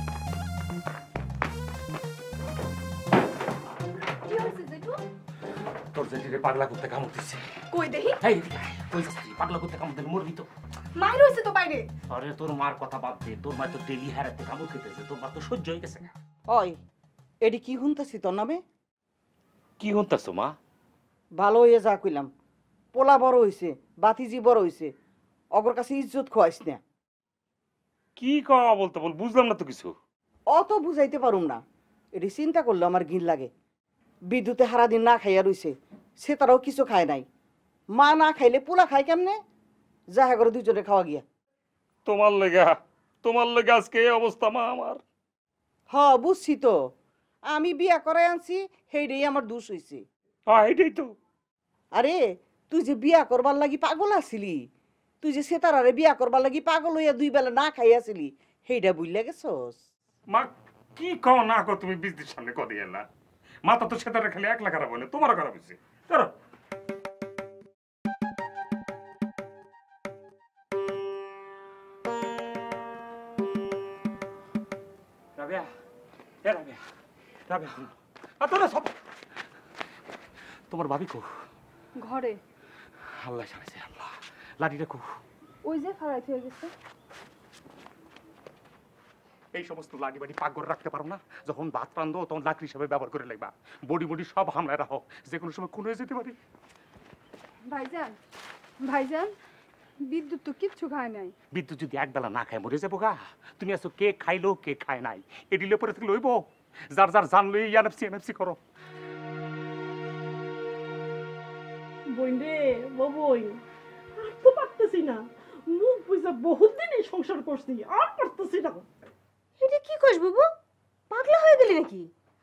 তোর জেঠিরে পাগলা করতে কামড় দিচ্ছে। কই দেখি? এই কই যাচ্ছিস? পাগলা করতে কামড় দিলে মরবি তো। মায়ের হইছে তো বাইরে। আরে তোর মার কথা বাদ দে, তোর মা তো ডেলি হারাতে কামড় খেতেছে, তোর মা তো সহ্য হয়ে গেছে। ওই এডি কি হুনতাছি তোর নামে? কি হতাছো মা? ভালো হইয়া যা কইলাম, পোলা বড় হইছে, বাতিজি বড় হইছে, অগর কাছে ইজ্জত খোয়াইস না। কি কওয়া বলতে বল, বুঝলাম না তো কিছু। অত বুঝাইতে পারুম না, এটি চিন্তা করলে আমার ঘিন লাগে। বিদ্যুতে সারাদিন না খাইয়া রইছে, সে তারাও কিছু খায় নাই। মা না খাইলে পোলা খায় কেমনে? যাহা করে দুজনে খাওয়া গিয়া। তোমার লেগে আজকে এই অবস্থা মা আমার। হ বুঝছি তো, আমি বিয়া করে আনছি, সেইটাই আমার দোষ হইছে। হ্যাঁ এটাই তো। আরে তুই যে বিয়া করবার লাগি পাগল আছিলি, তুই যে সেতারারে বিয়া করবার লাগি পাগল হইয়া 2 বেলা না খাইয়াছিলি, সেইটা বুঝলে গেছস? মা কি কও না কও তুমি বিজলির সামনে কদি এলা? মাথা তো সেতারে খালি একলা খারাপ হলে তোমারও খারাপ হয়েছে। ধরো রাবিয়া, এ রাবিয়া, রাবিয়া, তোরা সব তোমার ভাবি কো? ঘরে। আল্লাহ সারাইছে, আল্লাহ লাঠিটা কো? ওই যে ফারাই হয়ে গেছে। এই সমস্ত লাঠি বাড়ি পাক করে রাখতে পারো না? যখন ভাত রান্ধো তখন লাকড়ি হিসাবে ব্যবহার করে লাগবা। বডি সব হামলায় রাখো, যে কোনো সময় খুন হয়ে যেতে পারে। ভাইজান, ভাইজান, বিদ্যুৎ তো কিচ্ছু খায় নাই। বিদ্যুৎ যদি একবেলা না খায় মরে যাবো গা। তুমি আছো কে খাইলো কে খায় নাই এডিলে পরে থেকে লইব। যার যার জানলো এনএফসি করো। বইন রে বই, আর তো পারতেছি না। মুখ বুঝা বহুত দিন এই সংসার করছি, আর পারতেছি না। এটা কি কইস বাবু? পাগলা হয়ে গেলি নাকি?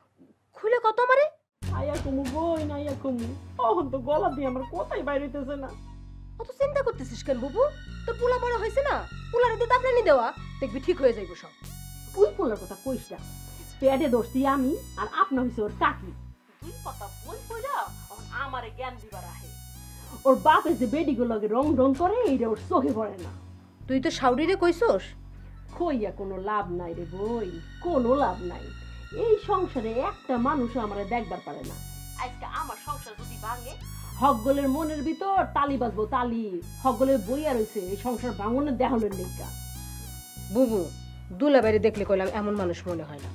খুলে কত মারে? আয়া কমু বইন, আয়া কমু। অহন তো গলা দিয়ে আমার কথাই বাইর হইতেছে না। অত চিন্তা করতেছিস কেন বাবু? তোর পোলা বড় হয়েছে না, পোলারে দিয়ে তাপলানি দেওয়া, দেখবি ঠিক হয়ে যাইব সব। ওই পোলার কথা কইস না, পেটে দোষী আমি আর আপনা হইছে ওর কাকি। তুই কথা বল কইরা আমারে জ্ঞান দিবার আহে। ওর বাপে যে বেডিগুলোকে রং করে এইটা ওর চোখে পড়ে না। তুই তো শাউরিরে কইছস? কইয়া কোনো লাভ নাই রে বই, কোনো লাভ নাই। এই সংসারে একটা মানুষ আমারে দেখবার পারে না। আজকে আমার সংসার যদি ভাঙে, হকগলের মনের ভিতর তালি বাজবো, তালি। হকগলের বইয়া রইছে এই সংসার ভাঙনের দেহলের নিকা। বুবু, দুলাবাড়ি দেখলে কইলাম এমন মানুষ মনে হয় না।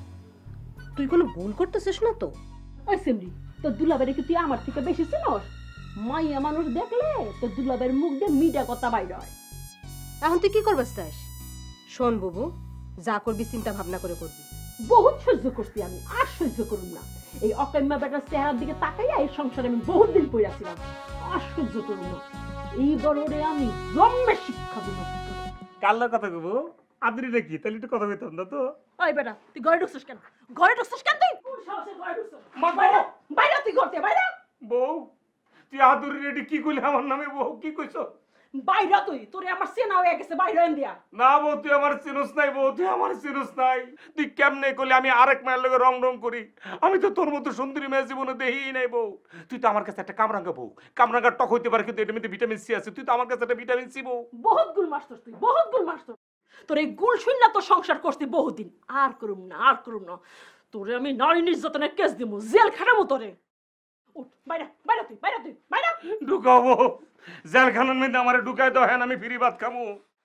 তুই কোনো ভুল করতেছিস না তো? ওই সিমরি, তোর দুলাবাড়ি কি তুই আমার থেকে বেশি চিনস? মাইয়া মানুষ দেখলে তোর দুলাবাড়ির মুখ দিয়ে মিডা কথা বাইর হয়। এখন তুই কি করবে চাস? শোন বুবু, যা করবি চিন্তা ভাবনা করে করবি। বহুত সহ্য করছি আমি, আর সহ্য করুন না। এই অকাম্যা বেটার চেহারার দিকে তাকাইয়া এই সংসারে আমি বহুত দিন পড়েছিলাম, আর সহ্য করুন না। এই বড়রে আমি জন্মে শিক্ষা দিব। কাল্লার কথা কব আদরি নাকি? তাহলে একটু কথা কইতাম না তো। ওই বেটা, তুই ঘরে ঢুকছিস কেন? ঘরে ঢুকছিস কেন তুই? কোন সাহসে ঘরে ঢুকছিস? মা বাইরে, বাইরে তুই ঘরতে বাইরে। বউ তুই আদরি রেডি কি কইলি আমার নামে? বউ কি কইছো? বাইরে তুই, তোরে আমার সেনা হয়ে গেছে, বাইরে এন দিয়া। না বউ তুই আমার চিনস নাই, বউ তুই আমার চিনস নাই। তুই কেমনে কইলি আমি আরেক মায়ের লগে রং করি? আমি তো তোর মতো সুন্দরী মেয়ে জীবনে দেখিই নাই বউ। তুই তো আমার কাছে একটা কামরাঙ্গা বউ। কামরাঙ্গা টক হইতে পারে কিন্তু এটার মধ্যে ভিটামিন সি আছে। তুই তো আমার কাছে একটা ভিটামিন সি বউ। বহুত গুল মারছস তুই, বহুত গুল মারছস। তোর এই গুল শুননা তো সংসার করতে বহুদিন। আর করুম না, আর করুম না। তোরে আমি নারী নির্যাতনের কেস দিমু, জেল খাটামু তোরে। উঠ বাইরে, বাইরে তুই, বাইরে তুই, বাইরে। ঢুকাবো জেলখানার মধ্যে আমার ঢুকাই দাও। হ্যাঁ আমি ফ্রি ভাত খামু।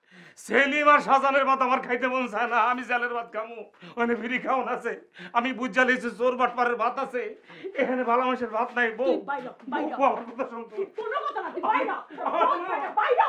সেলিম আর শাহজাহানের ভাত আমার খাইতে মন চায় না, আমি জেলের ভাত খামু। ওখানে ফ্রি খাওন আছে, আমি বুঝা লিয়েছি চোর বাটপারের ভাত আছে, এখানে ভালো মানুষের ভাত নাই। বউ বাইরে, বাইরে। আমার কথা শুন তুই। কোনো কথা না, তুই বাইরে, বাইরে, বাইরে।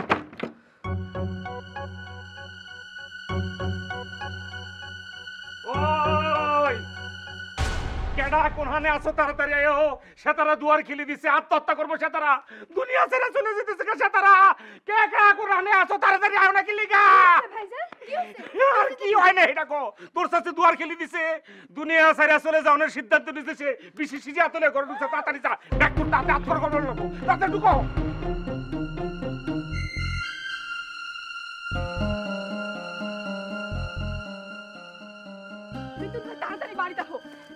ওই কেডা কোনখানে আছো? তাড়াতাড়ি আয়ো। সেতারা দুয়ার খিলি দিছে, আত্মহত্যা করবো সেতারা। দুনিয়া ছেড়ে চলে যেতেছে সেতারা। কে কে কোনখানে আছো? তাড়াতাড়ি আয়ো না কি লিগা? আর কি হয় না এটা কো? তোর সাথে দুয়ার খিলি দিছে, দুনিয়া ছেড়ে চলে যাওয়ার সিদ্ধান্ত নিতেছে। বিশি সিজি আতলে করে ঢুকছে। তাড়াতাড়ি যা, ব্যাগ করতে হাতে হাত করে করবো লোক। তাড়াতাড়ি ঢুকো।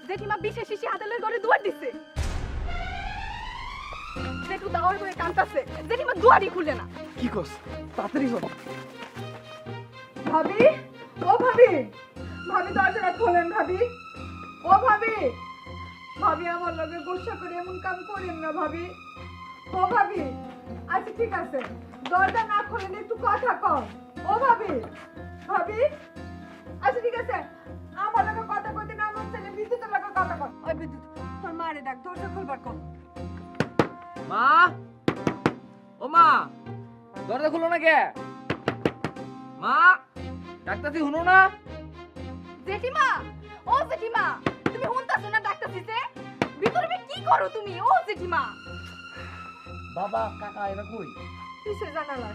জেঠিমা বিশেষ শিশি হাতেলের ঘরে দুয়ার দিছে। জেঠু দাওয়ার করে কাঁদতাছে, জেঠিমা দুয়ারই খুলে না। কি কস তাড়াতাড়ি হল। ভাবি, ও ভাবি, ভাবি দরজাটা খোলেন ভাবি। ও ভাবি, ভাবি আমার লগে গোসা করে এমন কাম করেন না ভাবি। ও ভাবি, আচ্ছা ঠিক আছে, দরজা না খোলেন একটু কথা কম। ও ভাবি, ভাবি, আচ্ছা ঠিক আছে, আমার লগে কথা কইতে না মন চাইলে বিদ্যুতের লগে কথা কর। ওই বিদ্যুৎ, তোর মারে ডাক, দরজা খুলবার কর। মা, ও মা, দরজা খুলো না কে? মা, ডাক্তারছি শুনো না? জেঠিমা, ও জেঠিমা, তুমি হুনতাছো না ডাকতাছিস? ভিতরে কি করো তুমি? ও জেঠিমা। বাবা, কাকা এরা কই? কিসে জানালা?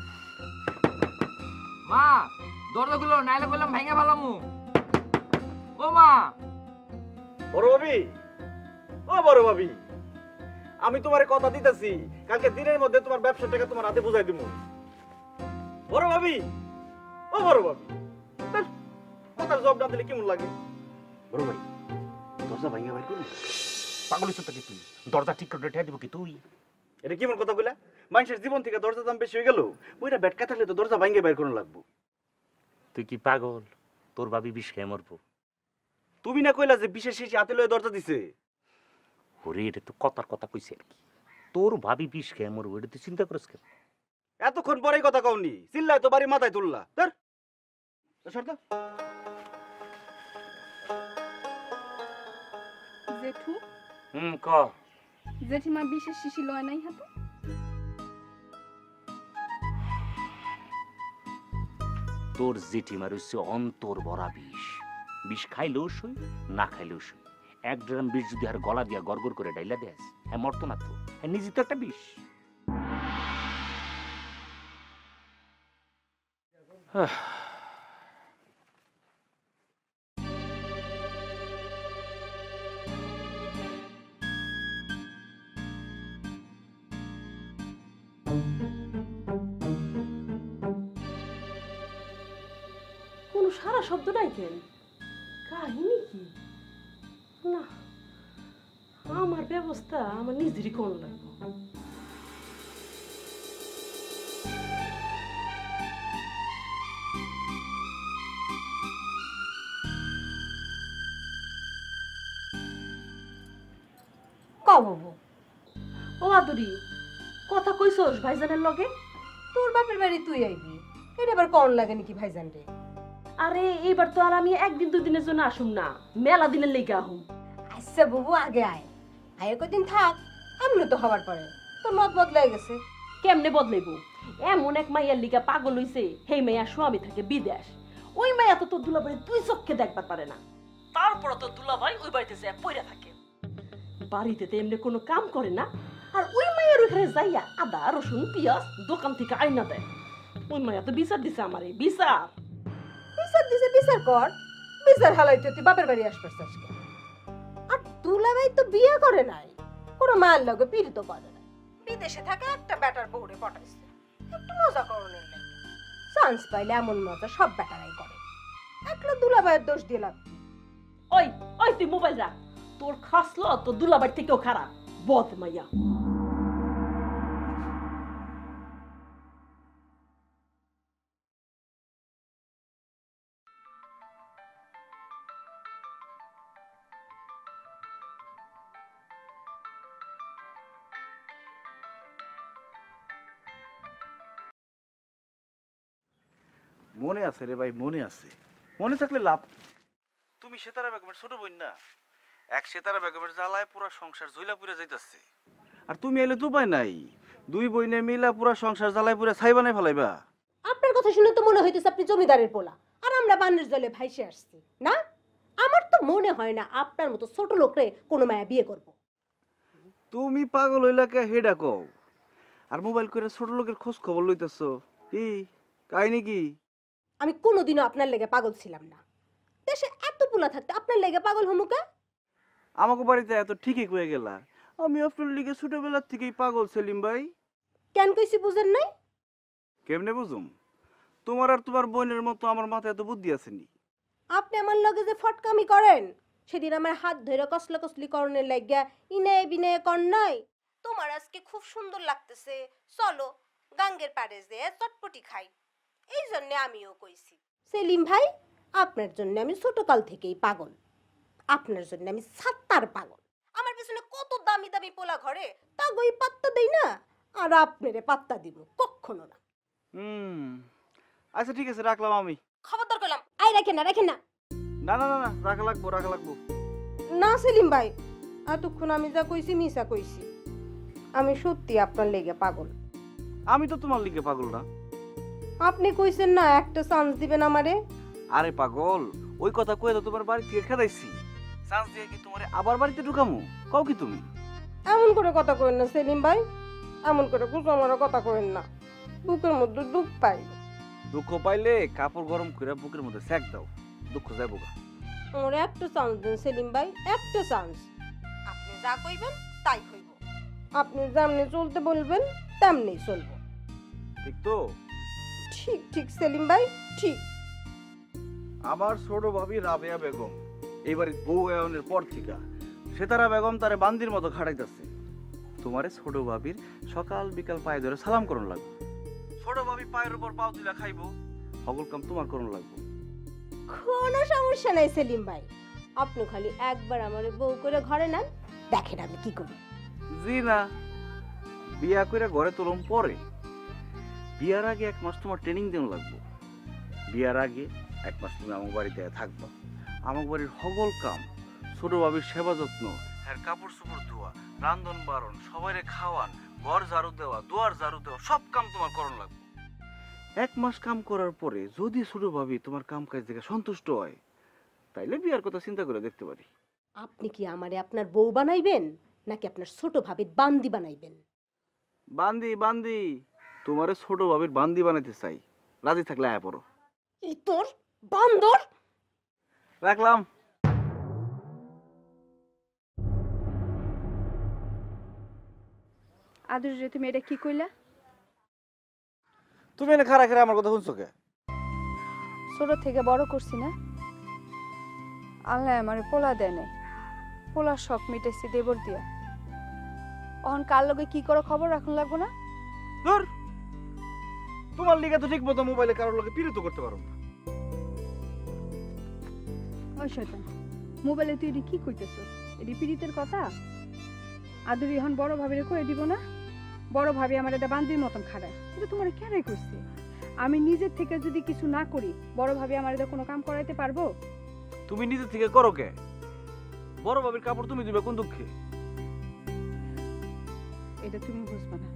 মা, দরজা খুলো, নাইলে কইলাম ভাঙা ফেলামু। ও মা। বড় ভাবি, ও বড় ভাবি, আমি তোমারে কথা দিতেছি কালকে দিনের মধ্যে তোমার ব্যবসার টাকা তোমার হাতে বুঝাই দিব। বড় ভাবি, ও বড় ভাবি, কথার জবাব না দিলে কেমন লাগে? বড় ভাই, দরজা ভাঙা ভাই করবি? পাগল হইছ কি তুই? দরজা ঠিক করে ঠেয়া দিব কি তুই? এটা কেমন কথা কইলা? মানুষের জীবন থেকে দরজা দাম বেশি হয়ে গেল, ওইটা ব্যাটকা থাকলে তো দরজা ভাঙে বাইর করানো লাগবো। তুই কি পাগল? তোর ভাবি বিষ খেয়ে মরবো। তুমি না কইলা যে বিশেষ শেষে হাতে লয়ে দরজা দিছে? ওরে এটা তো কথার কথা কইছে আর কি। তোর ভাবি বিষ খেয়ে মরবো, এটা তুই চিন্তা করিস কেন? এতক্ষণ পরেই কথা কওনি, চিল্লায় তো বাড়ি মাথায় তুললা। ধর শর্ত। জেঠু, ক জেঠিমা বিশেষ শিশি লয় নাই হাতে? তোর জেঠিমার হচ্ছে অন্তর ভরা বিষ। বিষ খাইলেও সই, না খাইলেও সই। 1 ড্রাম বিষ যদি আর গলা দিয়া গড়গড় করে ডাইলা দেয়, হ্যাঁ মরতো না তো। হ্যাঁ নিজে তো একটা বিষ। কোনো সারা শব্দ নাই কেন? কাহিনী কি? না, আমার ব্যবস্থা আমার নিজেরই কোন লাগবে। বাবু, ও আদুরি, কথা কইছস ভাইজানের লগে? তোর বাপের বাড়ি তুই আইবি, এটা আবার কোন লাগে নাকি ভাইজান রে? আরে এইবার তো আর আমি একদিন 2 দিনের জন্য আসুম না, মেলা দিনের লেগে আহুম। আচ্ছা বাবু, আগে আয়, আয় কদিন থাক, আমলে তো হবার পরে তোর মত বদলাই গেছে। কেমনে বদলাইব? এমন এক মাইয়ার লিগা পাগল হইছে, হেই মাইয়া স্বামী থাকে বিদেশ। ওই মাইয়া তো তোর দুলাভাই 2 চোখে দেখবার পারে না। তারপর তো দুলাভাই ওই বাড়িতে যায় পইরা থাকে। বাড়িতে তো এমনি কোনো কাম করে না, আর ওই মাইয়ার ওইখানে যাইয়া আদা রসুন পেঁয়াজ দোকান থেকে আইনা দেয়। ওই মাইয়া তো বিচার দিছে আমারে, বিচার। বিচার দিছে, বিচার কর। বিচার হালাইতে তুই বাপের বাড়ি আসছিস আজকে। আর দুলাভাই তো বিয়ে করে নাই, কোনো মায়ের লগে পীড়িত করে না, বিদেশে থাকে একটা ব্যাটার বউরে পটাইছে একটু মজা করণের লাগে। চান্স পাইলে এমন মজা সব ব্যাটারাই করে, একলা দুলাভাইয়ের দোষ দিয়ে লাভ কি? ওই ওই তুই মোবাইল রাখ, তোর খাসলো তো দুলাভাই থেকেও খারাপ বদ মাইয়া। মনে আছে রে ভাই, মনে আছে। মনে থাকলে লাভ। তুমি সেতারা বেগমের ছোট বোন না? এক সেতারা বেগমের জ্বালায় পুরো সংসার জ্বলা পুড়ে যাইতাছে, আর তুমি এলে তো উপায় নাই, 2 বইনে মিলা পুরো সংসার জ্বালায় পুড়ে ছাই বানাই ফেলাইবা। আপনার কথা শুনে তো মনে হইতেছে আপনি জমিদারের পোলা, আর আমরা বান্নের জলে ভাইসে আসছি না। আমার তো মনে হয় না আপনার মতো ছোট লোকরে কোনো মায়া বিয়ে করব। তুমি পাগল হইলা কে হেডা কও, আর মোবাইল করে ছোট লোকের খোঁজ খবর লইতেছো? কি কাহিনী কি? আমি কোনোদিনও আপনার লেগে পাগল ছিলাম না। দেশে এত পোলা থাকতে আপনার লেগে পাগল হমুকা? আমাকে বাড়িতে এত ঠিকই কয়ে গেলা, আমি আপনার লিগে ছোটবেলা থেকেই পাগল সেলিম ভাই। কেন কইছি বুঝেন নাই? কেমনে বুঝুম? তোমার আর তোমার বোনের মতো আমার মাথায় এত বুদ্ধি আসেনি। আপনি আমার লগে যে ফটকামি করেন সেদিন আমার হাত ধরে কসলা কসলি করণের লাগিয়া ইনে বিনে কর নাই তোমার আজকে খুব সুন্দর লাগতেছে, চলো গাঙ্গের পাড়ে যেয়ে চটপটি খাই। এই জন্য আমিও কইছি সেলিম ভাই, আপনার জন্য আমি ছোটকাল থেকেই পাগল, আপনার জন্য আমি সাত্তার পাগল। আমার পিছনে কত দামি দামি পোলা ঘরে তা গই পাত্তা দেই না, আর আপনারে পাত্তা দিব কখনো না। আচ্ছা ঠিক আছে, রাখলাম আমি। খবরদার করলাম, আই রাখেন না রাখেন না। না না না না, রাখা লাগবো রাখা লাগবো। না সেলিম ভাই, এতক্ষণ আমি যা কইছি মিছা কইছি, আমি সত্যি আপনার লেগে পাগল। আমি তো তোমার লিগে পাগল না। আপনি কইছেন না একটা চান্স দিবেন আমারে। আরে পাগল, ওই কথা কয়ে তো তোমার বাড়ি থেকে খেদাইছি, চান্স দিয়ে কি তোমারে আবার বাড়িতে ঢুকামু? কও কি তুমি? এমন করে কথা কইেন না সেলিম ভাই, এমন করে কুসমারা কথা কইেন না, বুকের মধ্যে দুঃখ পাই। দুঃখ পাইলে কাপড় গরম করে বুকের মধ্যে সেক দাও, দুঃখ যাইবো গা। ওরে একটা চান্স দেন সেলিম ভাই, একটা চান্স। আপনি যা কইবেন তাই হইব, আপনি যেমনি চলতে বলবেন তেমনি চলবো। ঠিক তো? ঠিক ঠিক সেলিম ভাই, ঠিক। আমার ছোট ভাবি রাবেয়া বেগম এইবার বউ আয়নের পর থেকে সেতারা বেগম তারে বান্দির মতো খাটাইতেছে। তোমারে ছোট ভাবির সকাল বিকাল পায়ে ধরে সালাম করুন লাগবে, ছোট ভাবি পায়ের উপর পাও দিলা খাইবো, সকল কাম তোমার করুন লাগবে। কোনো সমস্যা নাই সেলিম ভাই, আপনি খালি একবার আমারে বউ করে ঘরে নেন, দেখেন আমি কি করি। জি না, বিয়া করে ঘরে তুলম পরে, বিয়ার আগে 1 মাস তোমার ট্রেনিং দেওয়া লাগবে। বিয়ার আগে 1 মাস তুমি আমার বাড়িতে থাকবা, আমার বাড়ির সকল কাম, ছোট ভাবির সেবা যত্ন, এর কাপড় চোপড় ধোয়া, রান্ধন বারণ, সবাইরে খাওয়ান, ঘর ঝাড়ু দেওয়া, দুয়ার ঝাড়ু দেওয়া, সব কাম তোমার করণ লাগবে। 1 মাস কাম করার পরে যদি ছোট ভাবি তোমার কাম কাজ দেখে সন্তুষ্ট হয়, তাইলে বিয়ার কথা চিন্তা করে দেখতে পারি। আপনি কি আমারে আপনার বউ বানাইবেন নাকি আপনার ছোট ভাবির বান্দি বানাইবেন? বান্দি বান্দি, তোমারে ছোট ভাবির বান্দি বানাইতে চাই, রাজি থাকলে আয়া পড়ো। এই তোর বান্দর। রাখলাম। আদর রে, তুমি এটা কি কইলা? তুমি এনে খারা খারা আমার কথা শুনছো কে? ছোট থেকে বড় করছি না, আল্লাহ আমার পোলা দেয় নাই, পোলার শখ মিটেছি দেবর দিয়া। অহন কার লগে কি করো খবর রাখুন লাগবো না? ধর, তোমার লিগে তো ঠিক মতো মোবাইলে কারোর লগে পিরিত করতে পারো না। ওই শয়তান, মোবাইলে তুই এটি কি কইতেছ? এটি পীড়িতের কথা? আদুরি এখন বড় ভাবিরে কয়ে দিব না? বড় ভাবি আমার এটা বান্দির মতন খাড়ায়, এটা তোমার কেনই করছে? আমি নিজের থেকে যদি কিছু না করি, বড় ভাবি আমার এটা কোনো কাম করাইতে পারবো? তুমি নিজে থেকে করো কে? বড় ভাবির কাপড় তুমি দিবে কোন দুঃখে? এটা তুমি বুঝবা না।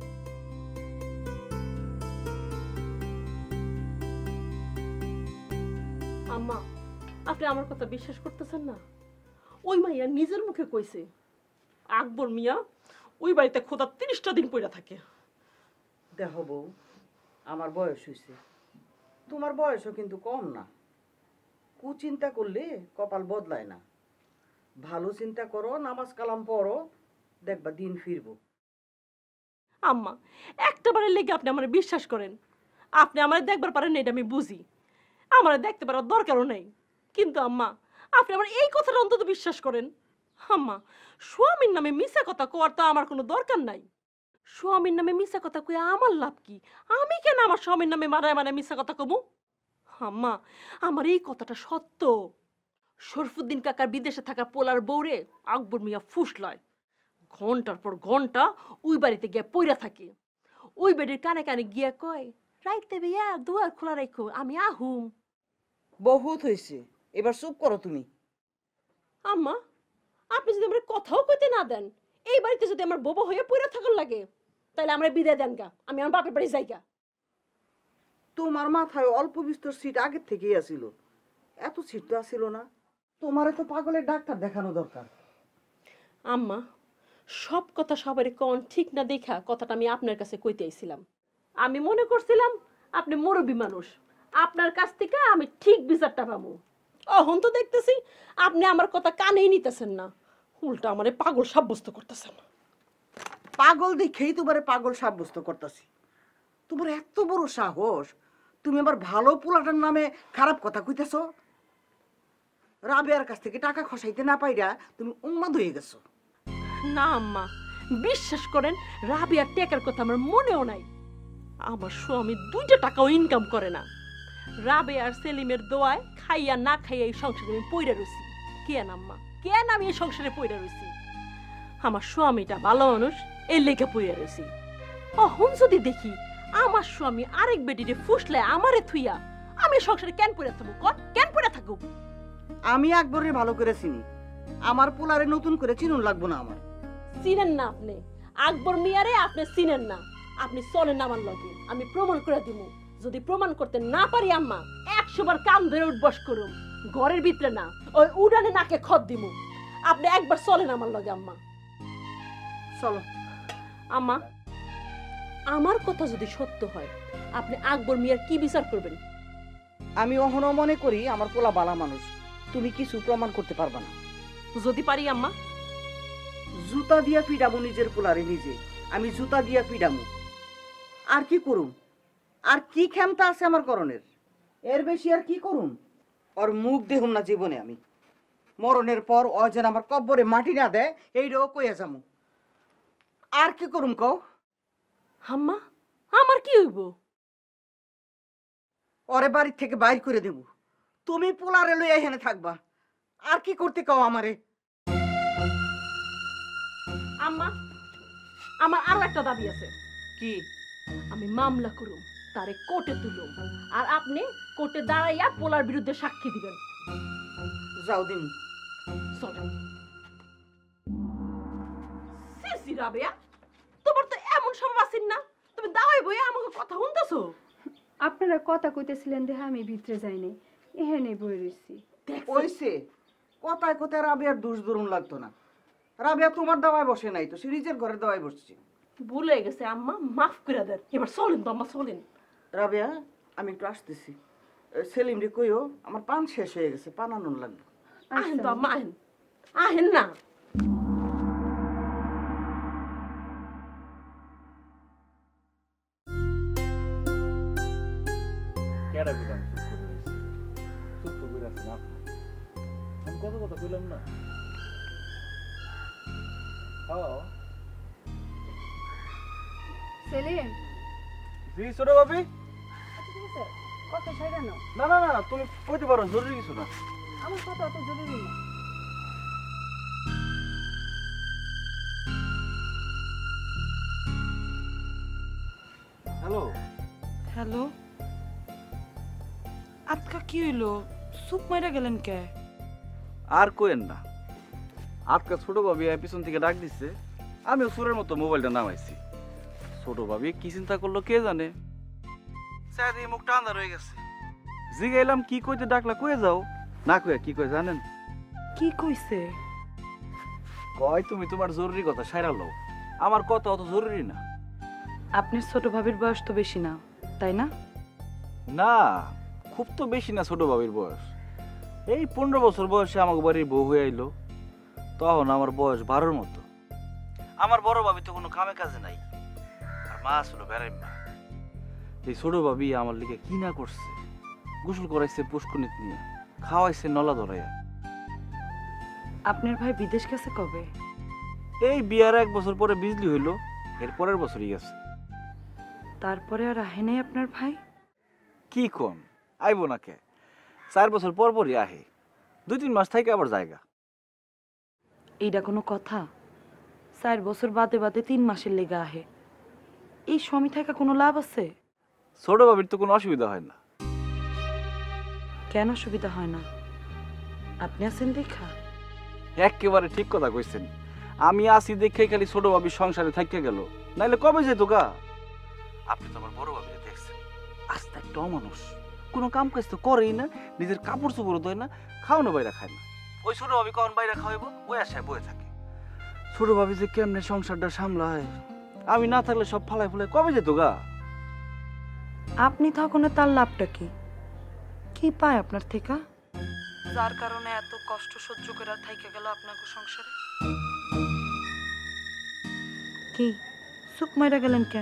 আম্মা, আপনি আমার কথা বিশ্বাস করতেছেন না? ওই মাইয়া নিজের মুখে কইছে আকবর মিয়া ওই বাড়িতে খোদা 30টা দিন পইরা থাকে। দেখো বউ, আমার বয়স হয়েছে, তোমার বয়সও কিন্তু কম না। কুচিন্তা করলে কপাল বদলায় না। ভালো চিন্তা করো, নামাজ কালাম পড়ো, দেখবা দিন ফিরবো। আম্মা, একটা বারের লেগে আপনি আমার বিশ্বাস করেন, আপনি আমার দেখবার পারেন না এটা আমি বুঝি, আমার দেখতে পারার দরকারও নেই, কিন্তু আম্মা আপনি আমার এই কথাটা অন্তত বিশ্বাস করেন। আম্মা, স্বামীর নামে মিছা কথা কোয়ার তো আমার কোনো দরকার নাই। স্বামীর নামে মিছা কথা কয়ে আমার লাভ কি? আমি কেন আমার স্বামীর নামে মারায় মানে মিছা কথা কমু? আম্মা, আমার এই কথাটা সত্য। শরফুদ্দিন কাকার বিদেশে থাকা পোলার বউরে আকবর মিয়া ফুসলায়, ঘন্টার পর ঘন্টা ওই বাড়িতে গিয়ে পইরা থাকে। ওই বাড়ির কানে কানে গিয়া কয়, রাইতে বিয়া দুয়ার খোলা রাখো, আমি আহুম। বহুত হয়েছে, এবার চুপ করো তুমি। আম্মা, আপনি যদি আমার কথাও কইতে না দেন, এই বাড়িতে যদি আমার বোবা হয়ে পইরা থাকার লাগে, তাহলে আমরা বিদায় দেন গা, আমি আমার বাপের বাড়ি যাই গা। তোমার মাথায় অল্প বিস্তর সিট আগের থেকেই আসিল, এত সিট তো আসিল না। তোমারে তো পাগলের ডাক্তার দেখানো দরকার। আম্মা, সব কথা সবারই কোন ঠিক না দেখা কথাটা আমি আপনার কাছে কইতে আইছিলাম। আমি মনে করছিলাম আপনি মুরব্বী মানুষ, আপনার কাছ থেকে আমি ঠিক বিচারটা পাবো। অহন তো দেখতেছি আপনি আমার কথা কানেই নিতেছেন না, উল্টা আমারে পাগল সাব্যস্ত করতেছেন। পাগল দেখেই তোমারে পাগল সাব্যস্ত করতেছি। তোমার এত বড় সাহস, তুমি আবার ভালো পোলাটার নামে খারাপ কথা কইতেছ? রাবেয়ার কাছ থেকে টাকা খসাইতে না পাইরা তুমি উন্মাদ হয়ে গেছো। না আম্মা, বিশ্বাস করেন রাবিয়ার টাকার কথা আমার মনেও নাই। আমার স্বামী 2টা টাকাও ইনকাম করে না। রাবে আর সেলিমের দোয়ায় খাইয়া না খাইয়া এই সংসারে আমি পইরা রইছি। কেন আম্মা, কেন আমি এই সংসারে পইরা রইছি? আমার স্বামীটা ভালো মানুষ, এই লেগে পইরা রইছি। অহন যদি দেখি আমার স্বামী আরেক বেটিরে ফুসলে আমারে থুইয়া, আমি এই সংসারে কেন পইরা থাকবো? কেন পইরা থাকবো? আমি আকবরের ভালো করে চিনি, আমার পোলারে নতুন করে চিনুন লাগবো না আমার। চিনেন না আপনি আকবর মিয়ারে, আপনি চিনেন না। আপনি চলেন আমার লগে, আমি প্রমাণ করে দিব। যদি প্রমাণ করতে না পারি আম্মা, 100 বার কান ধরে উঠবস করুম, ঘরের ভিতরে না ওই উড়ানে নাকে খত দিব। আপনি একবার চলেন আমার লগে আম্মা। চলো আম্মা, আমার কথা যদি সত্য হয়, আপনি আকবর মিয়ার কি বিচার করবেন? আমি অহনো মনে করি আমার পোলা বালা মানুষ, তুমি কিছু প্রমাণ করতে পারবা না। যদি পারি আম্মা, জুতা দিয়া পিডামু নিজের পোলারে নিজে, আমি জুতা দিয়া পিডামু। আর কি করুম? আর কি ক্ষমতা আছে আমার করণের? এর বেশি আর কি করুম? ওর মুখ দেখুম না জীবনে আমি। মরণের পর ও যেন আমার কব্বরে মাটি না দেয়, এইটাও কইয়া যামু। আর কি করুম কও? আম্মা, আমার কি হইব? ওরে বাড়ি থেকে বাইর করে দেব, তুমি পোলারে লইয়া এখানে থাকবা। আর কি করতে কও আমারে? আম্মা, আমার আরো একটা দাবি আছে। কি? আমি মামলা করুম, তারে কোর্টে তুলুম, আর আপনি কোর্টে দাঁড়াইয়া পোলার বিরুদ্ধে সাক্ষী দিবেন। যাও দিন। চলেন। সিসি রাবেয়া, তোমার তো এমন স্বভাব আছেন না, তুমি দাওয়াই বইয়া আমাকে কথা শুনতেছো। আপনারা কথা কইতেছিলেন দেখে আমি ভিতরে যাইনি, এখানে বই রইছি। ওইসে কথায় কথায় রাবিয়ার দোষ ধরুন লাগতো না। রাবিয়া তোমার দাওয়ায় বসে নাই তো, সে নিজের ঘরের দাওয়ায় বসছে। ভুলে গেছে আম্মা, মাফ করে দেন। এবার চলেন তো আম্মা, চলেন। রাবিয়া, আমি একটু আসতেছি। সেলিম রে কইও আমার পান শেষ হয়ে গেছে, পান আনুন লাগবে। আহেন তো আম্মা, আহেন। আহেন না। কেডা বিরাম চুপ করে রইছে? চুপ তো করে আছেন আপনি। আমি কত কথা কইলাম না? হ্যাঁ। সেলিম, জি ছোট ভাবি। কথা ছাইড়া নাও। না না না, তুমি কইতে পারো, জরুরি কিছু না। আমার কথা অত জরুরি না। হ্যালো। হ্যালো, আজকা কি হইলো? সুপ মাইরা গেলেন কে? আর কোয়েন না, আজকে ছোট ভাবি পিছন থেকে ডাক দিচ্ছে, আমিও সুরের মতো মোবাইলটা নামাইছি। ছোট ভাবি কি চিন্তা করলো কে জানে, চাই মুখটা আন্দার হয়ে গেছে। জিগাইলাম কি কইতে ডাকলা, কয়ে যাও। না কয়ে কি কই জানেন? কি কইছে? কয় তুমি তোমার জরুরি কথা সাইরা লও, আমার কথা অত জরুরি না। আপনার ছোট ভাবির বয়স তো বেশি না, তাই না? না, খুব তো বেশি না ছোট ভাবির বয়স। এই 15 বছর বয়সে আমাকে বাড়ির বউ হয়ে আইলো, তখন আমার বয়স 12-র মতো। আমার বড় ভাবি তো কোনো কামে কাজে নাই, আর মা আসলো বেড়াই মা। এই ছোট ভাবি আমার লিগে কি না করছে, গোসল করাইছে পুষ্কনিত নিয়ে, খাওয়াইছে নলা ধরাইয়া। আপনার ভাই বিদেশ গেছে কবে? এই বিয়ার 1 বছর পরে বিজলি হইলো, এর পরের বছরই গেছে। তারপরে আর আহে নাই আপনার ভাই? কি কোন, আইবো না কে? 4 বছর পর পরই আহে, 2-3 মাস থেকে আবার জায়গা। এইটা কোনো কথা? 4 বছর বাদে বাদে 3 মাসের লেগা আহে, এই স্বামী থাকা কোনো লাভ আছে? ছোট ভাবির তো কোনো অসুবিধা হয় না। কেন সুবিধা হয় না? আপনি আছেন দেখা? একেবারে ঠিক কথা কইছেন। আমি আসি দেখে খালি ছোট ভাবির সংসারে থাকতে গেল, নাইলে কবে যেত গা। আপনি তো আমার বড় ভাবিকে দেখছেন, আস্তে একটা অমানুষ, কোনো কাম কাজ তো করেই না, নিজের কাপড় চোপড় ধোয় না, খাওয়ানো বাইরে খায় না। ওই ছোট ভাবি কখন বাইরে খাওয়াইবো, ওই আশায় বয়ে থাকে। ছোট ভাবি যে কেমনে সংসারটা সামলায়, আমি না থাকলে সব ফালাই ফুলাই কবে যেত গা। আপনি তখন তার লাভটা কি? কি পায় আপনার থেকে, যার কারণে এত কষ্ট সহ্য করে থাইকে গেল আপনাকে সংসারে? কি চুপ মাইরা গেলেন কে?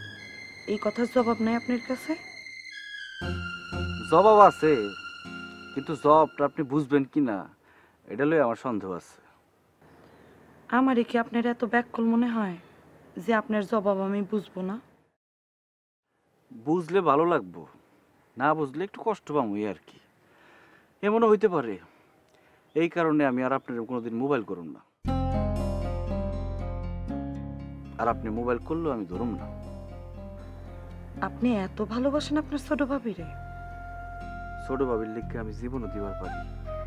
এই কথার জবাব নাই আপনার কাছে? জবাব আছে, কিন্তু জবটা আপনি বুঝবেন কি না এটা লই আমার সন্দেহ আছে। আমারে কি আপনার এত ব্যাকুল মনে হয় যে আপনার জবাব আমি বুঝবো না? বুঝলে ভালো লাগবো, না বুঝলে একটু কষ্ট পাবো আর কি। এমনও হইতে পারে এই কারণে আমি আর আপনার কোনোদিন মোবাইল করুম না, আর আপনি মোবাইল করলেও আমি ধরুম না। আপনি এত ভালোবাসেন আপনার ছোট ভাবিরে? ছোট ভাবির লিখে আমি জীবনও দিবার পারি।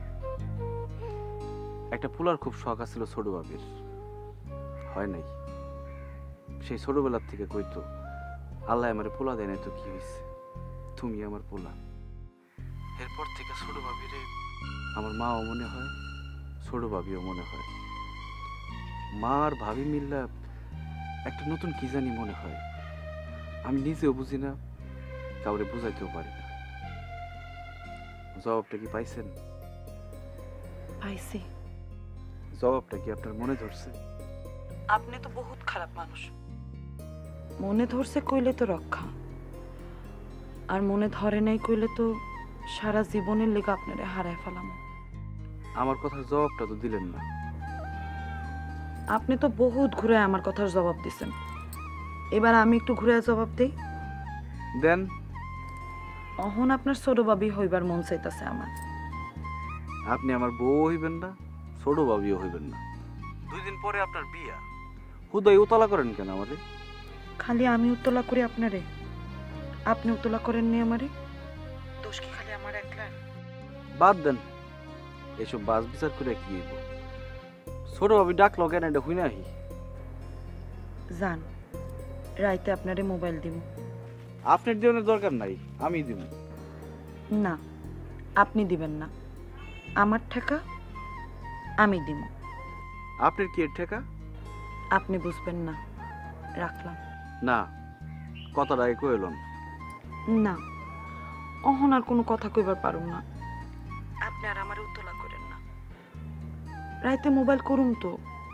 একটা পোলার খুব শখ আছিল ছোট ভাবির, হয় নাই। সেই ছোটবেলার থেকে কইতো আল্লাহ আমার পোলা দেয় নাই তো কি হয়েছে, তুমি আমার পোলা। এরপর থেকে ছোট ভাবিরে আমার মাও মনে হয়, ছোট ভাবিও মনে হয়। মা আর ভাবি মিল্লা একটা নতুন কি জানি মনে হয়। আমি নিজেও বুঝি না, কাউরে বুঝাইতেও পারি না। জবাবটা কি পাইছেন? পাইছি। জবাবটা কি আপনার মনে ধরছে? আপনি তো বহুত খারাপ মানুষ। মনে ধরছে কইলে তো রক্ষা, আর মনে ধরে নাই কইলে তো সারা জীবনের লেগে আপনারে হারায় ফেলাম। আমার কথার জবাবটা তো দিলেন না। আপনি তো বহুত ঘুরে আমার কথার জবাব দিছেন, এবার আমি একটু ঘুরে জবাব দেই। দেন। অহন আপনার ছোট ভাবি হইবার মন চাইতাছে আমার। আপনি আমার বউ হইবেন না, ছোট ভাবিও হইবেন না। 2 দিন পরে আপনার বিয়া, হুদাই উতলা করেন কেন আমারে? খালি আমি উত্তলা করি আপনারে, আপনি উত্তলা করেননি আমারে? দোষ কি খালি আমার একলার? বাদ দেন এসব বাস বিচার করে কি হইব। ছোট ভাবি ডাকলো কেন এটা হই নাহি? জান, রাইতে আপনারে মোবাইল দিব। আপনার জীবনের দরকার নাই, আমি দিব। না, আপনি দিবেন না। আমার টাকা আমি দিব। আপনার কি এর ঠেকা? আপনি বুঝবেন না, রাখলাম। না, কথাটা আগে কইলন। না, অহন আর কোনো কথা কইবার পারুম না। আপনি আর আমার উত্তলা করেন না। রাইতে মোবাইল করুম তো।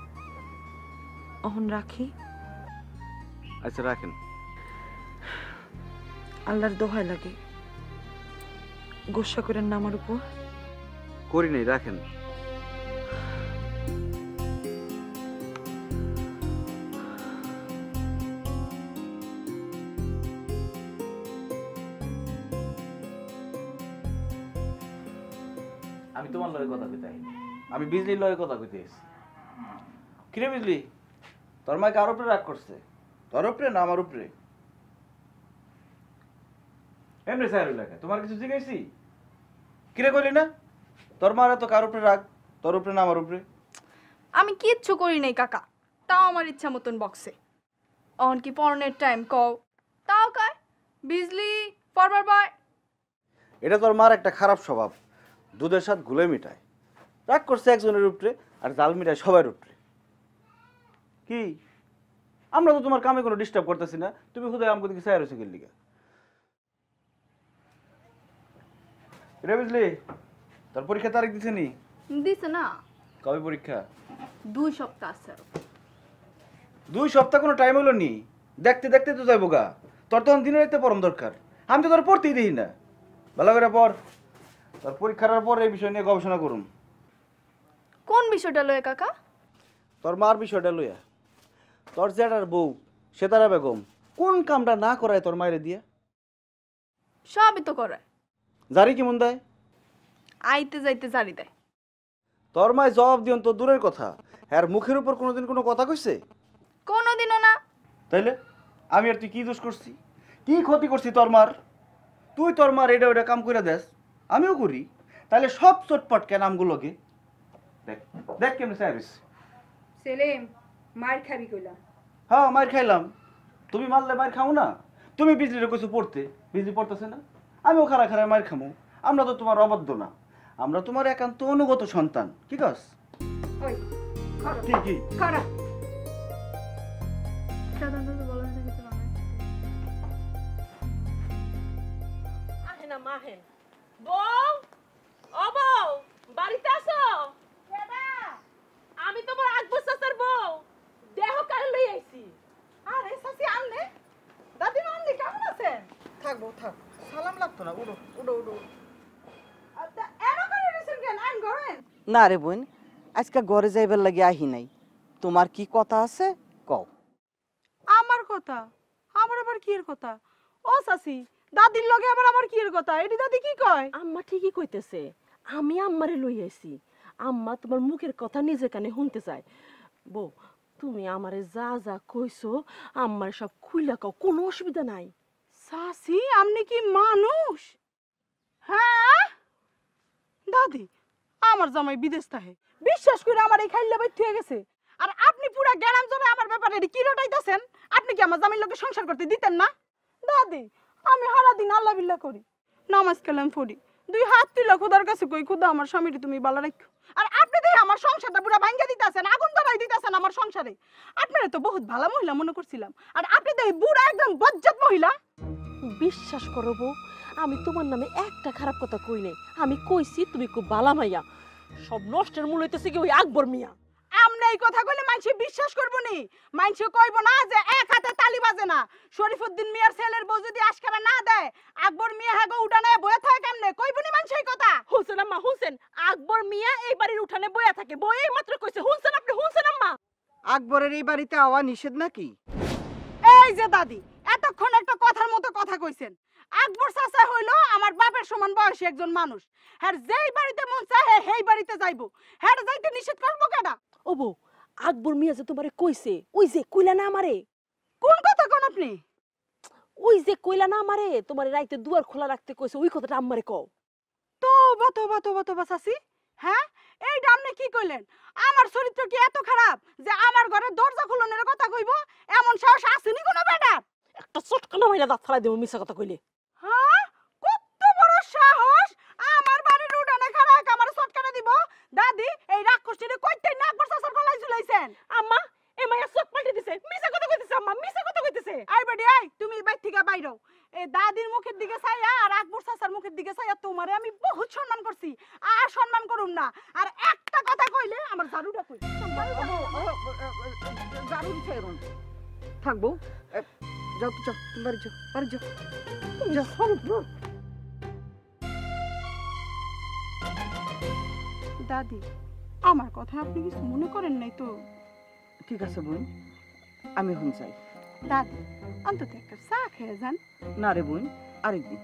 অহন রাখি? আচ্ছা রাখেন। আল্লাহর দোহাই লাগে, গোসা করেন না আমার উপর। করি নাই, রাখেন। আমি তোমার লয়ে কথা কইতে আইনি, আমি বিজলির লয়ে কথা কইতে এসেছি। কিরে বিজলি, তোর মা কার উপরে রাগ করছে? তোর উপরে না আমার উপরে? এমনি স্যার লাগে, তোমার কিছু জিজ্ঞাসি? কিরে কইলি না তোর মার তো কার উপরে রাগ, তোর উপরে না আমার উপরে? আমি কিচ্ছু করি নাই কাকা, তাও আমার ইচ্ছা মতন বক্সে। অন কি পরনের টাইম কও, তাও কয় বিজলি ফরবার বয়। এটা তোর মার একটা খারাপ স্বভাব, দুধের সাথে গুলে মিটায়। রাগ করছে একজনের উপরে আর জাল মিটায় সবার উপরে। কি আমরা তো তোমার কামে কোনো ডিস্টার্ব করতেছি না, তুমি খুদে আমাকে দিকে চাই রয়েছে গেলি। রে বুঝলি, তোর পরীক্ষা তারিখ দিছে নি? দিছে না। কবে পরীক্ষা? 2 সপ্তাহ আছে। 2 সপ্তাহ কোনো টাইম হলো নি? দেখতে দেখতে তো যাইব গা। তোর তখন দিনে রাতে পড়ম দরকার, আমি তো তোর পড়তেই দিই না। ভালো করে পড়, তোর পরীক্ষার পর এই বিষয় নিয়ে গবেষণা করুম। কোন বিষয়টা লয়ে কাকা? তোর মার বিষয়টা লইয়া। তোর জেঠার বউ সেতারা বেগম কোন কামটা না করায় তোর মায়ের দিয়া? সবই তো করে। জারি কেমন দেয়? আইতে যাইতে জারি দেয়। তোর মায় জবাব দিয়ন তো দূরের কথা, হ্যাঁ মুখের উপর কোনোদিন কোনো কথা কইছে? কোনোদিনও না। তাইলে আমি আর তুই কি দোষ করছি, কি ক্ষতি করছি তোর মার? তুই তোর মার এটা ওটা কাম করে দেস, আমিও করি, তাহলে সব চটপট কেন আমগুলোকে দেখ দেখ কেমন সার্ভিস। সেলিম, মার খাবি কইলা? হ্যাঁ মার খাইলাম, তুমি মারলে মার খাও না। তুমি বিজলির কিছু পড়তে, বিজলি পড়তেছে না, আমিও খারা খারা মার খামো। আমরা তো তোমার অবাধ্য না, আমরা তোমার একান্ত অনুগত সন্তান। কি কাজ? ওই খারা কি কি খারা আহে না মাহে। বউ, ও বউ, বাড়িতে আছো? আমি তোমার আকবর চাচার বউ, দেহ কারে লই আইছি। আরে সাসি আনলে, দাদিমা আনলে, কেমন আছেন? থাকবো থাক, সালাম লাগতো না, উড়ো উড়ো উড়ো। করেন? না রে বোন, আজকে ঘরে যাইবার লাগি আহি নাই। তোমার কি কথা আছে কও। আমার কথা? আমার আবার কি এর কথা? ও চাচি, দাদির লগে আবার আমার কি এর কথা? এটি দাদি কি কয়? আম্মা ঠিকই কইতেছে, আমি আম্মারে লই আইছি। আম্মা তোমার মুখের কথা নিজে কানে শুনতে চায়। বউ, তুমি আমারে যা যা কইছো আম্মার সব খুইলা কও, কোনো অসুবিধা নাই। চাচি, আপনি কি মানুষ? হ্যাঁ দাদি, আমার জামাই বিদেশ থাকে, বিশ্বাস করে আমার এই খাইল্লা বাইর হয়ে গেছে, আর আপনি পুরা গ্রাম জোরে আমার ব্যাপারে কি রটাইতেছেন? আপনি কি আমার জামাইর লোকে সংসার করতে দিতেন না? দাদি, আমি সারা দিন আল্লাহ বিল্লাহ করি, নামাজ কালাম পড়ি, 2 হাত তুলে খোদার কাছে কই, খোদা আমার স্বামীরে তুমি ভালো রাখো। আর আপনি দেখে আমার সংসারটা পুরা ভাঙ্গা দিতেছেন, আগুন ধরাই দিতেছেন আমার সংসারে। আপনারা তো বহুত ভালো মহিলা মনে করছিলাম, আর আপনি দেখি বুড়া একদম বজ্জাত মহিলা। বিশ্বাস করো বউ, আমি তোমার নামে একটা খারাপ কথা কই নাই। আমি কইছি তুমি খুব বালা মাইয়া। সব নষ্টের মূল হইতেছে কি ওই আকবর মিয়া। আমনে এই কথা কইলে মানসি বিশ্বাস করবো নি? মানসি কইবো না যে এক হাতে তালি বাজে না। শরীফুদ্দিন মিয়ার ছেলের বউ যদি আশকারা না দেয়, আকবর মিয়া হাগো উঠানে বয়ে থাকে কেমনে? কইবো নি মানসি এই কথা? হুসেন আম্মা হুসেন, আকবর মিয়া এই বাড়ির উঠানে বইয়া থাকে, বই এই মাত্র কইছে। হুসেন, আপনি হুসেন আম্মা? আকবরের এই বাড়িতে আওয়া নিষেধ নাকি? এই যে দাদি, এতক্ষণ একটা কথার মতো কথা কইছেন। আকবর চাচা হইলো আমার বাপের সমান বয়সী একজন মানুষ। হ্যাঁ, যেই বাড়িতে মন চায় সেই বাড়িতে যাইবো, হ্যাঁ যাইতে নিষেধ করবো কেডা? ও বউ, আকবর মিয়া যে তোমারে কইছে, ওই যে কইলা না আমারে। কোন কথা কোন আপনি? ওই যে কইলা না আমারে তোমারে রাইতে দুয়ার খোলা রাখতে কইছে, ওই কথাটা আম্মারে কও। তোবা তোবা তোবা তোবা চাচি, হ্যাঁ এইটা আপনি কি কইলেন? আমার চরিত্র কি এত খারাপ যে আমার ঘরে দরজা খুলনের কথা কইবো? এমন সাহস আসেনি কোনো বেটা? একটা চটকানা মাইরা দাঁত ফালাই দেবো মিছা কথা কইলে। হ্যাঁ, কত বড় সাহস আমার বাড়ির উঠানে খাড়া আমার চটকানা দিব? দাদি, এই রাক্ষসীরে কইতেই না আকবর চাচার গলায় ঝুলাইছেন। আম্মা, এ মাইয়া চোখ পাল্টে দিছে, মিছা কথা কইতেছে। আম্মা মিছা কথা কইতেছে। আই বেডি আই, তুমি এই বাইর থেকে বাইর হও। এই দাদির মুখের দিকে চাইয়া আর আকবর চাচার মুখের দিকে চাইয়া তোমারে আমি বহুত সম্মান করছি, আর সম্মান করুম না। আর একটা কথা কইলে আমার জারুটা কই। জারুন ফেরুন থাকবো। যাও তো, যাও তুমি বাড়ি যাও, বাড়ি যাও, যাও। দাদি, আমার কথা আপনি কিছু মনে করেন নাই তো? ঠিক আছে বোন, আমি হুন চাই। দাদি, অন্তত একটা চা খেয়ে যান। না রে বোন, আরেকদিন।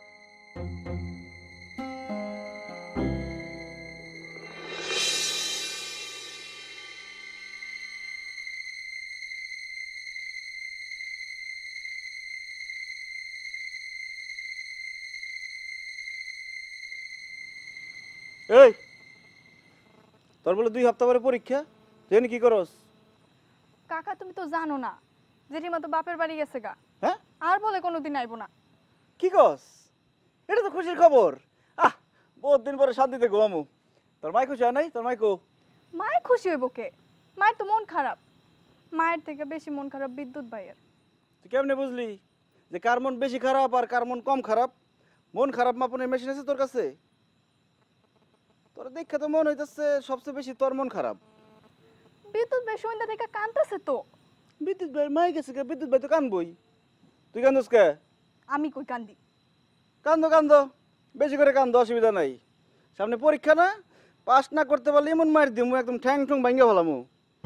এই, তোর বলে 2 সপ্তাহ পরে পরীক্ষা, তুই কি করস? কাকা, তুমি তো জানো না জেঠিমা তো বাপের বাড়ি গেছে গা। হ্যাঁ, আর বলে কোনোদিন আইবো না। কি কস? এটা তো খুশির খবর। বহুত দিন পরে শান্তিতে ঘুমামু। তোর মাই খুশি হয় নাই? তোর মাই কো? মায়ের খুশি হইব কে? মায়ের তো মন খারাপ। মায়ের থেকে বেশি মন খারাপ বিদ্যুৎ ভাইয়ের। তুই কেমনে বুঝলি যে কার মন বেশি খারাপ আর কার মন কম খারাপ? মন খারাপ মাপনের মেশিন আছে তোর কাছে? তোর দেখে তো মনে হইতেছে সবচেয়ে বেশি তোর মন খারাপ। বিদ্যুৎ ভাই সন্ধ্যা থেকে কাঁদতেছে তো। বিদ্যুৎ ভাই মাই গেছে কে? বিদ্যুৎ ভাই তো কানবই। তুই কান্দস কে? আমি কই কান্দি? কান্দো কান্দো, বেশি করে কান্দো, অসুবিধা নাই। সামনে পরীক্ষা না, পাস না করতে পারলে এমন মার দিমু একদম ঠ্যাং ঠুং ভাঙ্গা ফেলামু।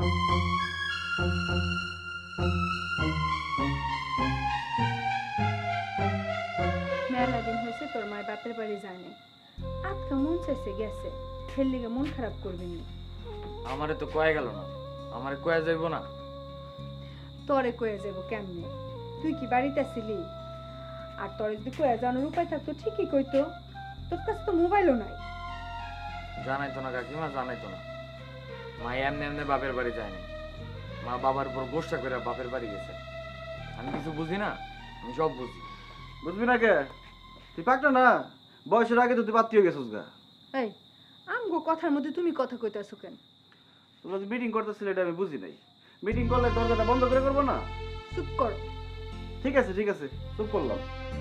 মেলা দিন হয়েছে তোর মায়ের বাপের বাড়ি যায় নাই, আজকে মন চাইছে গেছে, খেললে মন খারাপ করবি না। আমারে তো কয়ে গেল না, আমারে কয়ে যাইব না। তোরে কয়ে যাবো কেমনে? তুই কি বাড়িতে ছিলি? আর তোরে যদি কয়ে জানার উপায় থাকতো ঠিকই কইতো, তোর কাছে তো মোবাইলও নাই। জানাইতো না কাকিমা, জানাইতো না। মা এমনি এমনি বাপের বাড়ি যায়নি, মা বাবার উপর গোসা করে বাপের বাড়ি গেছে। আমি কিছু বুঝি না, আমি সব বুঝি। বুঝবি না কে? তুই পাকটা না, বয়সের আগে তো তুই বাদ হয়ে গেছিস গা। এই আমগো কথার মধ্যে তুমি কথা কইতাছো কেন? তোরা যে মিটিং করতেছিল এটা আমি বুঝি নাই। মিটিং করলে দরজাটা বন্ধ করে করবো না? চুপ কর। ঠিক আছে ঠিক আছে, চুপ করলাম।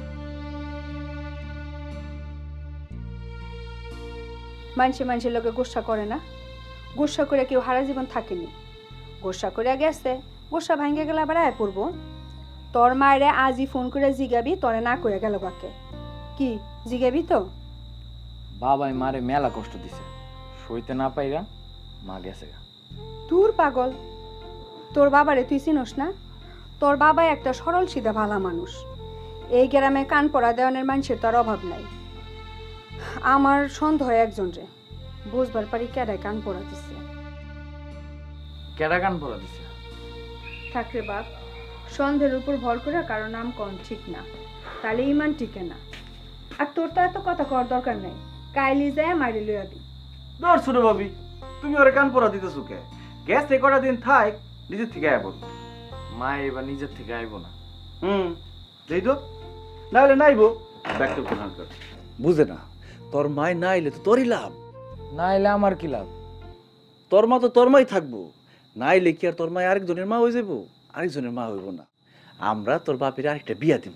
মানুষের লোকে গোসা করে না, গোসা করে কেউ হারা জীবন থাকেনি। গোসা করে গেছে, গোসা ভাঙ্গে গেলে আবার আয় পড়বো। তোর মায়েরে আজই ফোন করে জিগাবি তোরে না কয়ে গেল কাকে। কি জিগাবি তো? বাবাই মারে মেলা কষ্ট দিছে, সইতে না পাইরা মা গেছে গা। দূর পাগল, তোর বাবারে তুই চিনস না? তোর বাবা একটা সরল সিধা ভালা মানুষ। এই গ্রামে কান পড়া দেওয়ানের মানুষের তার অভাব নাই। আমার সন্দেহ একজন রে বুঝবার পারি কেডায় কান পড়া দিচ্ছে। কেডা কান পড়া দিছে? থাকরে বাপ, সন্দেহের উপর ভর করে কারো নাম কন ঠিক না, তাহলে ইমান টিকে না। আর তোর তো এত কথা কর দরকার নাই, কাইলি যায় মারি লইয়া দি। ধর ছোট ভাবি, তুমি ওরে কান পড়া দিতেছো কে? গ্যাস এ কটা দিন থাক, নিজের থেকে আয় বল। মা এবার নিজের থেকে আইব না। যেই তো না হলে নাইবো ব্যাকটা প্রধান কর। বুঝে না, তোর মায় না আইলে তো তোরই লাভ। না এলে আমার কি লাভ? তোর মা তো তোর মাই থাকবো, না আইলে কি আর তোর মায় আরেকজনের মা হয়ে যাবো? আরেকজনের মা হইব না। আমরা তোর বাপের আরেকটা বিয়া দিব।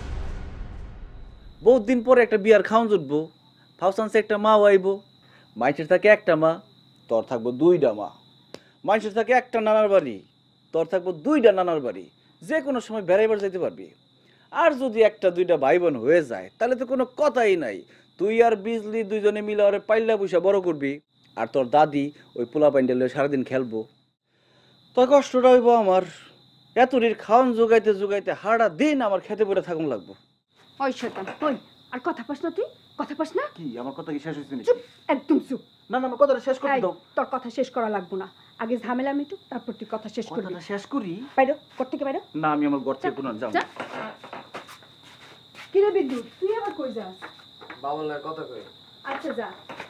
বহুত দিন পরে একটা বিয়ার খাওন জুটবো, ফাউসান্সে একটা মা আইব। মাইসের থাকে একটা মা, তোর থাকবো দুইটা মা। মাইসের থাকে একটা নানার বাড়ি, তোর থাকবো দুইটা নানার বাড়ি। যে কোনো সময় বেড়াইবার যাইতে পারবি। আর যদি একটা দুইটা ভাই বোন হয়ে যায় তাহলে তো কোনো কথাই নাই। তুই আর বিজলি দুইজনে মিলে ওরে পাইলা পয়সা বড় করবি, আর তোর দাদি ওই পোলা পাইন্ডেল সারাদিন খেলবো। তোর কষ্টটা হইব আমার। এতরির খাওয়ান জোগাইতে জোগাইতে হাড়া দিন আমার খেতে পড়ে থাকুন লাগবো। ওই শয়তান, ওই আর কথা পাস না তুই? কথা পাস না? কি আমার কথা কি শেষ হইছে নাকি? চুপ, একদম চুপ। না না, আমার কথাটা শেষ করতে দাও। তোর কথা শেষ করা লাগবো না, আগে ঝামেলা মিটুক তারপর তুই কথা শেষ করবি। কথাটা শেষ করি। বাইরো, ঘর থেকে বাইরো। না, আমি আমার ঘর থেকে কোনো যাব না। কি রে বিদ্যুৎ, তুই আবার কই যাস? বাবার লাগে কথা কই। আচ্ছা যা,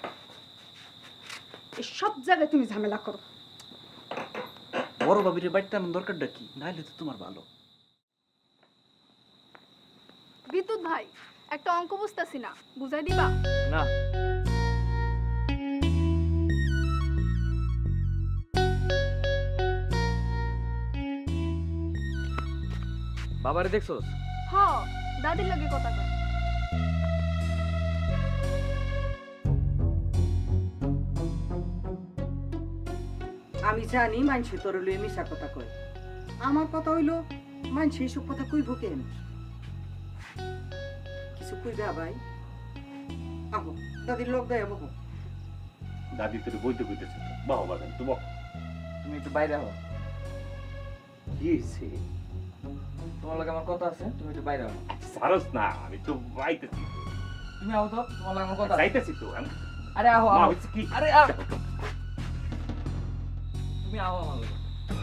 এই সব জায়গায় তুমি ঝামেলা করো। বড় বাবিরে বাইতে আমার দরকারটা কি? নাইলে তো তোমার ভালো। বিদ্যুৎ ভাই, একটা অঙ্ক বুঝতাছি না, বুঝাই দিবা? না। বাবারে দেখছোস? হ, দাদির লগে কথা কয়। আমি জানি মানুষে তোর লইয়ে মিশা কথা কয়। আমার কথা হইলো মানুষ এইসব কথা কইব কেন? কিছু কইবা ভাই? আহো, দাদির লোক দেয় বহু। দাদি তোর বইতে কইতেছে তো, বাবা বাজান তো বক। তুমি একটু বাইরে হও। কি হইছে? তোমার লগে আমার কথা আছে, তুমি একটু বাইরে হও। সারস না, আমি তো বাইতেছি। তুমি আও তো, তোমার লগে আমার কথা আছে। যাইতেছি তো আমি। আরে আহো মা আহো। হইছে কি? আরে তুমি আও আমার লগে।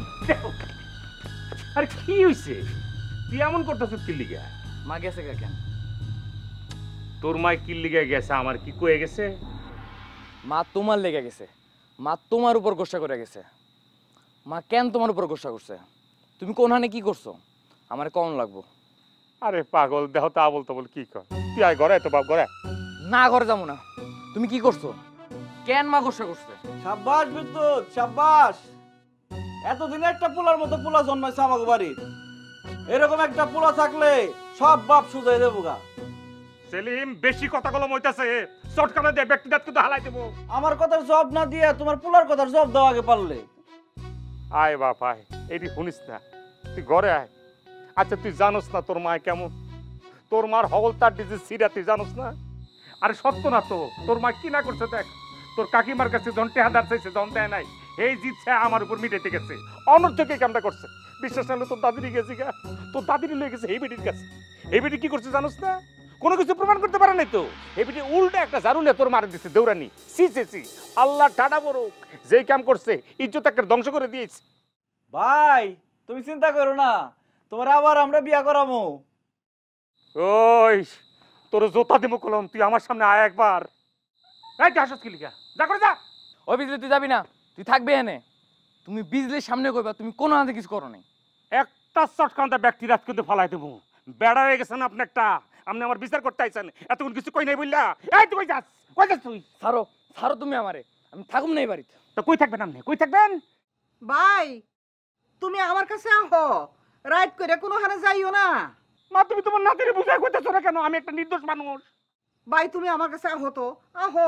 আরে কি হইছে? তুই এমন করতেছিস কি লিগা? মা গেছে কা কেন? তোর মাই কি লিগা গেছে, আমার কি কয়ে গেছে? মা তোমার লেগে গেছে। মা তোমার উপর গোসা করে গেছে। মা কেন তোমার উপর গোসা করছে? তুমি কোন হানে কি করছো? আমার কেমন লাগবো? আরে পাগল, দেহ তা বলতো বল কি কর। তুই আয় ঘরে, তো বাপ ঘরে। না ঘরে যাবো না। তুমি কি করছো? কেন মা গোসা করছে? সাব্বাস বিদ্যুৎ, সাব্বাস। এতদিনে একটা পোলার মতো পোলা জন্মাইছে আমাকে বাড়ির। এরকম একটা পোলা থাকলে সব বাপ সুজাই দেবো গা। সেলিম, বেশি কথা গুলো মইতাছে। শর্টকাটে দে, ব্যক্তিগত কিন্তু হালাই দেবো। আমার কথার জবাব না দিয়ে তোমার পোলার কথার জবাব দাও আগে পারলে। আয় বাপ আয়, এটি শুনিস না, তুই ঘরে আয়। আচ্ছা তুই জানোস না তোর মা কেমন? তোর মার হগল তার ডিজিজ সিরা তুই জানোস না? আরে সত্য না তো, তোর মা কি না করছে দেখ। তোর কাকিমার কাছে যখন টেহাদার চাইছে, যখন দেয় নাই, এই জিতছে আমার উপর মিটাইতে গেছে। অনর্থকে কামটা করছে। বিশ্বাস না হলে তোর দাদিরই গেছে গা, তোর দাদিরই লয়ে গেছে এই বেটির কাছে। এই বেটি কি করছে জানোস না? কোনো কিছু প্রমাণ করতে পারে নাই তো। এই বেটি উল্টা একটা জারুলে তোর মারে দিচ্ছে দৌড়ানি। সি সি সি, আল্লাহ টাটা বড়ুক, যেই কাম করছে ইজ্জত একটা ধ্বংস করে দিয়েছে। ভাই তুমি চিন্তা করো না, তোমার আবার আমরা বিয়া করামো। ওই তোর জোতা দেবো কলম, তুই আমার সামনে আয় একবার। এই তুই হাসস কি লিগা? যা করে যা। ওই বিজলি তুই যাবি না, তুই থাকবি এনে। তুমি বিজলির সামনে কইবা তুমি কোনো হাতে কিছু করো নাই। একটা চটকান্তা ব্যক্তি রাত কিন্তু ফালাই দেবো। বেড়া হয়ে গেছেন আপনি একটা, আপনি আমার বিচার করতে আইছেন, এতক্ষণ কিছু কই নাই বললা। এই তুই কই যাস? কই যাস তুই? ছাড়ো ছাড়ো তুমি আমারে, আমি থাকুম না এই বাড়িতে। তো কই থাকবেন আপনি? কই থাকবেন? ভাই তুমি আমার কাছে আহো, রাইট করে কোনো হানে যাইও না। মা তুমি তোমার নাতিরে বুঝাই কইতেছো না কেন? আমি একটা নির্দোষ মানুষ। ভাই তুমি আমার কাছে আহো তো, আহো।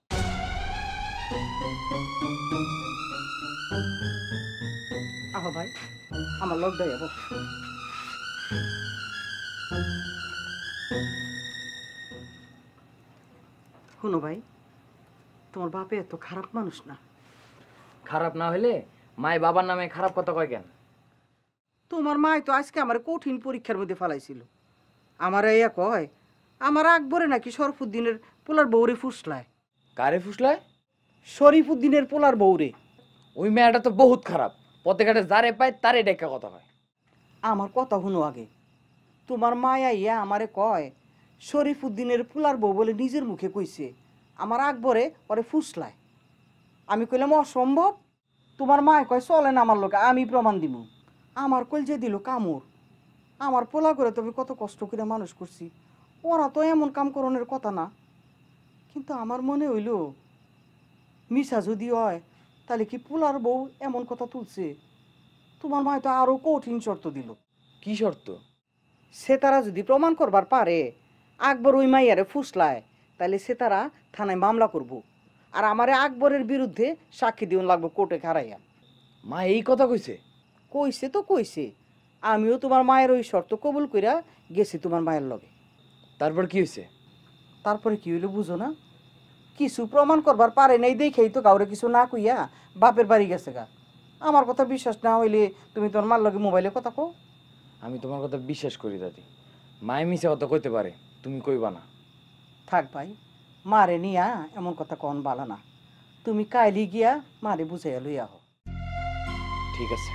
আহো ভাই, আমার লোক দেয় আহো। শুনো ভাই, তোমার বাপে এত খারাপ মানুষ না। খারাপ না হইলে মাই বাবার নামে খারাপ কথা কয় কেন? তোমার মাই তো আজকে আমার কঠিন পরীক্ষার মধ্যে ফেলাইছিল। আমার ইয়া কয় আমার আকবরে নাকি শরফুদ্দিনের পোলার বউরে ফুসলায়। কারে ফুসলায়? শরীফুদ্দিনের পোলার বউরে। ওই মেয়েটা তো বহুত খারাপ, পথে ঘাটে যারে পায় তারে ডেকা কথা হয়। আমার কথা শুনো আগে। তোমার মায়া ইয়া আমারে কয় শরীফুদ্দিনের পোলার বউ বলে নিজের মুখে কইছে আমার আকবরে পরে ফুসলায়। আমি কইলাম অসম্ভব। তোমার মায় কয় চলেন আমার লোকে, আমি প্রমাণ দিব। আমার কল যে দিল কামড়। আমার পোলা করে তবে কত কষ্ট করে মানুষ করছি, ওরা তো এমন কাম করণের কথা না। কিন্তু আমার মনে হইল মিশা যদি হয় তাহলে কি পোলার বউ এমন কথা তুলছে? তোমার মায় তো আরো কঠিন শর্ত দিল। কি শর্ত? সে তারা যদি প্রমাণ করবার পারে আকবর ওই মাইয়ারে ফুসলায়, তাহলে সে তারা থানায় মামলা করব, আর আমারে আকবরের বিরুদ্ধে সাক্ষী দিন লাগবো কোর্টে খারাইয়া। মা এই কথা কইছে? কইছে তো কইছে। আমিও তোমার মায়ের ওই শর্ত কবুল কইরা গেছি তোমার মায়ের লগে। তারপর কি হয়েছে? তারপরে কি হইলো বুঝো না? কিছু প্রমাণ করবার পারে নাই দেখেই তো কাউরে কিছু না কইয়া বাপের বাড়ি গেছে গা। আমার কথা বিশ্বাস না হইলে তুমি তোমার মার লগে মোবাইলে কথা কও। আমি তোমার কথা বিশ্বাস করি দাদি, মায়ে মিশা কথা কইতে পারে, তুমি কইবা না। থাক ভাই, মারে নিয়া এমন কথা কন বালা না। তুমি কাইলি গিয়া মারে বুঝাইয়া লইয়া হো। ঠিক আছে।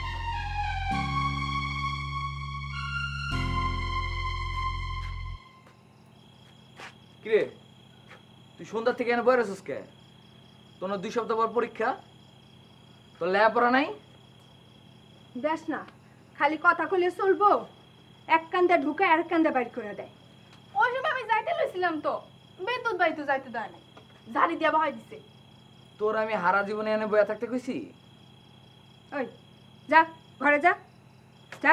কিরে তুই সন্ধ্যা থেকে এনে বয়ে রেছিস কে? তোর 2 সপ্তাহ পর পরীক্ষা, তোর লেখাপড়া নাই? দেখ না, খালি কথা কইলে চলবো? এক কান্দে ঢুকে আর কান্দে বাইর করে দেয়। ওই সময় আমি যাইতে লইছিলাম তো, বেতুত বাড়ি তো যাইতে দেয় না, ঝাড়ি দিয়া বহাই দিছে। তোর আমি হারা জীবনে এনে বয়ে থাকতে কইছি? ওই যা ঘরে যা যা।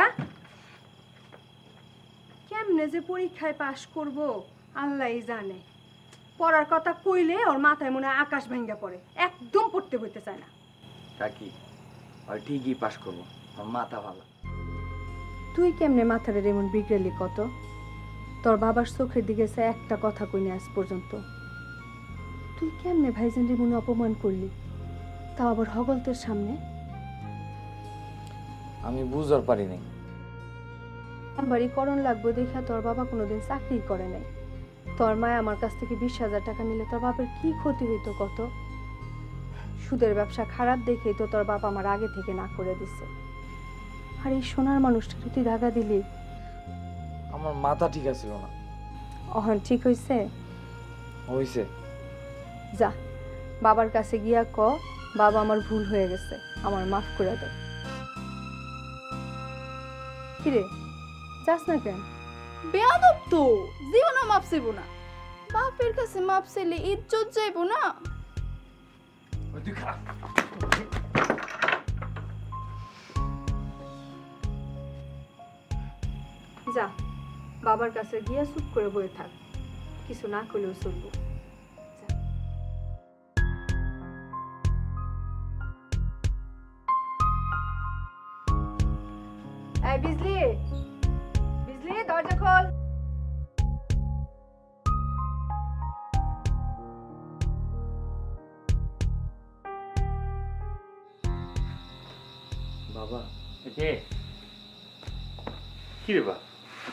কেমনে যে পরীক্ষায় পাশ করব আল্লাহই জানে। পড়ার কথা কইলে ওর মাথায় মনে হয় আকাশ ভাঙ্গা পড়ে, একদম পড়তে বইতে চায় না। কাকি আর ঠিকই পাশ করবো, আমার মাথা ভালো। তুই কেমনে মাথারে এমন বিগড়েলি কত? তোর বাবার চোখের দিকে সে একটা কথা কইনি আজ পর্যন্ত। তুই কেমনে ভাইজান রে মনে অপমান করলি, তাও আবার হগলতের সামনে? আমি বুঝতে পারি নাই। বাড়ি করণ লাগবে দেখা তোর বাবা কোনোদিন চাকরি করে নাই। তোর মায় আমার কাছ থেকে 20,000 টাকা নিলে তোর বাবার কি ক্ষতি হইতো কত? সুদের ব্যবসা খারাপ দেখেই তো তোর বাবা আমার আগে থেকে না করে দিছে। আর এই সোনার মানুষটাকে তুই দাগা দিলি। আমার মাথা ঠিক আছিল না। অহন ঠিক হইছে? হইছে। যা বাবার কাছে গিয়া ক, বাবা আমার ভুল হয়ে গেছে, আমার মাফ করে দাও। কিরে যাস না কেন? বেয়াদব তো, জীবনও মাপ চাইবো না। বাপের কাছে মাপ চাইলে ইজ্জত যাইবো না। যা বাবার কাছে গিয়া চুপ করে বসে থাক, কিছু না করলেও চলবো। এই বিজলি, বিজলি দরজা খোল। বাবা কে? কি রে বাপ?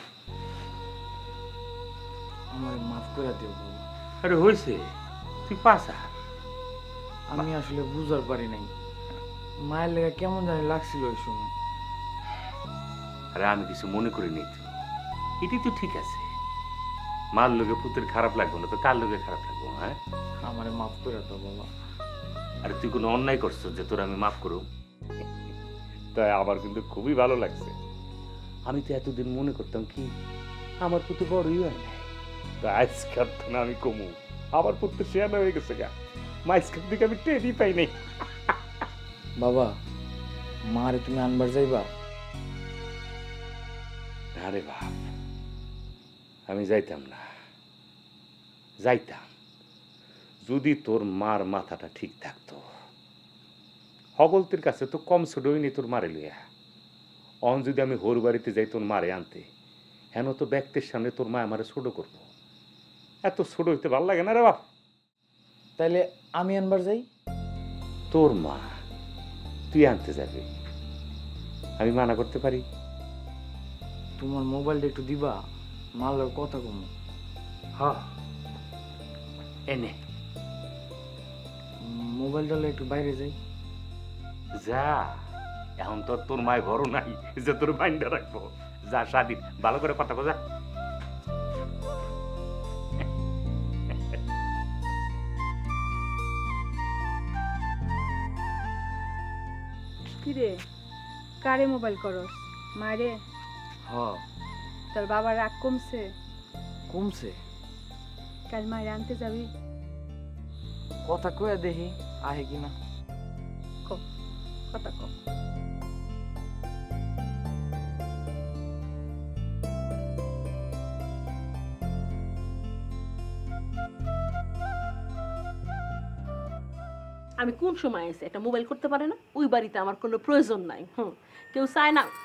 আমার মাফ করে দিও বাবা। আরে হয়েছে, তুই পাসা। আমি আসলে বুঝতে পারি নাই, মায়ের লেগে কেমন জানি লাগছিল ওই সময়। আরে আমি কিছু মনে করি নি তো, এটি তো ঠিক আছে। মার লোকে পুতের খারাপ লাগবো না তো কার লোকে খারাপ লাগবো? হ্যাঁ, আমারে মাফ করে দাও বাবা। আরে তুই কোনো অন্যায় করছো যে তোর আমি মাফ করব? তাই আমার কিন্তু খুবই ভালো লাগছে। আমি তো এতদিন মনে করতাম কি আমার পুত্র বড়ই হয় না, তো আজকাল তো না আমি কমু আমার পুত্র শেয়ানা হয়ে গেছে গা। মাইসকার দিকে আমি টেরই পাই নাই। বাবা মারে তুমি আনবার যাইবা? আরে বাপ, আমি যাইতাম না। যাইতাম যদি তোর মার মাথাটা ঠিক থাকতো। হগলতির কাছে তো কম ছোট হইনি তোর মারে লইয়া। অন যদি আমি হোর বাড়িতে যাই তোর মারে আনতে, হেন তো ব্যক্তির সামনে তোর মা আমারে ছোট করবো। এত ছোট হইতে ভাল লাগে না রে বাপ। তাইলে আমি আনবার যাই? তোর মা, তুই আনতে যাবি, আমি মানা করতে পারি? তোমার মোবাইলটা একটু দিবা, মালের কথা কম। হ্যাঁ, এনে মোবাইলটা একটু বাইরে যাই। যা, এখন তো তোর মায়ের ঘরও নাই যে তোর বাইন্ডা রাখবো। যা স্বাধীন, ভালো করে কথা বোঝা। কিরে কারে মোবাইল করস? মারে? হ্যাঁ। তোর বাবার রাগ কমছে? কমছে। কাল মায়ের আনতে যাবি? কথা কয়ে দেখি আহে কিনা। কথা কম। আমি কোন সময় এসে একটা মোবাইল করতে পারে না? ওই বাড়িতে আমার কোনো প্রয়োজন নাই। কেউ চায় না।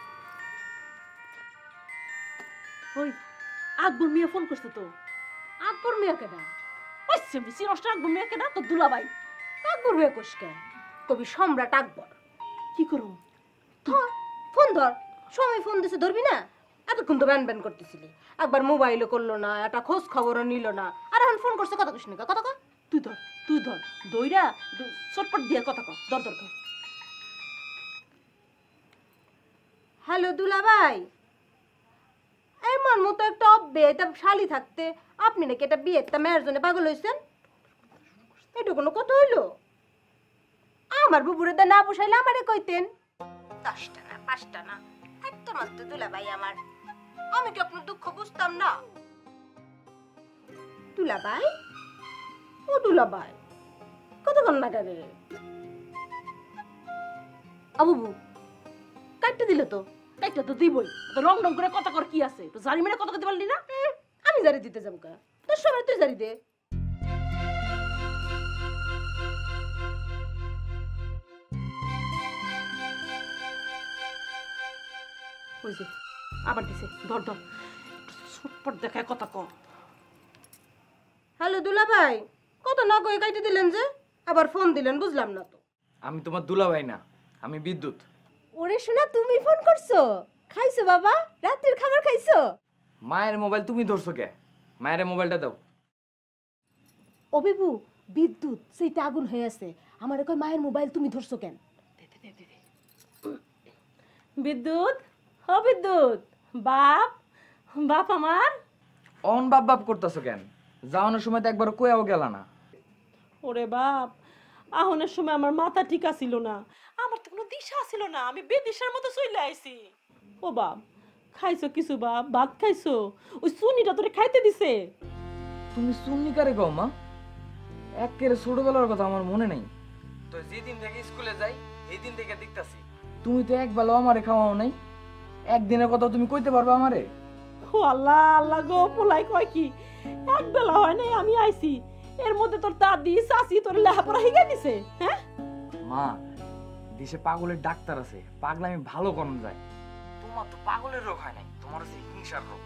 ওই আকবর মিয়া ফোন করছে তো। আকবর মিয়া কেডা? ওই সেমসি নষ্ট আকবর মিয়া কেডা? তো দুলাভাই। আকবর মিয়া কোসকে? কবি সম্রাট আকবর। কি করব? ফোন ধর। সময় ফোন দিছে, ধরবি না? এতক্ষণ তো ব্যান ব্যান করতেছিলি। একবার মোবাইলও করলো না, একটা খোঁজ খবরও নিল না, আর এখন ফোন করছে কথা কইস না, কথা কয়। তুই ধর, তুই ধর, দইরা চটপট দিয়ে কথা কর। ধর ধর ধর। হ্যালো দুলাভাই, এমন মতো একটা অব্যয়তা শালি থাকতে আপনি নাকি এটা বিয়েটা মেয়ের জন্য পাগল হয়েছেন? এটা কোনো কথা হইলো? আমার বুবুরে দা না বসাইলে আমারে কইতেন। 10টা না 5টা না, একদম মাত্র দুলাভাই আমার। আমি কি আপনার দুঃখ বুঝতাম না? দুলাভাই, ও দুলাভাই, কতক্ষণ না করে আবু কাটতে দিলে তো? কাটতে তো দিবই। তো রং রং করে কথা কর কি আছে? তো জারি মেরে কথা কইতে পারলি না? আমি জারি দিতে যাম কা? তোর সময় তুই জারি দে। ওই যে আবার দিছে। ধর ধর, চটপট দেখায় কথা কর। হ্যালো দুলাভাই, কত না কই কাইতে দিলেন যে? আবার ফোন দিলেন, বুঝলাম না তো। আমি তোমার দুলাভাই না, আমি বিদ্যুৎ। ওরে শোনা, তুমি ফোন করছো? খাইছো বাবা? রাতের খাবার খাইছো? মায়ের মোবাইল তুমি ধরছো কে? মায়ের মোবাইলটা দাও। ও বিবু, বিদ্যুৎ সেইটা আগুন হয়ে আছে। আমার কই মায়ের মোবাইল তুমি ধরছো কেন? বিদ্যুৎ, ও বিদ্যুৎ, বাপ, বাপ আমার। অন বাপ বাপ করতেছো কেন? যাওয়ানোর সময় তো একবার কইয়াও গেল না। ওরে বাপ, আহনের সময় আমার মাথা ঠিক আছিল না, আমার তো কোনো দিশা ছিল না, আমি বেদিশার মতো চলে আইছি। ও বাপ, খাইছো কিছু বাপ? ভাত খাইছো? ওই সুনিটা তোরে খাইতে দিছে? তুমি সুন্নি কারে কও মা? একেবারে ছোটবেলার কথা আমার মনে নাই। তো যেদিন থেকে স্কুলে যাই এই দিন থেকে দেখতাছি তুমি তো একবেলা আমারে খাওয়াও নাই। একদিনের কথা তুমি কইতে পারবে আমারে? ও আল্লাহ আল্লাহ গো, পোলাই কয় কি এক বেলা হয় নাই আমি আইছি, এর মধ্যে তোর দাদি চাচি তোর লেখাপড়া শিখাই দিছে? হ্যাঁ মা, দেশে পাগলের ডাক্তার আছে, পাগলামি ভালো করন যায়। তোমার তো পাগলের রোগ হয় নাই, তোমার আছে হিংসার রোগ।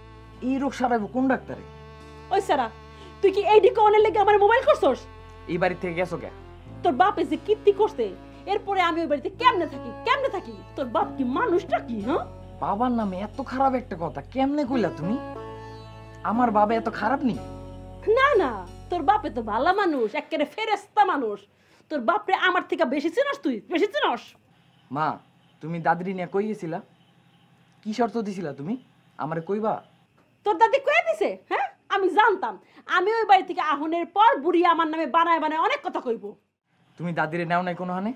এই রোগ সারাইবো কোন ডাক্তারে? ওই সারা, তুই কি এই ডিকনের লেগে আমার মোবাইল করছস? এই বাড়ি থেকে গেছো কে? তোর বাপে যে কীর্তি করছে, এরপরে আমি ওই বাড়িতে কেমনে থাকি? কেমনে থাকি? তোর বাপ কি মানুষটা কি? হ্যাঁ, বাবার নামে এত খারাপ একটা কথা কেমনে কইলা তুমি? আমার বাবা এত খারাপ নি? না না, তোর বাপে তো ভালো মানুষ, একেবারে ফেরেশতা মানুষ। তোর বাপরে আমার থেকে বেশি চিনস তুই, বেশি চিনস। মা, তুমি দাদির নিয়ে কই গেছিলা? কি শর্ত দিছিলা তুমি আমারে কইবা? তোর দাদি কয়ে দিছে? হ্যাঁ, আমি জানতাম। আমি ওই বাড়ি থেকে আহনের পর বুড়ি আমার নামে বানায় বানায় অনেক কথা কইব। তুমি দাদিরে নাও নাই কোনো হানে?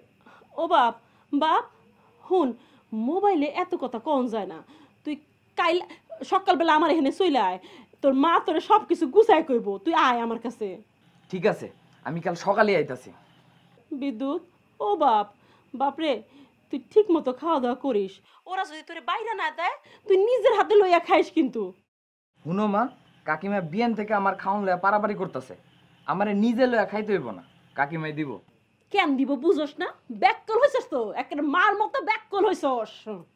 ও বাপ, বাপ হুন, মোবাইলে এত কথা কোন যায় না। তুই কাইল সকালবেলা আমার এখানে চলে আয়, তোর মা তোরে সব কিছু গুছাই কইব, তুই আয় আমার কাছে। ঠিক আছে, আমি কাল সকালে আইতাছি। বিদ্যুৎ, ও বাপ, বাপরে তুই ঠিক মতো খাওয়া দাওয়া করিস। ওরা যদি তোরে বাইরে না দেয়, তুই নিজের হাতে লইয়া খাইস কিন্তু। হুনো মা, কাকিমা বিয়ান থেকে আমার খাওন লয়া পারাপারি করতেছে, আমারে নিজে লয়া খাইতে হইব না, কাকিমাই দিব। কেন দিব বুঝোস না? ব্যাককল হইছস তো, একেবারে মার মতো ব্যাককল হইছস।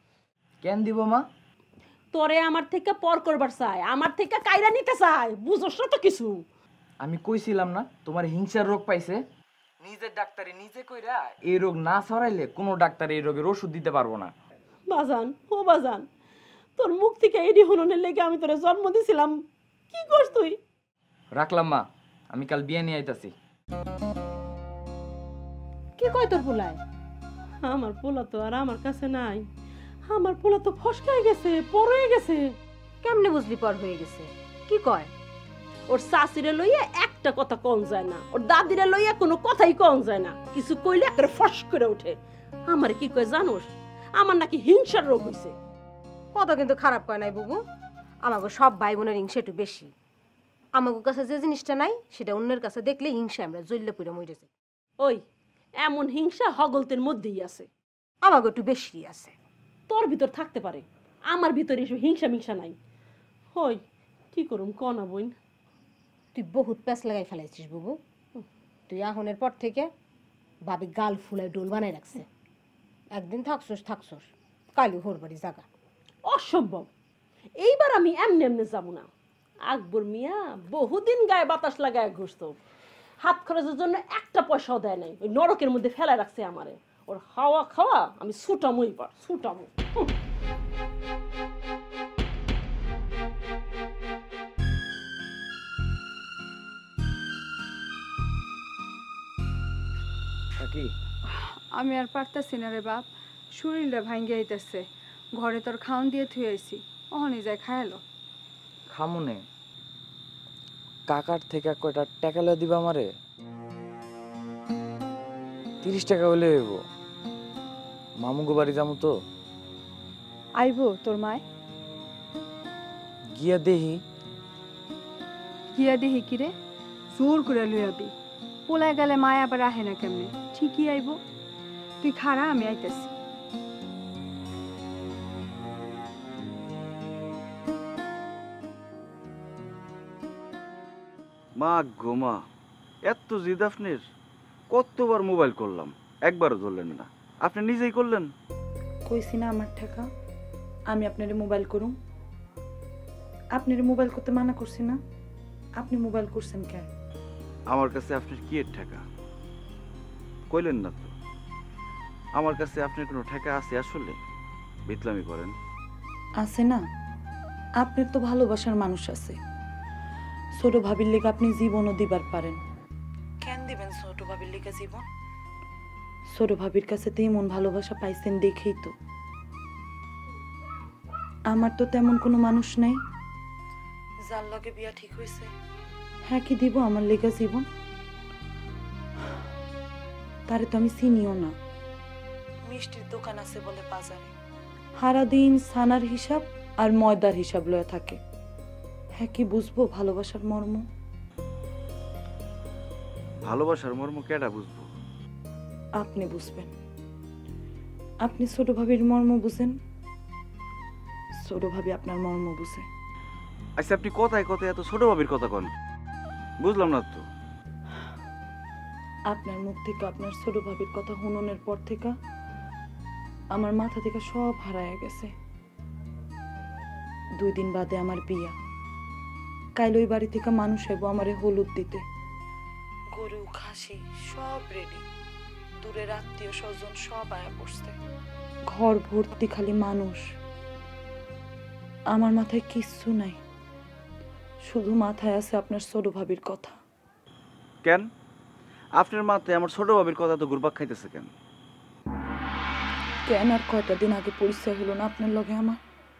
কেন দিব মা? তোরে আমার থেকে পর করবার চাই, আমার থেকে কাইরা নিতে চাই, বুঝোস না তো কিছু। আমি কইছিলাম না তোমার হিংসার রোগ পাইছে, নিজের ডাক্তারি নিজে কইরা এই রোগ না ছড়াইলে কোনো ডাক্তার এই রোগের ওষুধ দিতে পারবো না। বাজান ও বাজান, তোর মুখ থেকে এডি হননের লেগে আমি তোরে জন্ম দিছিলাম, কি করছ তুই? রাখলাম মা, আমি কাল বিয়ে নিয়ে আইতাছি। কি কয় তোর পোলায়? আমার পোলা তো আর আমার কাছে নাই, আমার পোলা তো ফসকায় গেছে, পড়ে গেছে। কেমনে বুঝলি পর হয়ে গেছে? কি কয়? ওর শাশুড়ে লইয়া একটা কথা কম যায় না, ওর দাদিরে লইয়া কোনো কথাই কম যায় না, কিছু কইলে একটা ফস করে ওঠে। আমার কি কয় জানোস, আমার নাকি হিংসার রোগ হইছে। কথা কিন্তু খারাপ কয় নাই বুবু, আমাকে সব ভাই বোনের হিংসা একটু বেশি। আমাকে কাছে যে জিনিসটা নাই সেটা অন্যের কাছে দেখলে হিংসা আমরা জ্বললে পুরো মরে যাই। ওই এমন হিংসা হগলতের মধ্যেই আছে, আমাকে একটু বেশি আছে। তোর ভিতর থাকতে পারে, আমার ভিতরে এসব হিংসা মিংসা নাই। হই কি করুম ক না বইন? তুই বহুত প্যাঁচ লাগাই ফেলাইছিস বুবু। তুই আহনের পর থেকে ভাবি গাল ফুলায় ডোল বানাই রাখছে। একদিন থাকছস কালি হোর বাড়ি জাগা। অসম্ভব, এইবার আমি এমনি এমনি যাবো না। আকবর মিয়া বহুদিন গায়ে বাতাস লাগায় ঘুরতো, হাত খরচের জন্য একটা পয়সাও দেয় নাই, ওই নরকের মধ্যে ফেলা রাখছে আমারে। ওর হাওয়া খাওয়া আমি ছুটামো, এবার ছুটামো। কি আমি আর পারতাছি না রে বাপ, শরীরটা ভাঙ্গে আইতেছে। ঘরে তোর খাওন দিয়ে থুয়ে আইছি, অহনে যায় খায়ালো। খামুনে কাকার থেকে কয়টা টাকা লয়ে দিবা আমারে? 30 টাকা হইলে হইব। মামুগো বাড়ি যামু তো। আইবো তোর মায়? গিয়া দেহি। গিয়া দেহি কিরে? জোর করে লইয়াবি। পোলায় গেলে মায় আবার আহে না কেমনে? ঠিকই আইবো, তুই খাড়া, আমি আইতাছি। মা গো মা, এত জিদ আপনার? কতবার মোবাইল করলাম, একবারও ধরলেন না। আপনি নিজেই করলেন। কইছি না আমার টাকা, আমি আপনারে মোবাইল করুম? আপনারে মোবাইল করতে মানা করছি না? আপনি মোবাইল করছেন কেন? আমার কাছে আপনার কি এর টাকা কইলেন না তো? আমার কাছে আপনার কোনো টাকা আছে আসলে? বিতলামি করেন। আছে না, আপনার তো ভালোবাসার মানুষ আছে। ছোট ভাবির লেগে আপনি জীবনও দিবার পারেন। কেন দিবেন ছোট ভাবির লেগে জীবন? ছোট ভাবির কাছে তো এমন ভালোবাসা পাইছেন দেখেই তো। আমার তো তেমন কোনো মানুষ নাই যার লগে বিয়া ঠিক হয়েছে। হ্যাঁ কি দিব আমার লেগে জীবন? তারে তো আমি চিনিও না। মিষ্টির দোকান আছে বলে বাজারে, সারাদিন ছানার হিসাব আর ময়দার হিসাব লয়ে থাকে। হ্যাঁ কি বুঝবো ভালোবাসার মর্ম? ভালোবাসার মর্ম কেডা বুঝবো? আপনি বুঝবেন। আপনি ছোট ভাবির মর্ম বুঝেন, ছোট ভাবি আপনার মর্ম বুঝে। আচ্ছা, আপনি কথায় কথায় এত ছোট ভাবির কথা কন, বুঝলাম না তো। আপনার মুখ থেকে আপনার ছোট ভাবির কথা শুননের পর থেকে আমার মাথা থেকে সব হারায় গেছে। 2 দিন বাদে আমার বিয়া। কাল ওই বাড়ি থেকে মানুষ এবো আমারে হলুদ দিতে। গরু খাসি সব রেডি, দূরের আত্মীয় স্বজন সব আয়া পড়ছে। ঘর ভর্তি খালি মানুষ। আমার মাথায় কিচ্ছু নাই, শুধু মাথায় আছে আপনার ছোট ভাবির কথা। কেন আপনার মাথায় আমার ছোট ভাবির কথা তো ঘুরপাক খাইতেছে কেন? কেন আর কয়টা দিন আগে পরিচয় হলো না আপনার লগে আমার?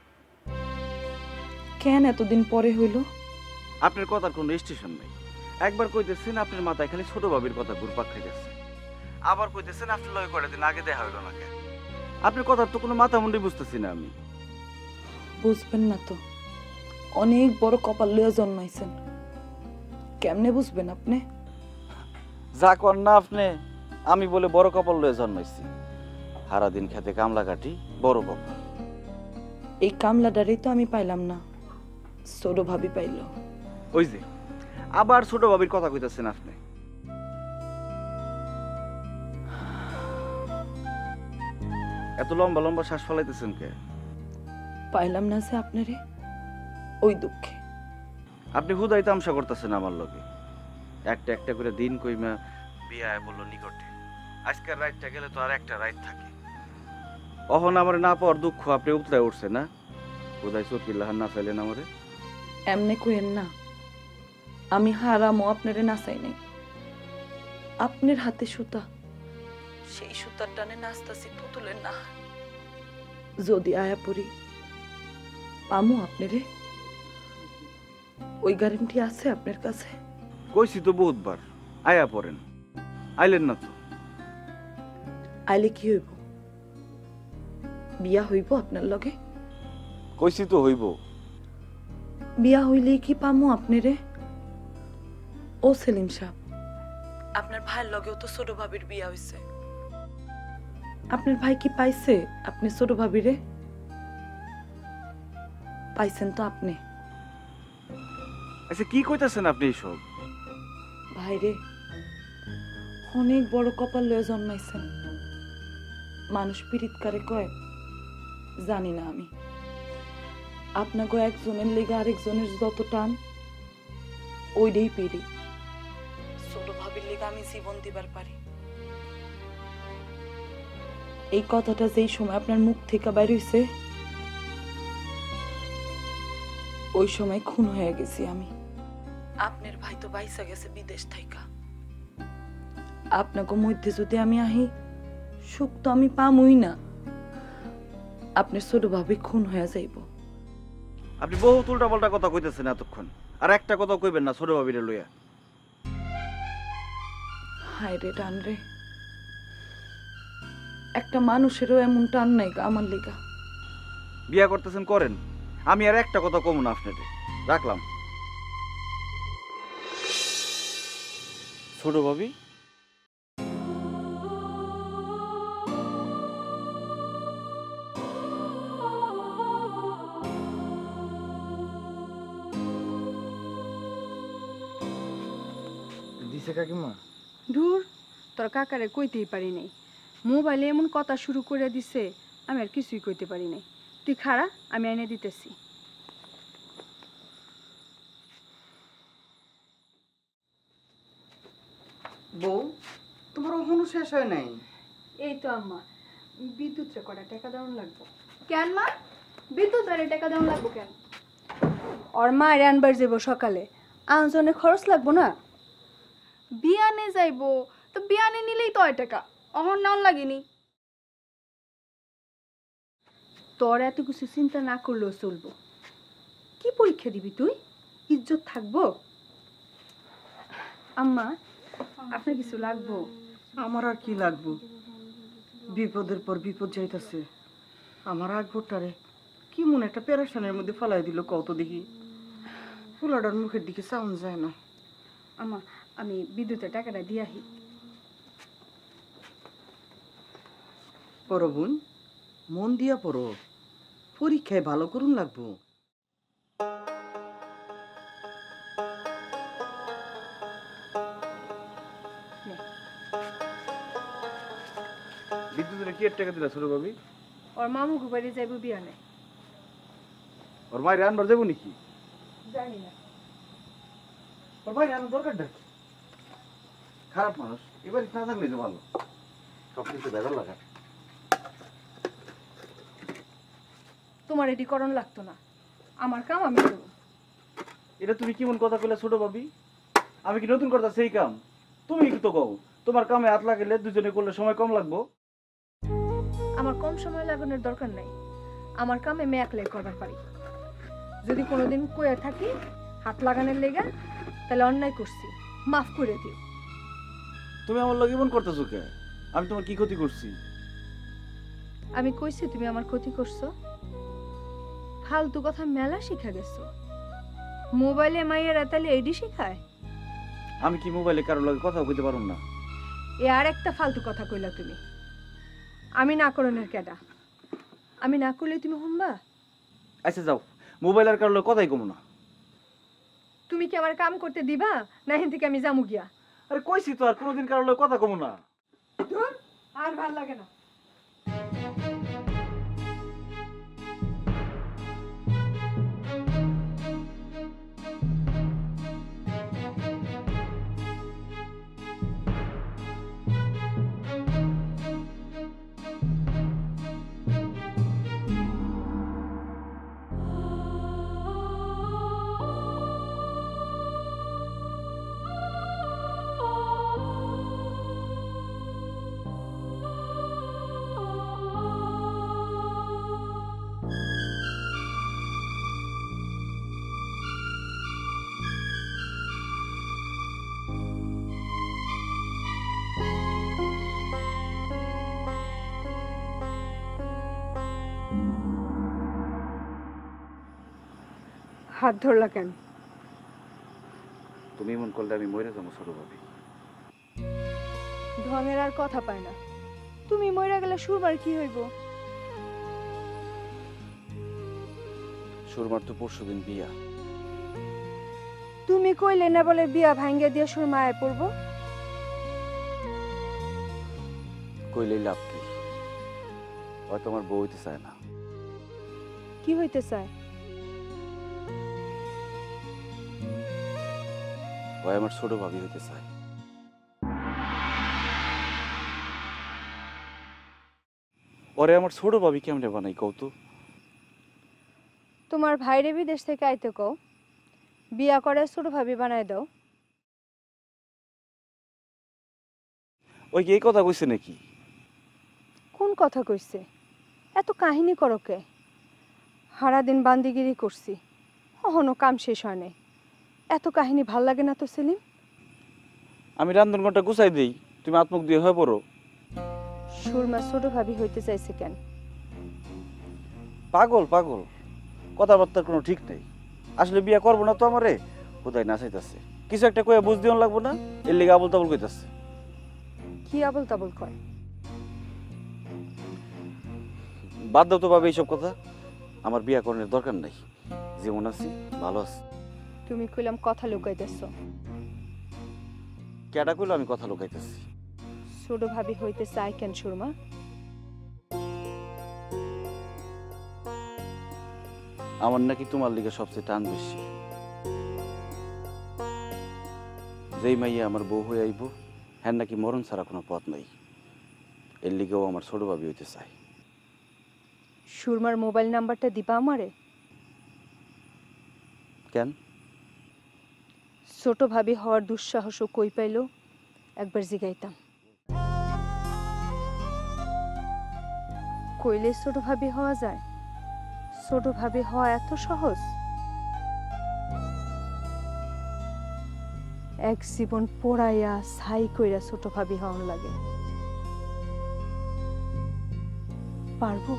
কেন এতদিন পরে হইল? আপনার কথার কোনো স্টেশন নেই। একবার কইতেছেন আপনার মাথায় খালি ছোট ভাবির কথা ঘুরপাক খাইতেছে, আবার কইতেছেন আপনার লগে কয়টা দিন আগে দেখা হইলো না কেন? আপনার কথার তো কোনো মাথা মুন্ডি বুঝতেছি না আমি। বুঝবেন না তো, অনেক বড় কপাল লইয়া জন্মাইছেন, কেমনে বুঝবেন আপনি? যা কর না আপনি, আমি বলে বড় কপাল লয়ে জন্মাইছি। সারাদিন খেতে কামলা কাটি, বড় কপাল। এই কামলাটারই তো আমি পাইলাম না, ছোট ভাবি পাইল। ওই যে আবার ছোট ভাবির কথা কইতেছেন আপনি। এত লম্বা লম্বা শ্বাস ফলাইতেছেন কে? পাইলাম না যে আপনারে, ওই দুঃখে। আপনি হুদাই তামসা করতেছেন আমার লগে। একটা একটা করে দিন কইমা বিয়া বললো নিকটে। আজকের রাতটা গেলে তো আর একটা রাত থাকে। অহন আমার না পাওয়ার দুঃখ আপনি উতলায় উঠছে না? বোধহয় সকিল্লাহান না চাইলেন আমারে। এমনি কইেন না, আমি হারামও আপনারে নাচাই নাই। আপনার হাতে সুতা, সেই সুতার টানে নাচতাছি পুতুলের না। যদি আয়া পড়ি পামু আপনারে, ওই গ্যারেন্টি আছে আপনার কাছে? কইছি তো বহুতবার আয়া পড়েন, আইলেন না তো। আইলে কি হইব? বিয়া হইব আপনার লগে? কইছি তো হইব। বিয়া হইলে কি পামু আপনারে? ও সেলিম সাহেব, আপনার ভাইয়ের লগেও তো ছোট ভাবির বিয়া হইছে। আপনার ভাই কি পাইছে আপনি ছোট ভাবিরে? পাইছেন তো আপনি। আচ্ছা কি কইতাছেন আপনি এইসব? ভাইরে অনেক বড় কপাল লয়ে জন্মাইছেন। মানুষ পীড়িত কারে কয় জানি না আমি। আপনাকে একজনের লেগে আরেকজনের যত টান, ওইটাই পীড়িত। ছোট ভাবির লেগে আমি জীবন দিবার পারি। এই কথাটা যেই সময় আপনার মুখ থেকে বাইর হইছে, ওই সময় খুন হয়ে গেছি আমি। আপনার ভাই তো বাইসা গেছে বিদেশ থাইকা। আপনাকে মধ্যে যদি আমি আহি, সুখ তো আমি পামই না। আপনার ছোট ভাবি খুন হয়ে যাইব। আপনি বহুত উল্টা পাল্টা কথা কইতেছেন এতক্ষণ, আর একটা কথা কইবেন না ছোট ভাবিরে লইয়া। হায় রে টান রে, একটা মানুষেরও এমন টান নাই গা আমার লেগা। বিয়া করতেছেন করেন, আমি আর একটা কথা কমু না আপনাদের। রাখলাম। ছোট ভাবি, দিছে কাকিমা? দূর, তোর কাকারে কইতেই পারি নাই। মোবাইলে এমন কথা শুরু করে দিছে, আমি আর কিছুই কইতে পারি নাই। তুই খাড়া, আমি এনে দিতেছি। বউ, তোমার ওখানে শেষ হয় নাই? এই তো আম্মা, বিদ্যুৎরে কটা টাকা দেওয়ান লাগবো। কেন মা? বিদ্যুৎ বাড়ি টাকা দেওয়া লাগবো কেন? ওর মায়ের আনবার যাবো সকালে, আনজনে খরচ লাগবো না? বিয়ানে যাইবো তো বিয়ানে নিলেই তো 1 টাকা, অহন নাও লাগেনি। তোর এত কিছু চিন্তা না করলেও চলবো। কি পরীক্ষা দিবি তুই? ইজ্জত থাকবো? আম্মা, আপনার কিছু লাগবো? আমার আর কি লাগবো? বিপদের পর বিপদ যাইতাছে। আমার আগ ভোটারে কি মনে একটা পেরেশানের মধ্যে ফেলাই দিল কত দেখি। ফুলাডার মুখের দিকে চাউন যায় না। আম্মা, আমি বিদ্যুতের টাকাটা দিয়ে আহি। পড়ো বোন, মন দিয়া পড়ো, পরীক্ষায় ভালো করুন লাগবো। বিদ্যুতের কি টাকা দিলা ছোট ভাবি? ওর মামু বাড়ি যাইব বিয়ানে। ওর মায়ের আনবার যাবো নাকি? জানি না। ওর মায়ের আনার দরকারটা কি? খারাপ মানুষ, এবার না থাকলে তো ভালো। সব কিছু বেজার লাগা। তোমার এটি করণ লাগতো না, আমার কাম আমি করব। এটা তুমি কেমন কথা কইলা ছোট ভাবি? আমি কি নতুন কথা সেই কাম? তুমি কি তো কও তোমার কামে হাত লাগাইলে দুজনে করলে সময় কম লাগবো। আমার কম সময় লাগানোর দরকার নাই, আমার কামে আমি একলাই করবার পারি। যদি কোনোদিন কইয়া থাকি হাত লাগানোর লেগে, তাহলে অন্যায় করছি, মাফ করে দিও। তুমি আমার লগে এমন করতেছো কে? আমি তোমার কি ক্ষতি করছি? আমি কইছি তুমি আমার ক্ষতি করছো? ফালতু কথা মেলা শিখা গেছো। মোবাইলে মাইয়েরা তাহলে এইডি শিখায়? আমি কি মোবাইলে কারোর লগে কথা কইতে পারুম না? এ আর একটা ফালতু কথা কইলা তুমি। আমি না করনের কেডা? আমি না করলে তুমি শুনবা? আচ্ছা যাও, মোবাইল আর কারোর লগে কথাই কমু না। তুমি কি আমার কাম করতে দিবা না হেন থেকে আমি যামু গিয়া? আরে কইছি তো আর কোনোদিন কারোর লগে কথা কমু না। আর ভাল লাগে না। হাত ধরলা কেন? তুমি মন করলে আমি মরে যাবো ছোট ভাবি। ঢঙের আর কথা পায় না। তুমি মইরা গেলে সুরমার কি হইব? সুরমার তো পরশুদিন বিয়া। তুমি কইলে না বলে বিয়া ভাঙ্গে দিয়ে সুরমা আয় পড়বো? কইলেই লাভ কি? হয়তো আমার বউ হইতে চায় না। কি হইতে চায়? ওই আমার ছোট ভাবি হইতে চায়। ওরে আমার ছোট ভাবি কেমনে বানাই কও তো? তোমার ভাইরে বিদেশ থেকে আইতে কও, বিয়া করে ছোট ভাবি বানায় দাও। ওই কি এই কথা কইছে নাকি? কোন কথা কইছে? এত কাহিনী করো কে? সারাদিন বান্দিগিরি করছি, কখনো কাম শেষ হয় নাই। এত কাহিনী ভাল লাগে না তো সেলিম? আমি রান্ধন ঘরটা গুছাই দেই, তুমি আত্মুখ দিয়ে হয়ে পড়ো। সুরমা ছোট ভাবি হইতে চাইছে কেন? পাগল পাগল, কথাবার্তার কোনো ঠিক নেই। আসলে বিয়া করবো না তো আমারে, কোথায় না চাইতেছে। কিছু একটা কয়ে বুঝ দিও লাগবো না, এর লেগে আবল তাবল কইতাছে। কি আবল তাবল কয়? বাদ দাও তো ভাবে এইসব কথা। আমার বিয়া করার দরকার নাই, যেমন আছি ভালো আছি। তুমি কইলাম কথা লুকাইতেছো। কেডা কইলো আমি কথা লুকাইতেছি? ছোট ভাবি হইতে চাই কেন সুরমা? আমার নাকি তোমার লিগে সবচেয়ে টান বেশি। যেই মাইয়া আমার বউ হয়ে আইব, হ্যাঁ নাকি মরণ ছাড়া কোনো পথ নাই। এর লিগেও আমার ছোট ভাবি হইতে চাই। সুরমার মোবাইল নাম্বারটা দিবা আমারে? কেন? ছোট ভাবি হওয়ার দুঃসাহসও কই পাইল, একবার জিগাইতাম। কইলে ছোট ভাবি হওয়া যায়? ছোট ভাবি হওয়া এত সহজ? এক জীবন পোড়াইয়া ছাই কইরা ছোট ভাবি হওয়ার লাগে। পারবো?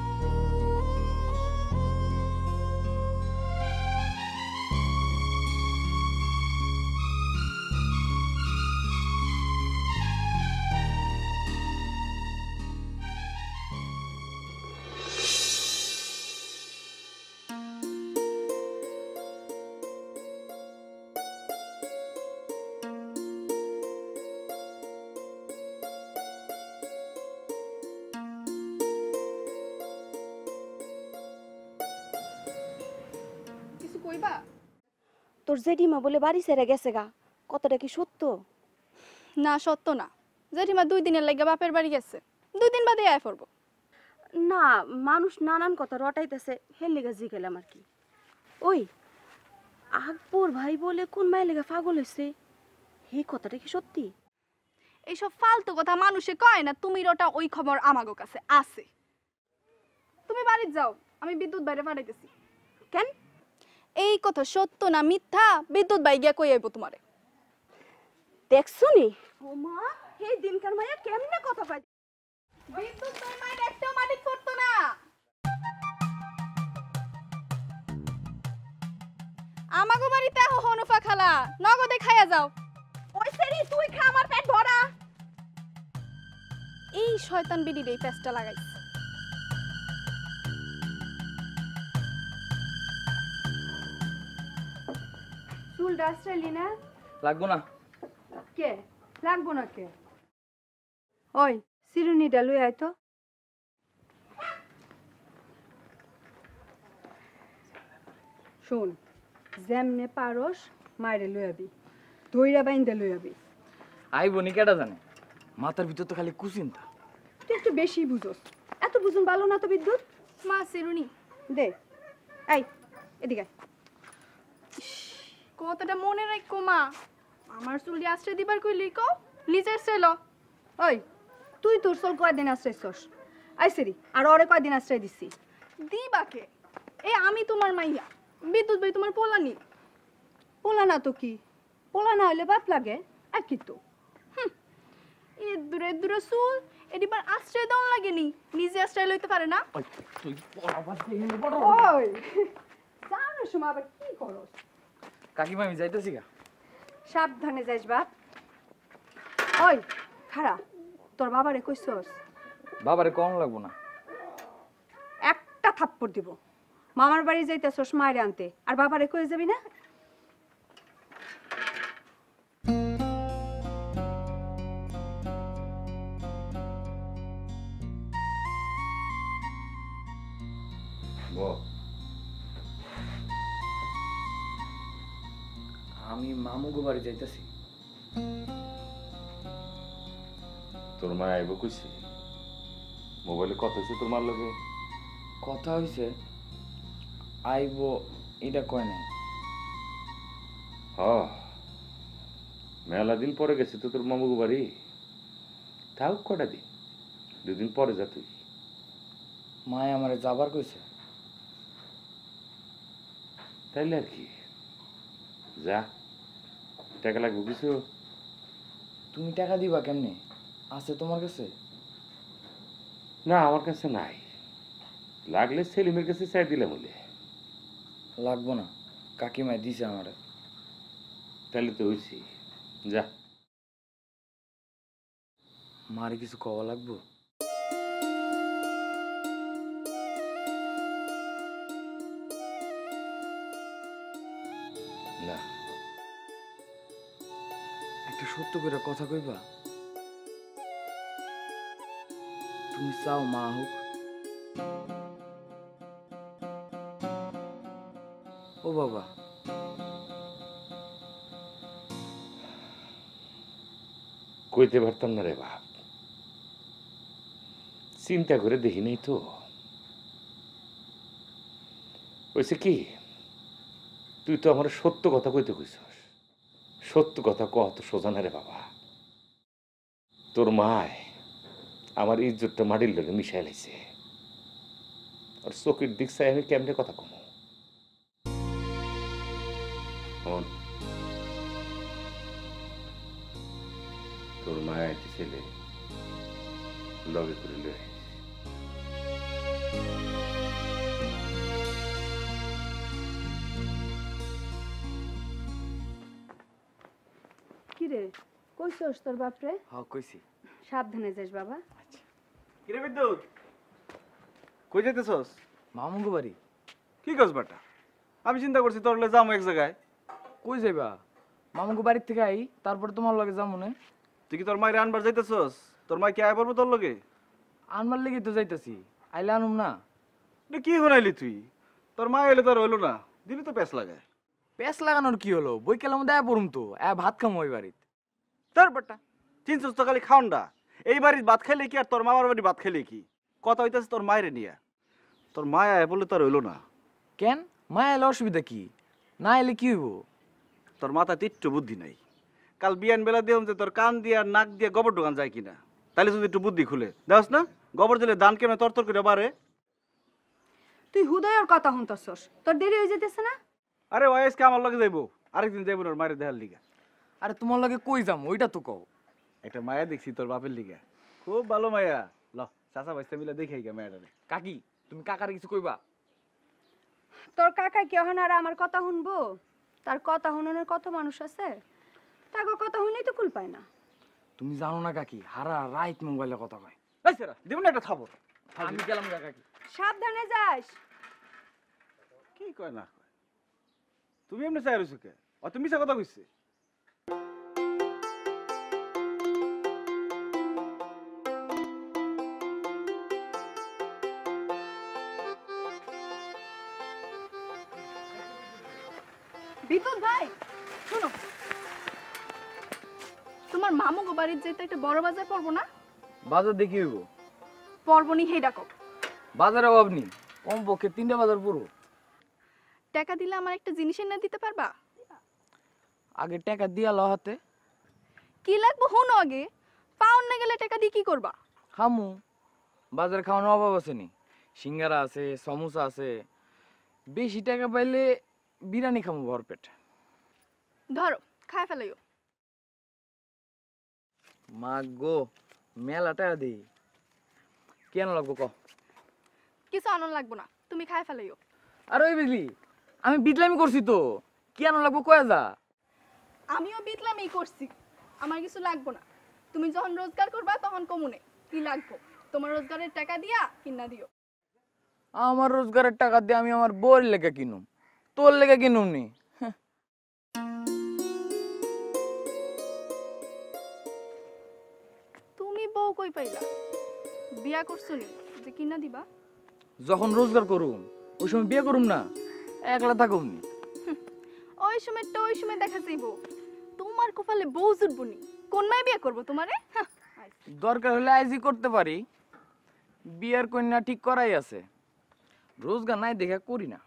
তোর জেঠিমা বলে বাড়ি ছেড়ে গেছে গা, কথাটা কি সত্য? না সত্য না, জেঠিমা 2 দিনের লাগে বাপের বাড়ি গেছে, 2 দিন বাদে আয় পড়বো। না, মানুষ নানান কথা রটাইতেছে, হের লেগে জিগেলাম আর কি। ওই আকবর ভাই বলে কোন মায়ের লেগে পাগল হয়েছে, এই কথাটা কি সত্যি? এইসব ফালতু কথা মানুষে কয় না, তুমি ওটা ওই খবর আমাগো কাছে আছে। তুমি বাড়ি যাও, আমি বিদ্যুৎ বাইরে পাঠাইতেছি। কেন? এই কথা সত্য না মিথ্যা বিদ্যুৎ বাই গিয়া কই আইবো তোমারে। দেখছো নি ও মা, এই দিনকার মাইয়া কেমনে কথা কয়। বিদ্যুৎ বাই মাইর একটাও মাটিক পড়তো না। আমাগো বাড়িতে আহো হনুফা খালা, নগদে খাইয়া যাও। ওই সেরি তুই খা, আমার পেট ভরা। এই শয়তান বিড়ির এই পেস্টটা লাগাইছে। চুল ডাস্টাইলি না? লাগবো না। কে লাগবো না কে? ওই চিরুনিটা লই আয় তো। শোন, যেমনে পারস মাইরে লই আবি, ধইরা বাইন্দা লই আবি। আইবো নি কেডা জানে, মাথার ভিতর তো খালি কুচিন্তা। তুই একটু বেশি বুঝোস, এত বুঝুন ভালো না তো বিদ্যুৎ। মা চিরুনি দে, এই এদিকে। কথাটা মনে রাখো মা, আমার চুল আশ্রয় দিবার কইলি কও, লিজার ছিল। ওই তুই তোর চুল কয়দিন আশ্রয় দিছস? আইসেরি আর ওরে কয়দিন আশ্রয় দিছি? দিবাকে এই আমি তোমার মাইয়া, বিদ্যুৎ ভাই তোমার পোলানি। পোলা না তো কি, পোলা না হইলে বাপ লাগে আর কি তো। এ দূরে দূরে চুল এদিবার আশ্রয় দাও লাগেনি, নিজে আশ্রয় লইতে পারে না। তুই পড়াবার দিয়ে ওই জানো ফাঁকার সময় আবার কি করস? কাকিমা আমি যাইতেছি গা। সাবধানে যাইস বাপ। ওই খারা, তোর বাবারে কইছস? বাবারে কম লাগবো না। একটা থাপ্পড় দিব। মামার বাড়ি যাইতেছস মায়ের আনতে, আর বাবারে কই যাবি না? আমি মামুগো বাড়ি যাইতেছি। তোর মা আইব কইছে? মোবাইলে কথা হইছে তোর মার লগে? কথা হইছে, আইব এটা কয় নাই। মেলা দিন পরে গেছে তো তোর মামুগো বাড়ি। তাও কটা দিন, 2 দিন পরে যা তুই। মায় আমারে যাবার কইছে। তাইলে আর কি, যা। টাকা লাগবে কিছু? তুমি টাকা দিবা কেমনে? আছে তোমার কাছে? না, আমার কাছে নাই। লাগলে সেলিমের কাছে চাই দিলাম বলে। লাগবো না, কাকিমায় দিছে আমারে। তাহলে তো হইছি, যা। মারে কিছু কওয়া লাগবো? না। একটা সত্য করে কথা কইবা? তুমি চাও মা হোক? ও বাবা, কইতে পারতাম না রে বাপ, চিন্তা করে দেখি নাই তো। কইছে কি, তুই তো আমার সত্য কথা কইতে কইছস। সত্য কথা কত সোজা না রে বাবা। তোর মায় আমার ইজ্জতটা মাটির লগে মিশাই লাইছে। আর চোখের দিক চাই আমি কেমনে কথা কমো? তোর মায় আইতে ছেলে লগে করে লয়ে আইস। কি রে, কইছস তোর বাপরে? হ্যাঁ কইছি। সাবধানে যাইস বাবা। কিরে বিদ্যুৎ, কই যাইতেছস? মামুগো বাড়ি। কি কাজ বাটা? আমি চিন্তা করছি তোর লগে যাবো এক জায়গায়। কই যাইবা? মামুগো বাড়ির থেকে আই, তারপর তোমার লগে যাবো না। তুই কি তোর মায়ের আনবার যাইতেছস? তোর মাই কি আয় পড়বো তোর লগে? আনবার লেগে তো যাইতাছি, আইলে আনুম না। কি হনাইলি তুই? তোর মা এলে তোর হইলো না, দিলি তো প্যাস লাগায়। পেস লাগানোর কি হলো? বই কেলাম দেয়া পড়ুম তো, ভাত খামো ওই বাড়িতে। তোর বাটা চিনছস তো খালি খাওনডা। এই বাড়ির ভাত খাইলে কি আর তোর মামার বাড়ি ভাত খাইলে কি? কথা হইতেছে তোর মায়ের নিয়ে। তোর মা আয় বলে তোর হইলো না। কেন? মা এলে অসুবিধা কি? না এলে কি হইব? তোর মাথা তিট্টু বুদ্ধি নাই। কাল বিয়ান বেলা দিলাম যে তোর কান দিয়া নাক দিয়া গোবর ঢোকান যায় কিনা, তাহলে যদি একটু বুদ্ধি খুলে দেওস না। গোবর দিলে ধান কেমন তরতর করে বাড়ে। তুই হুদয়ের কথা শুনতাছস, তোর দেরি হয়ে যেতেছে না? আরে ওয়াইসকে আমার লগে যাইবো, আরেকদিন যাইবো না ওর মায়ের দেহার লিগা। আরে তোমার লগে কই যাম ওইটা তো কও। একটা মায়া দেখছি তোর বাপের লিগা, খুব ভালো মায়া। ল চাচা ভাইস্তা মিলে দেখাই গা মায়াটারে। কাকি, তুমি কাকার কিছু কইবা? তোর কাকা কি এখন আর আমার কথা শুনবো? তার কথা শুনানোর কত মানুষ আছে, তাকে কথা শুনেই তো কুল পায় না। তুমি জানো না কাকি, হারা রাইত মোবাইলে কথা কয়। দিব না একটা থাবর। আমি গেলাম গা কাকি। সাবধানে যাস। কি কয় না কয়? তুমি এমনি চাই রইছো কে? অত মিছা কথা কইছে। বিপুল ভাই শোনো, তোমার মামুগো বাড়ির যেতে একটা বড় বাজার পড়বো না? বাজার দেখি হইব? পড়বনি হেই ডাকো। বাজারে অভাব নেই, কমপক্ষে 3টা বাজার পুরো। টাকা দিলে আমার একটা জিনিস এনে দিতে পারবা? আগে টাকা দিয়া ল হাতে। কি লাগবো হুনো আগে, পাউন না গেলে টাকা দিয়ে কি করবা? খামু, বাজারে খাওয়ানোর অভাব আছে নি। সিঙ্গারা আছে, সমোসা আছে। বেশি টাকা পাইলে বিরিয়ানি খামু ভরপেট। ধরো খায় ফেলাইও। মা গো, মেলা টাকা দেই। কেন লাগবো ক? কিছু আনন্দ লাগবো না, তুমি খায় ফেলাইও। আর ওই বুঝলি, আমি বিটলামি করছি তো, কেন লাগবো কয়ে যা। আমিও বিতলামই করছি, আমার কিছু লাগবো না। তুমি যখন রোজগার করবা তখন কমুনে কি লাগবো, তোমার রোজগারের টাকা দিয়া কিনা দিও। আমার রোজগারের টাকা দিয়ে আমি আমার বউয়ের লেগে কিনুম, তোর লেগে কিনুম নি। তুমি বউ কই পাইলা? বিয়া করছো নি যে কিনা দিবা? যখন রোজগার করুম ওই সময় বিয়ে করুম না, একলা থাকুম নি। ওই সময়টা ওই সময় দেখা যাইব, তোমার কপালে বউ জুটবো নি, কোন মায়ে বিয়ে করবো তোমারে? দরকার হলে আইজি করতে পারি, বিয়ের কন্যা ঠিক করাই আছে, রোজগার নাই দেখে করি না।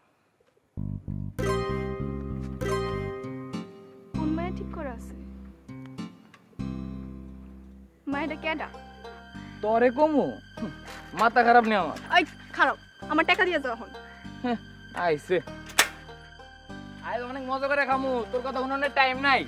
কোন মায়ে ঠিক করা আছে? মায়েটা কেডা? তরে কমু, মাথা খারাপ নেই আমার। এই খারাপ, আমার টাকা দিয়ে যাও এখন। আইছে আজ অনেক মজা করে খামু, তোর কথা শুনানোর টাইম নাই।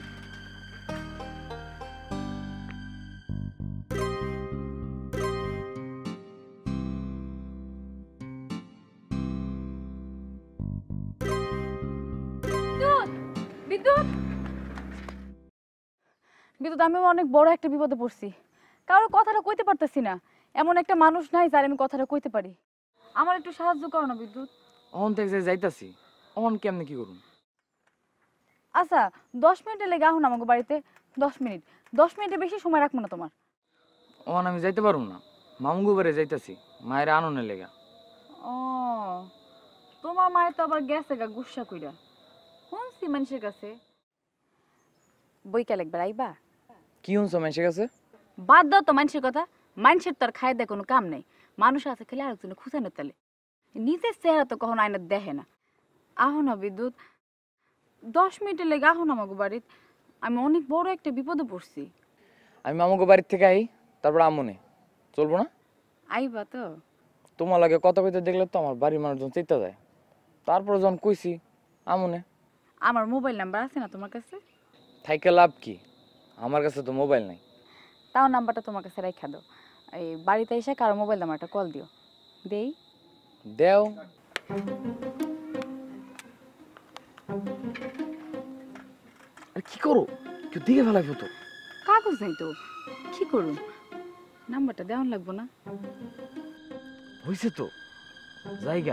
বিদ্যুৎ, বিদ্যুৎ, আমি অনেক বড় একটা বিপদে পড়ছি। কারো কথাটা কইতে পারতেছি না, এমন একটা মানুষ নাই যার আমি কথাটা কইতে পারি। আমার একটু সাহায্য করো না বিদ্যুৎ। অন থেকে যে যাইতাছি, অন কেমনে কি করুন? আচ্ছা 10 মিনিটের লেগে আহুন আমাকে বাড়িতে। 10 মিনিট, 10 মিনিটের বেশি সময় রাখবো না তোমার। অন আমি যাইতে পারুম না, মামুগো বাড়ি যাইতাছি মায়ের আননের লেগা। ও, তোমার মায়ের তো আবার গেছে গা গুসা কইরা, শুনছি মানুষের কাছে। বইকাল একবার আইবা? কি শুনছো মানুষের কাছে? বাদ দাও তো মানুষের কথা, মানুষের তো আর খায় দেয় কোনো কাম নাই। মানুষ আছে খেলে আরেকজনে খুঁজানোর তালে, নিজের চেহারা তো কখনো আয়না দেখে না। আহো না বিদ্যুৎ, 10 মিনিটের লেগে আহো না আমাকে বাড়িতে, আমি অনেক বড় একটা বিপদে পড়ছি। আমি মামুগো বাড়ির থেকে আই, তারপর আমনে চলবো না? আইবা তো? তোমার লাগে কথা কইতে দেখলে তো আমার বাড়ির মানুষজন চিন্তা যায়, তারপর যখন কইছি আমনে। আমার মোবাইল নাম্বার আছে না তোমার কাছে? থাইকে লাভ কি, আমার কাছে তো মোবাইল নাই। তাও নাম্বারটা তোমার কাছে রাখা দাও, এই বাড়িতে এসে কারো মোবাইল নাম্বারটা কল দিও। দেই? দেও। কি করো, কেউ দিকে ফেলাইবো তো। কাগজ নেই তো, কি করুন? নাম্বারটা দেওয়ান লাগবো না? হইছে তো, জায়গা।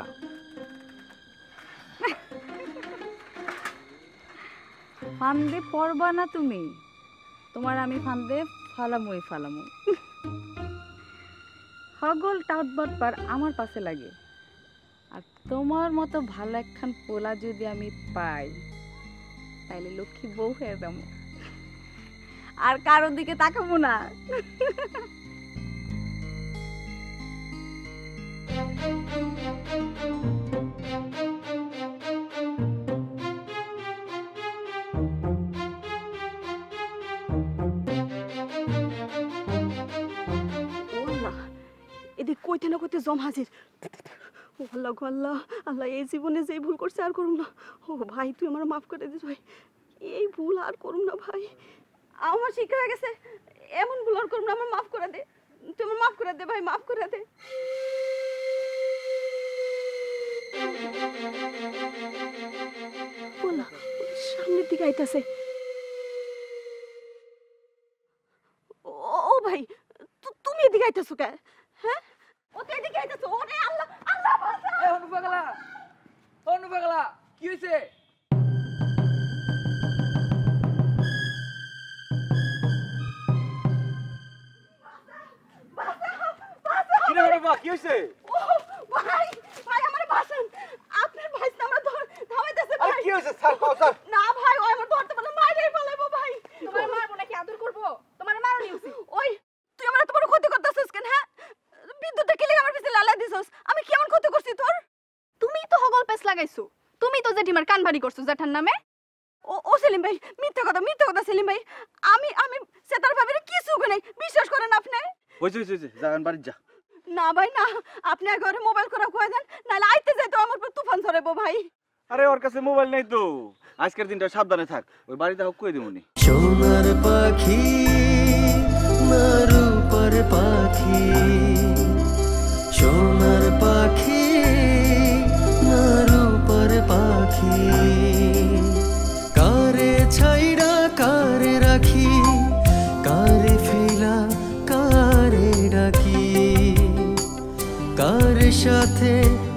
ফান্দে পড়বা না তুমি, তোমার আমি ফান্দে ফালামুই ফালামু। হগল টাউটবট পার আমার পাশে লাগে, আর তোমার মতো ভালো একখান পোলা যদি আমি পাই তাইলে লক্ষ্মী বউ হয়ে যাবো, আর কারোর দিকে তাকাবো না। এদিক কইতে না কইতে জম হাজির। ও আল্লাহ গো আল্লাহ, আল্লাহ এই জীবনে যে ভুল করছে আর করুম না। ও ভাই তুই আমার মাফ করে দিস ভাই, এই ভুল আর করুম না ভাই, আমার শিক্ষা হয়ে গেছে, এমন ভুল আর করুম না, আমার মাফ করে দে, তুই আমার মাফ করে দে ভাই, মাফ করে দে। বলা সামনের দিকে আইতাছে। ও ভাই তুমি এদিকে আইতাছো কে? হ্যাঁ ও তো এদিকে আইতাছো। ওরে আল্লাহ আল্লাহ বাঁচা। এ অনু পাগলা, অনু পাগলা, কি হইছে? কি রে বাবা, কি হইছে? ও ভাই ভাই আমারে বাঁচান, আপনার ভাই আমরা ধাওয়াইতাছে ভাই। আরে কি হইছে? স্যার কও স্যার। না ভাই ও আমার ধরতে পারলে মাইরেই ফেলাইবো ভাই। তোমার মারবো নাকি আদর করবো? তোমার মারনি উচিত। ওই তুই আমার এত বড় ক্ষতি করতেছিস কেন? হ্যাঁ বিদ্যুৎটা কি লাগা আমার পিছে লালা দিছস? আমি কি এমন ক্ষতি করছি তোর? তুমি তো হগল পেছ লাগাইছো, তুমি তো জেঠিমার কান ভারী করছো জেঠার নামে। ও সেলিম ভাই মিথ্যা কথা সেলিম ভাই, আমি আমি সেতার ভাবিরে কিছু নাই, বিশ্বাস করেন আপনি? হইছে হইছে, যান বাড়ি যা। না ভাই না, আপনি ঘরে মোবাইল করে কই দেন, নালে আইতে যাই তো আমার উপর তুফান ধরেবো ভাই। আরে ওর কাছে মোবাইল নেই তো, আজকের দিনটা সাবধানে থাক, ওই বাড়িতে হোক কই দিমুনি। সোনার পাখি না রূপার পাখি, সোনার পাখি না রূপার পাখি। কারে ফেলা কারে ডাকি, কার সাথে